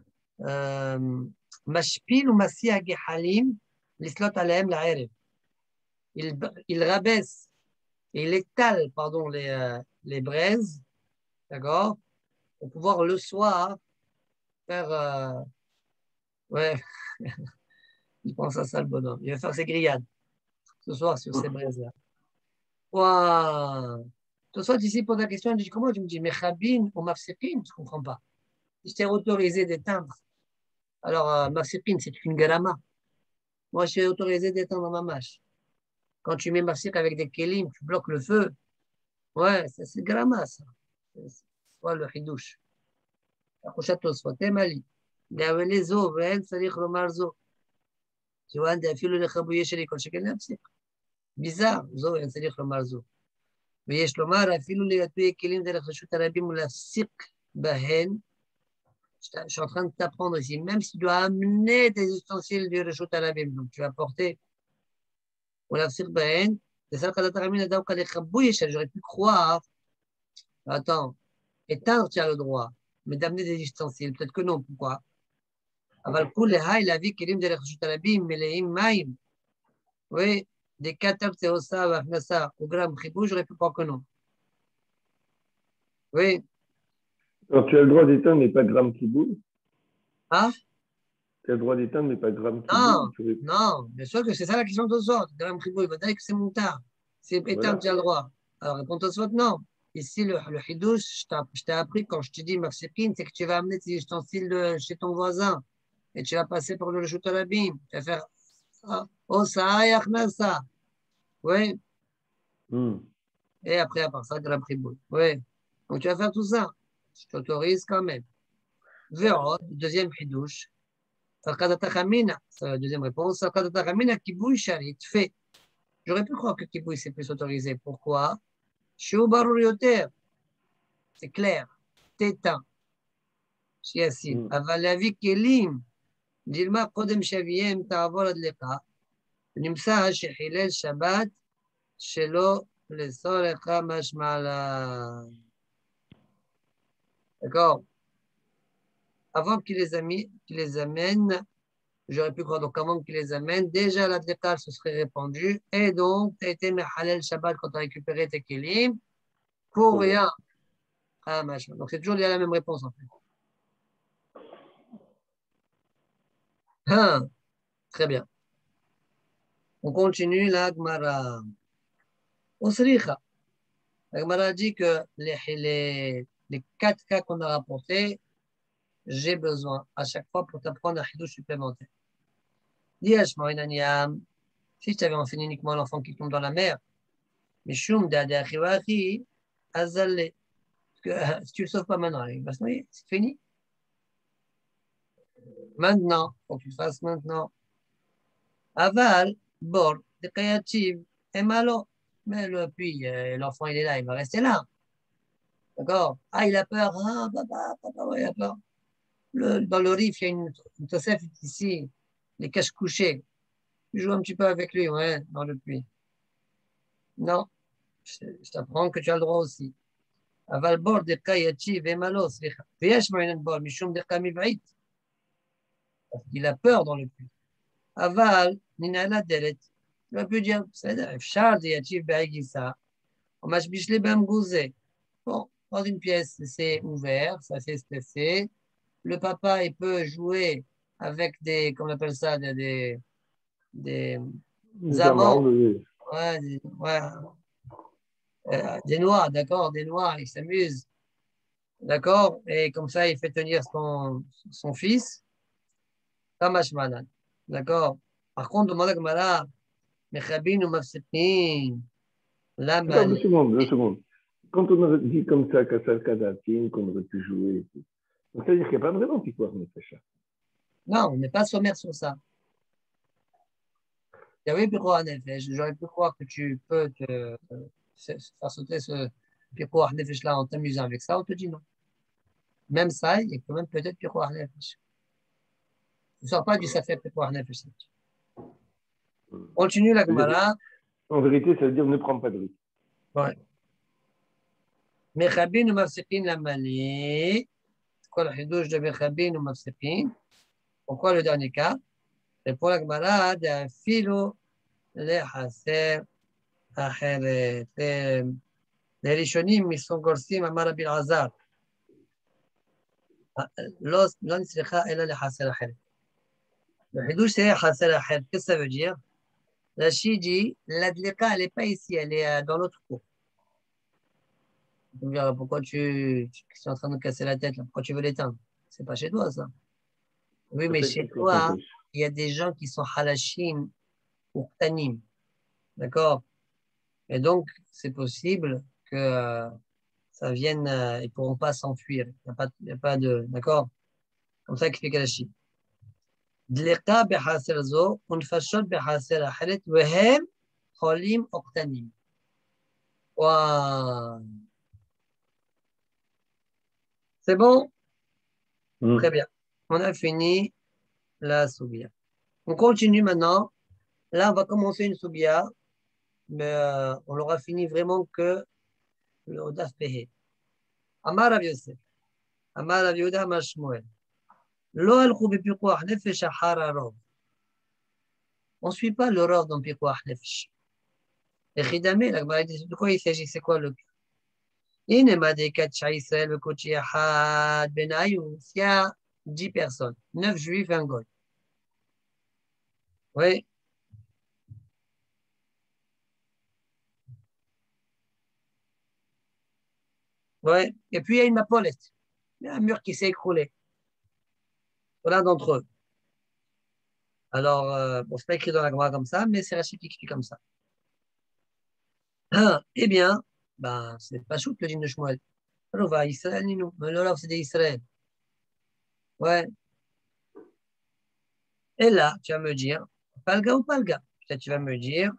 Mashpil ou Masi Agehalim, l'Islot Alem, la R. Il rabaisse et il étale pardon, les, euh, les braises, d'accord? Pour pouvoir le soir faire. Euh, ouais, il pense à ça le bonhomme. Il va faire ses grillades ce soir sur ces braises-là. Waouh! Ce soir, ici, pose la question, je dis comment? Tu me dis, mais Khabin ou Mafsipin? Je ne comprends pas. Si je t'ai autorisé d'éteindre, alors euh, Mafsipin, c'est une garama. Moi, je t'ai autorisé d'éteindre ma mâche. Quand tu mets Mafsip avec des kelim, tu bloques le feu. Ouais, c'est garama, ça. C'est soit le hidouche. Akoshato, soit temali. Les eaux, tu vois, des fils de chabouillé chez les colchekens, c'est bizarre. Zo, il s'agit de marzo. Mais je lomar, afilou les atoués kelim de la chute arabim ou la sirk bahen. Je suis en train de t'apprendre ici, même si tu dois amener des ustensiles du rechute arabim, donc tu vas porter ou la sirk bahen. C'est ça que tu as ramené dans le chabouillé chez. J'aurais pu croire. Attends, éteindre, tu as le droit, mais d'amener des ustensiles, peut-être que non. Pourquoi? אבל כולי היי להביא כלים דרך רשות הרבים מלאים מים, ודקת תאוסה והכנסה וגרם חיבוש, j'aurais pu croire que non. Oui. Alors tu as le droit d'éteindre, mais pas gramme qui boule. Hein? Tu as le droit d'éteindre, mais pas gramme qui non, boule. Non, bien sûr que c'est ça la question de Tosfot. Gramme חיבוש, il va dire que c'est moutard. C'est éteindre, tu as le droit. Alors réponds Tosfot, non. Ici, le, le hidouche, je t'ai appris quand je te dis mafsépine, c'est que tu vas amener tes ustensiles de chez ton voisin. Et tu vas passer pour le Reshut Arabim. Tu vas faire Osa et Achnasa. Oui. Mm. Et après, à part ça, Gram Chiboul. Oui. Donc tu vas faire tout ça. Je t'autorise quand même. Verot, deuxième hidouche. Sarkadata Khamina, c'est la deuxième réponse. Sarkadata Khamina, Kibouy Charit, fait. J'aurais pu croire que Kibouy c'est plus autorisé. Pourquoi? Shou Barurioter. C'est clair. Tétin. Chiassim. Avalavi Kelim. דילמה קודם שאביהם תעבור הדלקה, ונמצא שחילל שבת שלא לצורך משמע לה. D'accord. Avant qu'il les, ami, qu'il les amène, j'aurais pu croire, donc avant qu'il les amène, déjà la dleka se serait répandue, et donc tu as été mehalel Shabbat quand tu as récupéré tes kelim, pour rien. Ah, machin. Donc c'est toujours la même réponse en fait. Ah, très bien. On continue la Gemara. Osricha. La Gemara dit que les, les, les quatre cas qu'on a rapportés, j'ai besoin à chaque fois pour t'apprendre un chidouche supplémentaire. Diash Moinaniam. Si tu avais enseigné uniquement l'enfant qui tombe dans la mer, Mishum Dadachiwachi Azalé. Parce que si tu ne le sauves pas maintenant, il va se noyer, c'est fini. Maintenant, il faut que tu le fasses maintenant. Aval, bord, décréative, et malo. Mais le puits, euh, l'enfant il est là, il va rester là. D'accord? Ah, il a peur. Ah, papa, papa, ouais, il a peur. Le, dans le rif, il y a une, une Tosef ici, les caches couchés. Tu joues un petit peu avec lui, ouais, dans le puits. Non, je, je t'apprends que tu as le droit aussi. Aval, bord, décréative, et malo. Vièche, moyen de bord, michum, décami, vaït. Il a peur dans le puits. Aval, Ninala Deret. Tu vas plus dire, c'est Charles Yatif Baïgissa. On m'a les bam gouzé. Bon, dans une pièce, c'est ouvert, ça c'est spécial. Le papa, il peut jouer avec des, comment on appelle ça, des, des, des, des amants. Ouais, des, ouais. Euh, des noix, d'accord, des noix, il s'amuse. D'accord, et comme ça, il fait tenir son, son fils. Tamash Malan. D'accord. Par contre, demande à Gamara, Mechabin ou Mafsetin. Attends, deux secondes, deux secondes. Quand on aurait dit comme ça, Kassal Kadatin, qu'on aurait pu jouer et tout, donc ça veut dire qu'il n'y a pas vraiment Pikuach Nefesh. Non, on n'est pas sommaire sur ça. Il y avait Pikuach Nefesh. J'aurais pu croire que tu peux te euh, faire sauter ce Pikuach Nefesh là en t'amusant avec ça. On te dit non. Même ça, il y a quand même peut-être Pikuach Nefesh. Tu ne sors pas du Safet Pikuach Nefesh. Continue la Gemara. En vérité, ça veut dire ne prends pas de risque. Ouais. Mechabin ou Mafsekin la Mali. C'est quoi le hidouche de Mechabin ou Mafsekin? Pourquoi le dernier cas? Et pour la Gemara, d'un philo, les Hasser, Acheret, les Rishonim, ils sont gorsim, Amar Rabbi Azar. לא נצליחה אלא לחסר אחרת. الحدوش c'est حسر אחרת. Qu'est-ce que ça veut dire? La Chidi, l'adlika, elle n'est pas ici, elle est dans l'autre cours. Tu me diras, pourquoi tu, tu es en train de casser la tête là? Pourquoi tu veux l'éteindre? C'est pas chez toi ça. Oui, mais chez toi, il y a des gens qui sont halashim ou ktanim. D'accord? Et donc, c'est possible que euh, ça vienne, euh, ils ne pourront pas s'enfuir. Il n'y a, a pas de. D'accord? Comme ça explique Rashi. דליקה בחסר זו ונפשות בחסר אחרת והם חולים או קטנים. Waouh. C'est bon? Mm. Très bien. On a fini la soubia. On continue maintenant. Là, on va commencer une soubia, mais euh, on l'aura fini vraiment que le Odaf Pehe. Amar Rav Yosef. Amar Rav Yehuda Amar Shmuel. Lo alchou bepikuach nefesh achara rov. On ne suit pas l'horreur dans pikuach nefesh. Et Chidame, la Gemara dit de quoi il s'agit? C'est quoi le cas? Il y a dix personnes, neuf juifs et un goy. Oui. Oui. Et puis il y a une mapolette. Il y a un mur qui s'est écroulé. Voilà d'entre eux. Alors, euh, bon, c'est pas écrit dans la Gemara comme ça, mais c'est Rashi qui écrit comme ça. Ah, eh bien, ben, c'est pas chouette le dîme de Shmuel. Alors, va Israël, nous. Mais là, c'est d'Israël. Ouais. Et là, tu vas me dire, Palga ou Palga? Peut-être tu vas me dire.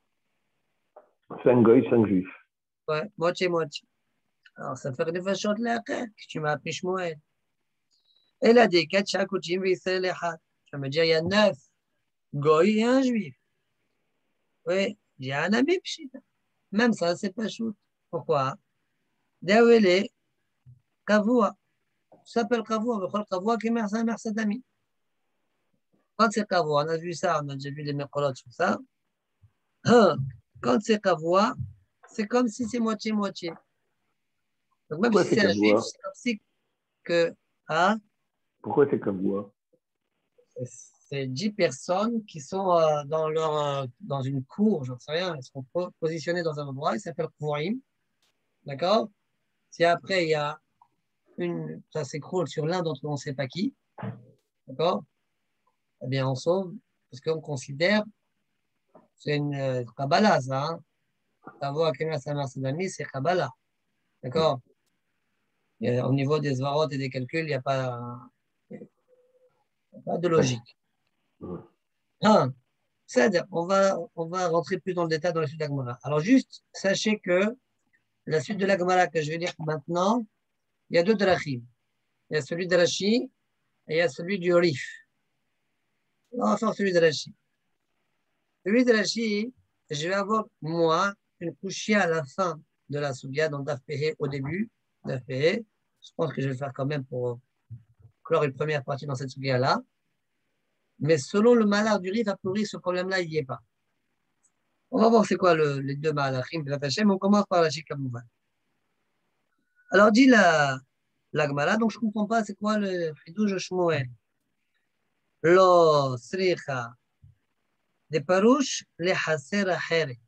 Cinq goy, cinq juifs. Ouais, moitié-moitié. Alors, ça fait des fachot de la que tu m'as appris Shmuel. Et là, des quatre chakoutim, Israël et Had. Tu vas me dire, il y a neuf goy et un juif. Oui, il y a un ami pshita. Même ça, c'est pas chouette. Pourquoi? Dawele, Kavua. Ça s'appelle Kavua, mais Kavua qui est un mercedami. Quand c'est Kavua, on a vu ça, on a déjà vu les Mekolot sur ça. Quand c'est Kavua, c'est comme si c'est moitié-moitié. Donc même Pourquoi si c'est un juif, c'est comme si que. Hein? Pourquoi c'est Kavua? c'est dix personnes qui sont euh, dans, leur, euh, dans une cour, j'en sais rien, elles sont positionnées dans un endroit, il s'appelle Kourim, d'accord? Si après il y a une, ça s'écroule sur l'un d'entre eux, on ne sait pas qui, d'accord? Eh bien, on sauve, parce qu'on considère, c'est une euh, Kabbalah, ça, hein? Savoir quelle est sa mère, ses amis, c'est Kabbalah, d'accord? Et au niveau des svarot et des calculs, il n'y a pas, il y a pas de logique. Ah, c'est-à-dire, on va, on va rentrer plus dans le détail dans la suite de la Gemara. Alors, juste, sachez que la suite de la Gemara que je vais lire maintenant, il y a deux drachim. Il y a celui de Rashi et il y a celui du Rif. On va faire celui de Rashi. Celui de Rashi, je vais avoir, moi, une couchia à la fin de la Sougia, dans Daf Pehe au début, Daf Pehe. Je pense que je vais le faire quand même pour clore une première partie dans cette Sougia-là. Mais selon le malheur du Rif, a priori, ce problème-là, il n'y est pas. On va voir c'est quoi le, les deux malachim de la Tachem. On commence par Rashi Kamouvan. Alors, dit la, la Gemara, donc je ne comprends pas c'est quoi le Chidouj Shmuel. Lo sricha de parouche le haser acheret.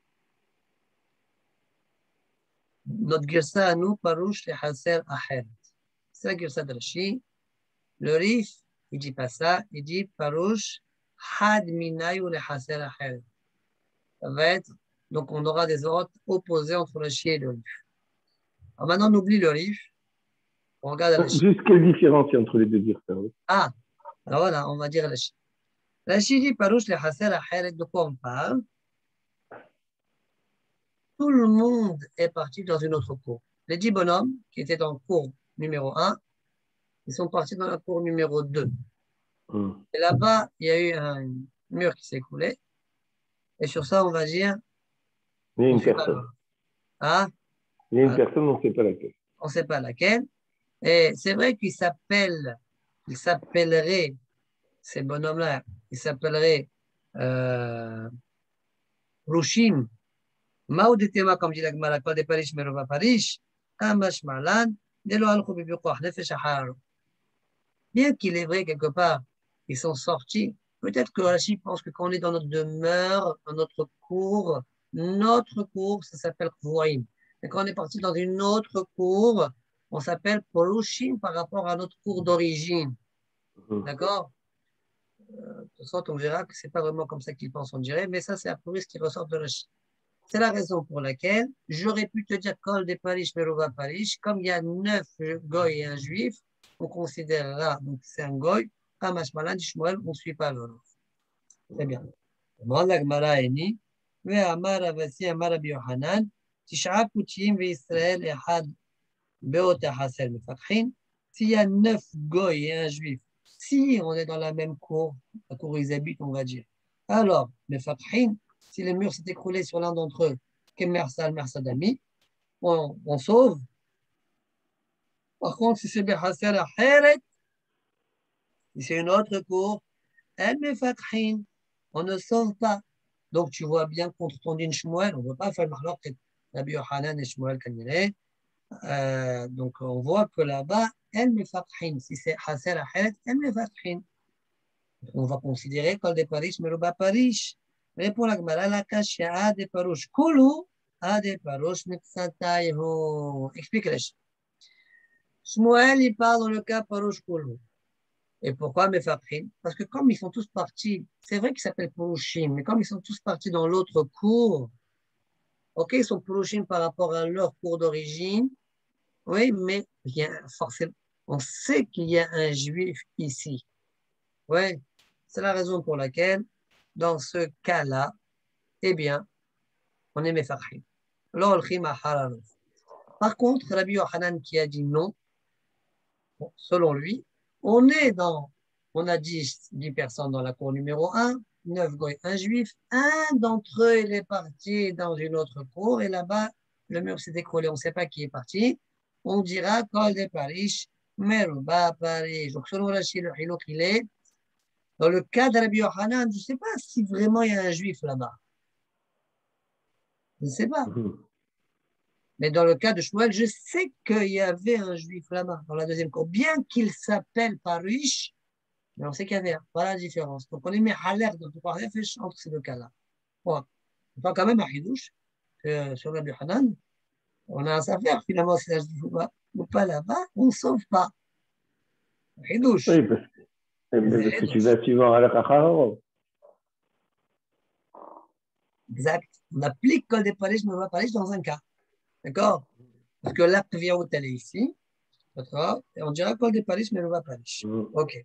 Notre girsa à nous, parouche le haser acheret. C'est la girsa de Rashi. Le Rif, il ne dit pas ça, il dit parouche had minayu le haser acheret. Ça va être, donc on aura des ordres opposés entre Rashi et le Rif. Alors maintenant, on oublie le Rif. On regarde Rashi. Juste quelle différence il y a entre les deux girsas? Ah, alors voilà, on va dire Rashi. Rashi dit parouche le haser acheret, de quoi on parle? Tout le monde est parti dans une autre cour. Les dix bonhommes qui étaient dans la cour numéro un, ils sont partis dans la cour numéro deux. Mm. Et là-bas, il y a eu un mur qui s'est écroulé. Et sur ça, on va dire... Il y a une personne. Ah, il y a une ah, personne, on ne sait pas laquelle. On ne sait pas laquelle. Et c'est vrai qu'il s'appelle, il s'appellerait, ces bonhommes-là, ils s'appelleraient euh, Rushim. Maoudetema, comme dit la Gemara, Kol de Parish, Merova Parish, Kamash Malan, Delo Alchou Bibukoch, Nefesh Aharo. Bien qu'il est vrai, quelque part, ils sont sortis. Peut-être que Rashi pense que quand on est dans notre demeure, dans notre cour, notre cour, ça s'appelle Kvoim. Et quand on est parti dans une autre cour, on s'appelle Polushim par rapport à notre cour d'origine. Mmh. D'accord? euh, De toute façon, on verra que ce n'est pas vraiment comme ça qu'ils pensent, on dirait, mais ça, c'est un peu ce qui ressort de Rashi. C'est la raison pour laquelle j'aurais pu te dire Kol de Parish, Merova Parish, comme il y a neuf goy et un juif, on considérera, donc c'est un goy, Kamash Malan, Shmuel, on ne suit pas l'autre. Très bien. La Gemara est ni, mais Amar Avasi, Amar Rabbi Yohanan, Tisha Kutiyim ve Israël Ehad Beot Haser Mefakhin. S'il y a neuf goy et un juif, si on est dans la même cour, la cour où ils habitent, on va dire, alors, Mefakhin, si le mur s'est écroulé sur l'un d'entre eux, Kemersal, Mersadami, on, on sauve. Par contre, si c'est Behasser Aheret, si c'est une autre cour, El Mefathin, on ne sauve pas. Donc, tu vois bien contre ton din Shmuel, on ne veut pas faire le malheur que Rabbi Yohanan et Shmuel Kanire. Euh, donc, on voit que là-bas, El Mefathin, si c'est Hasser Aheret, El Mefathin. On va considérer Kol de Parish, Meruba Parish. Répond la Gemara, la Kashia a de Parouche Kulu, a de Parouche Metsatayho. Explique-le. Shmuel, il parle dans le cas Parouche Kulu. Et pourquoi Mefaprim? Parce que comme ils sont tous partis, c'est vrai qu'ils s'appellent Parouchim, mais comme ils sont tous partis dans l'autre cour, ok, ils sont Parouchim par rapport à leur cour d'origine, oui, mais il y a forcément, on sait qu'il y a un juif ici. Oui, c'est la raison pour laquelle, dans ce cas-là, eh bien, on est Mefaprim. Par contre, Rabbi Yohanan qui a dit non, bon, selon lui, on est dans, on a dix, dix personnes dans la cour numéro un, neuf goy, un juif, un d'entre eux il est parti dans une autre cour et là-bas, le mur s'est écroulé, on ne sait pas qui est parti, on dira Kol de Parish, Meruba Parish. Donc selon Rashi, le Hilok, il est, dans le cas de Rabbi Yohanan, je ne sais pas si vraiment il y a un juif là-bas. Je ne sais pas. Mais dans le cas de Shmuel, je sais qu'il y avait un juif là-bas, dans la deuxième cour. Bien qu'il s'appelle Parish, Mais on sait qu'il y avait un. Voilà la différence. Donc on est mis à l'air de pouvoir réfléchir entre ces deux cas-là. Bon, on va quand même à Hidouche, que sur Rabbi Hanan, on a un savoir finalement, si là je dis ou pas, ou pas là-bas, on ne sauve pas. Hidouche. Oui, parce que, parce que tu vas suivant à la Kacharo. Exact. On applique Kol des Palish, mais on va Palish dans un cas. D'accord? Parce que la Priyaout, elle est ici. D'accord? Et on dira Kol des Palish, mais on va Palish. Mm. Ok.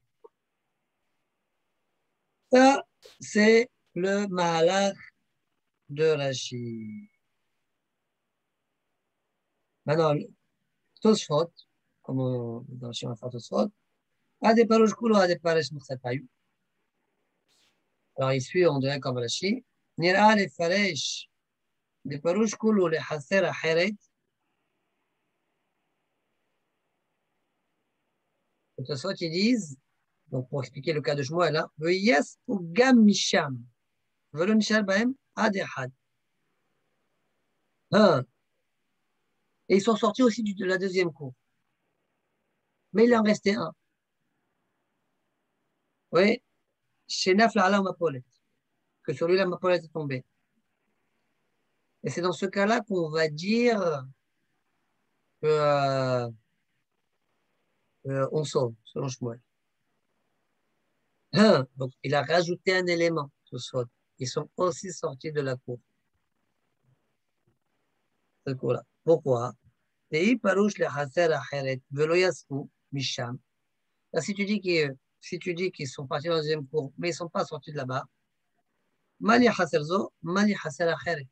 Ça, c'est le Mahalach de Rashi. Maintenant, Tosfot, comme on, dans le schéma Tosfot, a des parouches coulées, a des parouches moussapayou. Alors, il suit, on dirait comme Rashi. Nira les faresh, des parouches coulées, les hasser à Heret. Tosfot, ils disent, donc pour expliquer le cas de Shmuel, là, Veyes ou Gam Misham. Velo Nishal Bahem, Adehad. Hein. Et ils sont sortis aussi de la deuxième cour. Mais il en restait un. Oui, chez Naf la Mapolet, que sur lui la Mapolet est tombée. Et c'est dans ce cas-là qu'on va dire que euh, euh, on sauve, selon Shmuel. Hein. Donc il a rajouté un élément, ce soit. Ils sont aussi sortis de la cour. Cette cour-là. Pourquoi? Et parouche le haser acheret, velo yasfu misham. Là, si tu dis qu'ils si tu dis qu'ils sont partis dans la deuxième cour, mais ils ne sont pas sortis de là-bas, mali haserzo, mali haser acheret.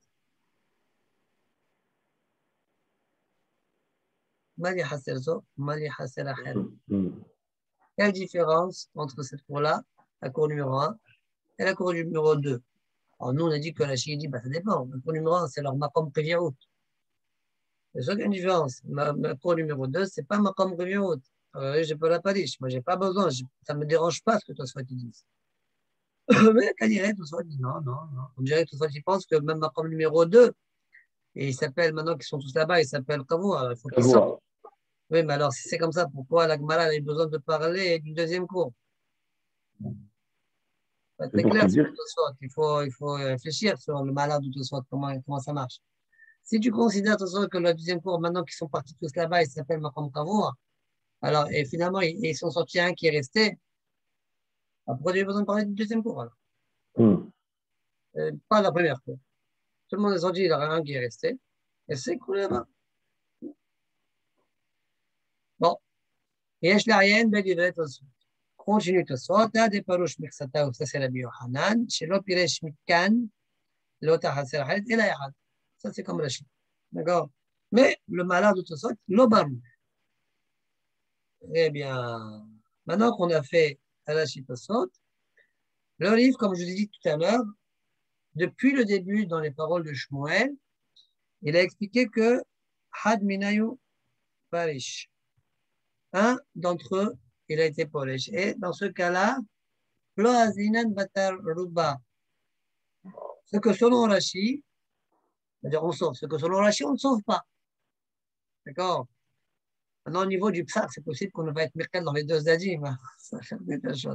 Mali haserzo, mali haser acheret. Quelle différence entre cette cour-là, la cour numéro un, et la cour numéro deux? Alors nous, on a dit que la Chine dit, bah, ça dépend. La cour numéro un, c'est leur maqam prévient-out. C'est sûr qu'il y a une différence. Ma, ma cour numéro deux, c'est pas maqam prévient-out. Euh, je peux la pas dire. Moi, j'ai pas besoin. Je, ça me dérange pas ce que toi soit tu dises. Mais qu'à dirait, tout soit dit non, non, non. On dirait que tout soit tu penses que même maqam numéro deux, et il s'appelle, maintenant qu'ils sont tous là-bas, il s'appelle Kavou. Alors il faut qu'ils sortent. Oui, mais alors si c'est comme ça, pourquoi la Gemara a besoin de parler du deuxième cours? C'est clair, dire... il, faut, il faut réfléchir sur le malheur de Tosfot, comment, comment ça marche. Si tu considères Tosfot que le deuxième cours, maintenant qu'ils sont partis tous là-bas, il s'appelle Makam Kavour, alors, et finalement, ils, ils sont sortis un qui est resté, alors pourquoi tu as besoin de parler du deuxième cours alors mm. euh, Pas la première cour. Tout le monde est sorti, il y en a un qui est resté, et c'est cool là-bas. Bon, et je n'ai rien de dire Tosfot. Continue Tosfot, là, des parouches Mirsata, ça c'est la Biohanan, chez l'Opiresh Mitkan, l'autre Hasser et la Yahad. Ça, c'est comme la Chine. D'accord? Mais le malheur de Tosfot, l'Obarou. Eh bien, maintenant qu'on a fait Alashi Tosfot, le livre, comme je vous ai dit tout à l'heure, depuis le début, dans les paroles de Shmuel, il a expliqué que Had Minayu Parish. Un d'entre eux, il a été Polish. Et dans ce cas-là, Lo Azinan Batar Ruba. Ce que selon Rashi, c'est-à-dire on sauve, ce que selon Rashi, on ne sauve pas. D'accord? Maintenant, au niveau du psar, c'est possible qu'on va être merkel dans les deux zadim. Ça fait des choses.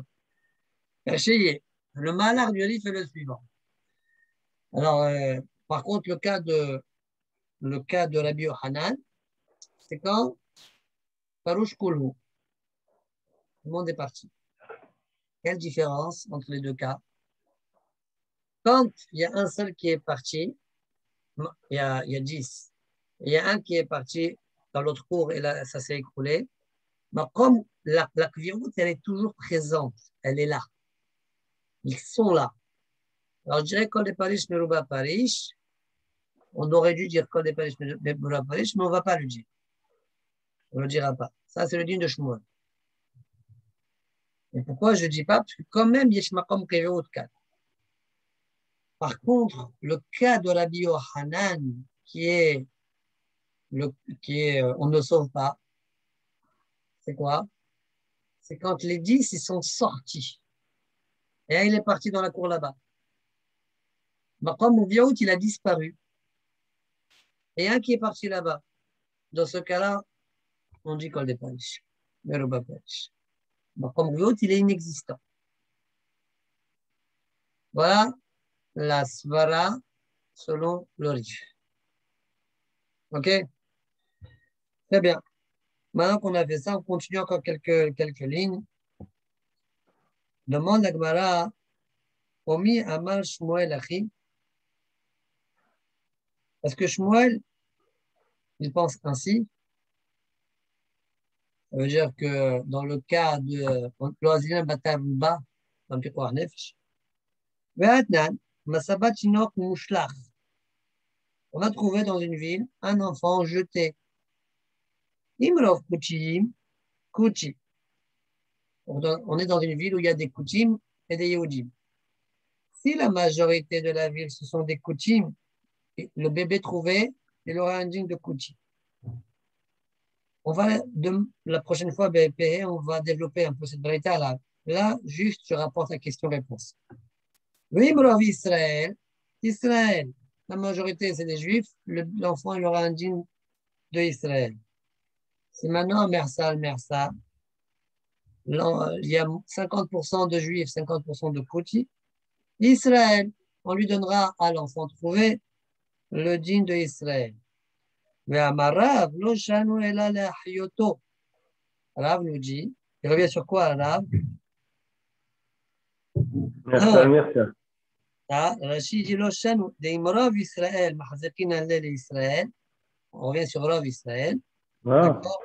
Le malheur du livre est le suivant. Alors, euh, par contre, le cas de le cas de Rabbi Yohanan, c'est quand Parouche Koulou. Tout le monde est parti. Quelle différence entre les deux cas? Quand il y a un seul qui est parti, il y a, il y a dix. Il y a un qui est parti dans l'autre cours et là, ça s'est écroulé. Mais comme la, la kvirout, elle est toujours présente, elle est là. Ils sont là. Alors, je dirais Kol des Parish, Meruba Parish. On aurait dû dire Kol des Parish, Meruba Parish, mais on ne va pas le dire. On ne le dira pas. Ça, c'est le din de Shmuel. Et pourquoi je ne dis pas? Parce que quand même, il y a Shmakom Kevot quatre. Par contre, le cas de Rabbi Yohanan, qui est, le, qui est euh, on ne sauve pas, c'est quoi? C'est quand les dix, ils sont sortis. Et un, il est parti dans la cour là-bas. Makom Kevot, il a disparu. Et un qui est parti là-bas. Dans ce cas-là, on dit Kol des Parish, Meruba Parish. Donc, comme Briot, il est inexistant. Voilà la svara selon le Rif. Ok? Très bien. Maintenant qu'on a fait ça, on continue encore quelques, quelques lignes. Demande la Gemara, Omi Amar Shmuel Achi. Parce que Shmuel, il pense ainsi. Ça veut dire que dans le cas de Loazilin Batavuba, dans le Piqouar Nefesh, Ve'atnan, Masabat Chinok Mushlach. On a trouvé dans une ville un enfant jeté. Imrov Kuchim, Kuchi. On est dans une ville où il y a des Kuchim et des Yehudim. Si la majorité de la ville, ce sont des Kuchim, le bébé trouvé, il aura un digne de Kuchi. On va, de, la prochaine fois, B P, on va développer un peu cette vérité là. Là, juste, je rapporte la question-réponse. Vimrov Israël, Israël, la majorité, c'est des Juifs, l'enfant, il aura un digne de Israël. Si maintenant, Mersa, Mersa, il y a cinquante pour cent de Juifs, cinquante pour cent de Kuchi, Israël, on lui donnera à l'enfant trouvé le digne de Israël. Mais Amarav, lo shanu ela le'achyoto. Rav nous dit, il revient sur quoi, Rav? Merci, merci. Ah, Rachid dit, lo shanu, de imrav Israël, mahzakin alel Israël. On revient sur Rav Israël. Ah. D'accord?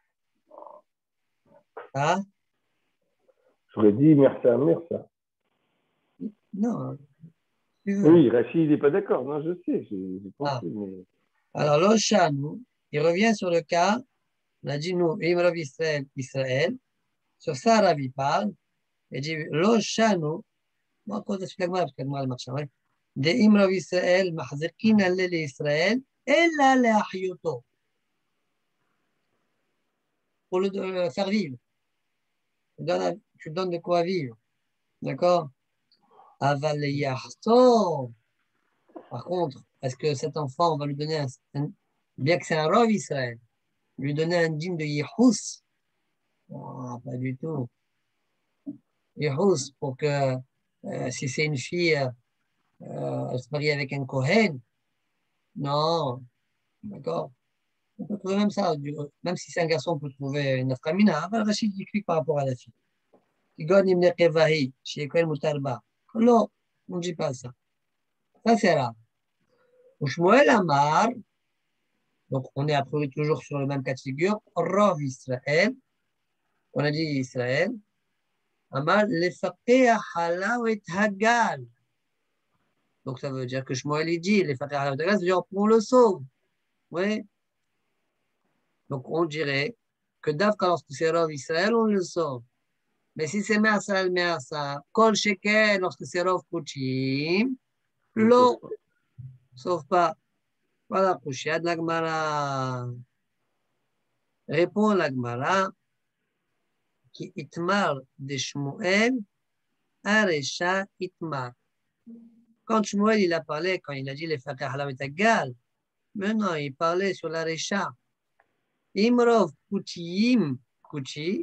Ah? J'aurais dit merci, merci. Non. Oui, Rachid, il n'est pas d'accord. Non, je sais, j'ai pensé. Ah. Mais... Alors, lo shanu, il revient sur le cas, on a dit, nous, imrav Israël, Israël. Sur ça, Rav, il parle. Il dit, lo shanu, moi, quand je suis là, parce que moi, le marché, ouais. De imrav Israël, mahzakin alel Israël, ella le'achyoto. Pour le euh, faire vivre. Tu donnes, tu donnes de quoi vivre. D'accord? Aval yahto. Par contre, est-ce que cet enfant, on va lui donner un, un bien que c'est un Rav Israël, lui donner un dîme de Yehous? Oh, pas du tout. Yehous, pour que euh, si c'est une fille, euh, elle se marie avec un Kohen. Non. D'accord? On peut trouver même ça. Même si c'est un garçon, on peut trouver une afkamina. Aval Rachid explique par rapport à la fille. Non, on ne dit pas ça. Ça, c'est là. Shmuel Amar, donc on est a priori toujours sur le même cas de figure, Rav Israël, on a dit Israël, Amar, Lefaqeh Halaw et Hagal. Donc ça veut dire que Shmuel il dit, Lefaqeh Halaw et Hagal, ça veut dire on le sauve. Oui. Donc on dirait que d'abord, lorsque c'est Rav Israël, on le sauve. Mais si c'est Mersa, Mersa, Kol Shekel, lorsque c'est Rav Kuchim, l'eau, sauf pas. Voilà, Kouchia de la Gemara. Répond la Gemara qui itmar de Shmuel, Aresha itmar. Quand Shmuel il a parlé, quand il a dit les Fakah Halav et Hagal, maintenant il parlait sur l'Aresha. Imrov Kuchiyim Kuchi,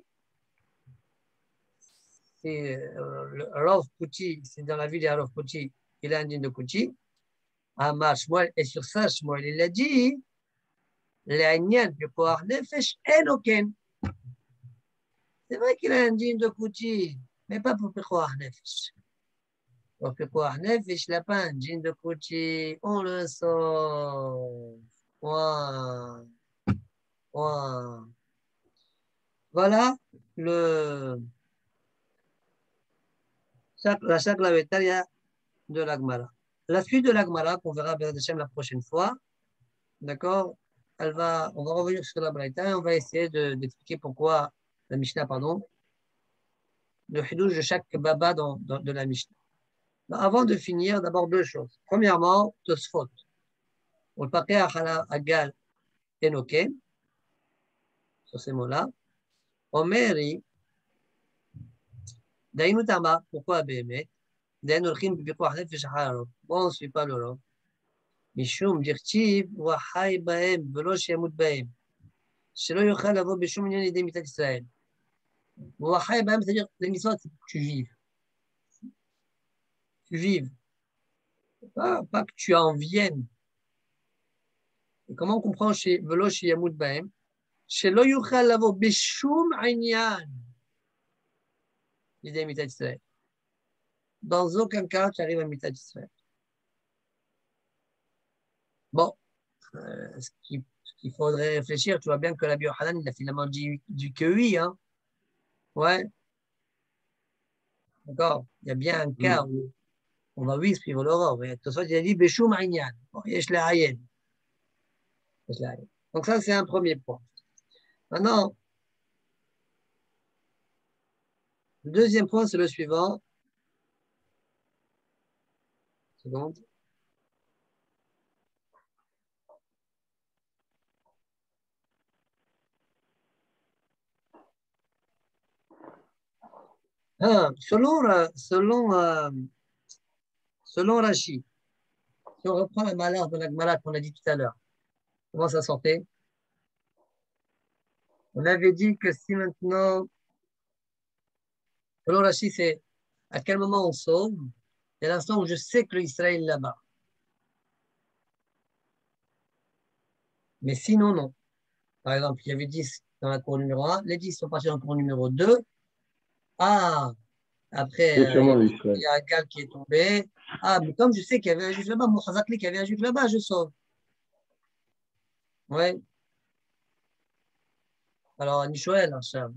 c'est le Rav Kuchi, c'est dans la ville de Rav Kuchi, il a un digne de Kuchi. Amar Shmuel, et sur ça, Shmuel il a dit, l'Agnan de Koach Nefesh Enoken. C'est vrai qu'il a un digne de Kuchi, mais pas pour Koach Nefesh. Pour Koach Nefesh, il n'a pas un digne de Kuchi, on le sauve. Ouah. Ouah. Voilà le, la chakra vétaria de l'Agmara. La suite de l'Agmara, qu'on verra la prochaine fois, d'accord, elle va, on va revenir sur la Braïta et on va essayer d'expliquer de, pourquoi la Mishnah, pardon, le hidouj de chaque baba dans, dans, de la Mishnah. Mais avant de finir, d'abord deux choses. Premièrement, Tosfot. On le paquet à Agal Enoken, sur ces mots-là. Omeri, Dainutama, pourquoi Béhémet? Dainurchim Bibikouach Nefesh Harov. Bon, on ne suit pas le rôle. Mishum Dirtiv, Wahai Bahem, Velosh Yamut Bahem. Shelo Yochal Avo Bishum Nyon Idem Mitat Israël. C'est-à-dire les mitzvot, c'est pour que tu vives. Tu vives. Pas, pas que tu en viennes. Et comment on comprend chez Velo chez Yamud Bahem? Chez Lo Yuchal Lavo Beshum Ainyan. L'idée Mitat Israël. Dans aucun cas, tu arrives à Mitat Israël. Bon, euh, ce qu'il qu faudrait réfléchir, tu vois bien que la Yohanan, il a finalement dit du que oui, hein. Ouais. D'accord. Il y a bien un cas mm. où on va oui suivre l'aurore. De toute façon, il a dit Beshum Ainyan. Bon, yesh le Ayen. Donc ça, c'est un premier point. Maintenant, le deuxième point, c'est le suivant. Une seconde. Ah, selon, selon, euh, selon Rashi, si on reprend la malade de la Gemara qu'on a dit tout à l'heure, comment ça sortait? On avait dit que si maintenant, selon Rashi, c'est à quel moment on sauve, c'est l'instant où je sais que l'Israël est là-bas. Mais sinon, non. Par exemple, il y avait dix dans la cour numéro un, les dix sont partis dans la cour numéro deux. Ah, après, euh, il y a un gars qui est tombé. Ah, mais comme je sais qu'il y avait un juif là-bas, mon Chazakli, qu'il y avait un juif là-bas, je sauve. Ouais. Alors, Nishoel, ça.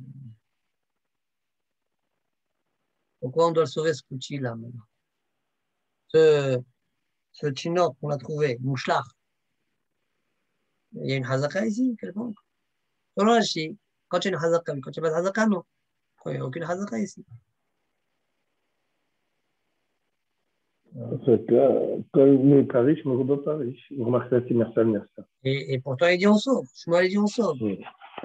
Pourquoi on doit le sauver, ce coutil-là, maintenant? Ce, ce Chinok qu'on a trouvé, Mouchlach. Il y a une Hazaka ici, quelconque. Selon la Chi, quand il y a une Hazaka, quand il n'y a pas de Hazaka, non. Il n'y a aucune Hazaka ici. En fait, là, quand il est Paris, je me rebats Paris. Vous remarquez ça, c'est Mersa, Mersa. Et, et pourtant, il dit on sauve. Je m'en ai dit on sauve. Oui.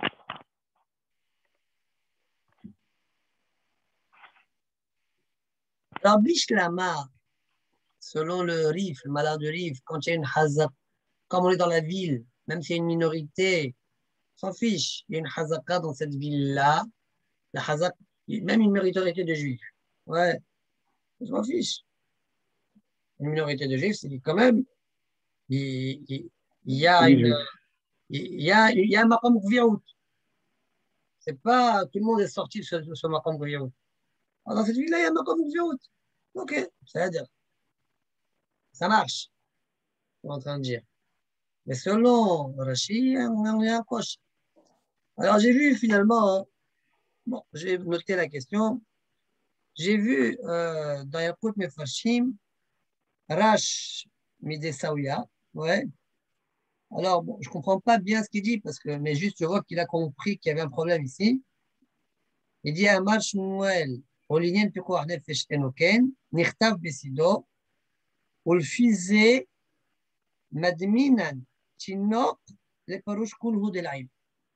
Alors, Bishlama, selon le Rif, le malheur du Rif, quand il y a une Hazaka, comme on est dans la ville, même s'il y a une minorité, on s'en fiche. Il y a une Hazaka dans cette ville-là. La Hazaka, même une minorité de Juifs. Ouais, je m'en fiche. Une minorité de Juifs, c'est quand même, il, il, il y a une, il y a, il y a un maqam gviraout. C'est pas, tout le monde est sorti de ce, de ce maqam gviraout. Dans cette ville-là, il y a un maqam gviraout. Ok, c'est-à-dire, ça marche, je suis en train de dire. Mais selon Rashi, on est en coche. Alors, j'ai vu finalement, bon, j'ai noté la question. J'ai vu euh, dans Yakut Mefashim, Rash Midesaouya, ouais. Alors, bon, je ne comprends pas bien ce qu'il dit, parce que, mais juste, je vois qu'il a compris qu'il y avait un problème ici. Il dit à Amar Shmuel, au linien de Pekuach Nefesh Enoken, Nichtav Besido, ou le fizé Madminan, Chinok, le Parouche Kulhu de l'Aïb.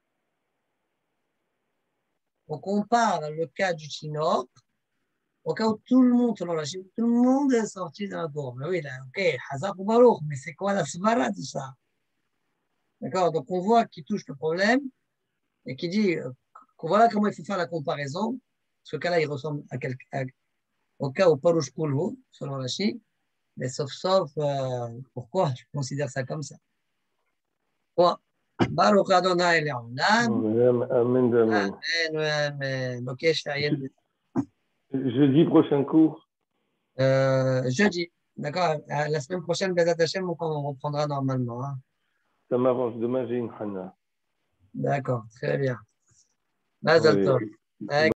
On compare le cas du Chinok, au cas où tout le monde, selon la Chine, tout le monde est sorti d'un cours. Mais oui, là, ok, Hazak ou Baruch, mais c'est quoi la svara de ça? D'accord? Donc on voit qu'il touche le problème et qui dit euh, voilà comment il faut faire la comparaison. Ce cas-là, il ressemble à quel, à, au cas où Parouche Kulhu, selon la Chine, mais sauf, sauf, euh, pourquoi je considère ça comme ça? Bon, Baruch Adonai Le'olam. Amen, amen. Amen, ok, je fais rien de... Jeudi prochain cours. Euh, jeudi, d'accord. La semaine prochaine, Bezat Hashem, on reprendra normalement. Hein. Ça m'arrange. Demain, j'ai une Hana. D'accord, très bien. Mazal Tov.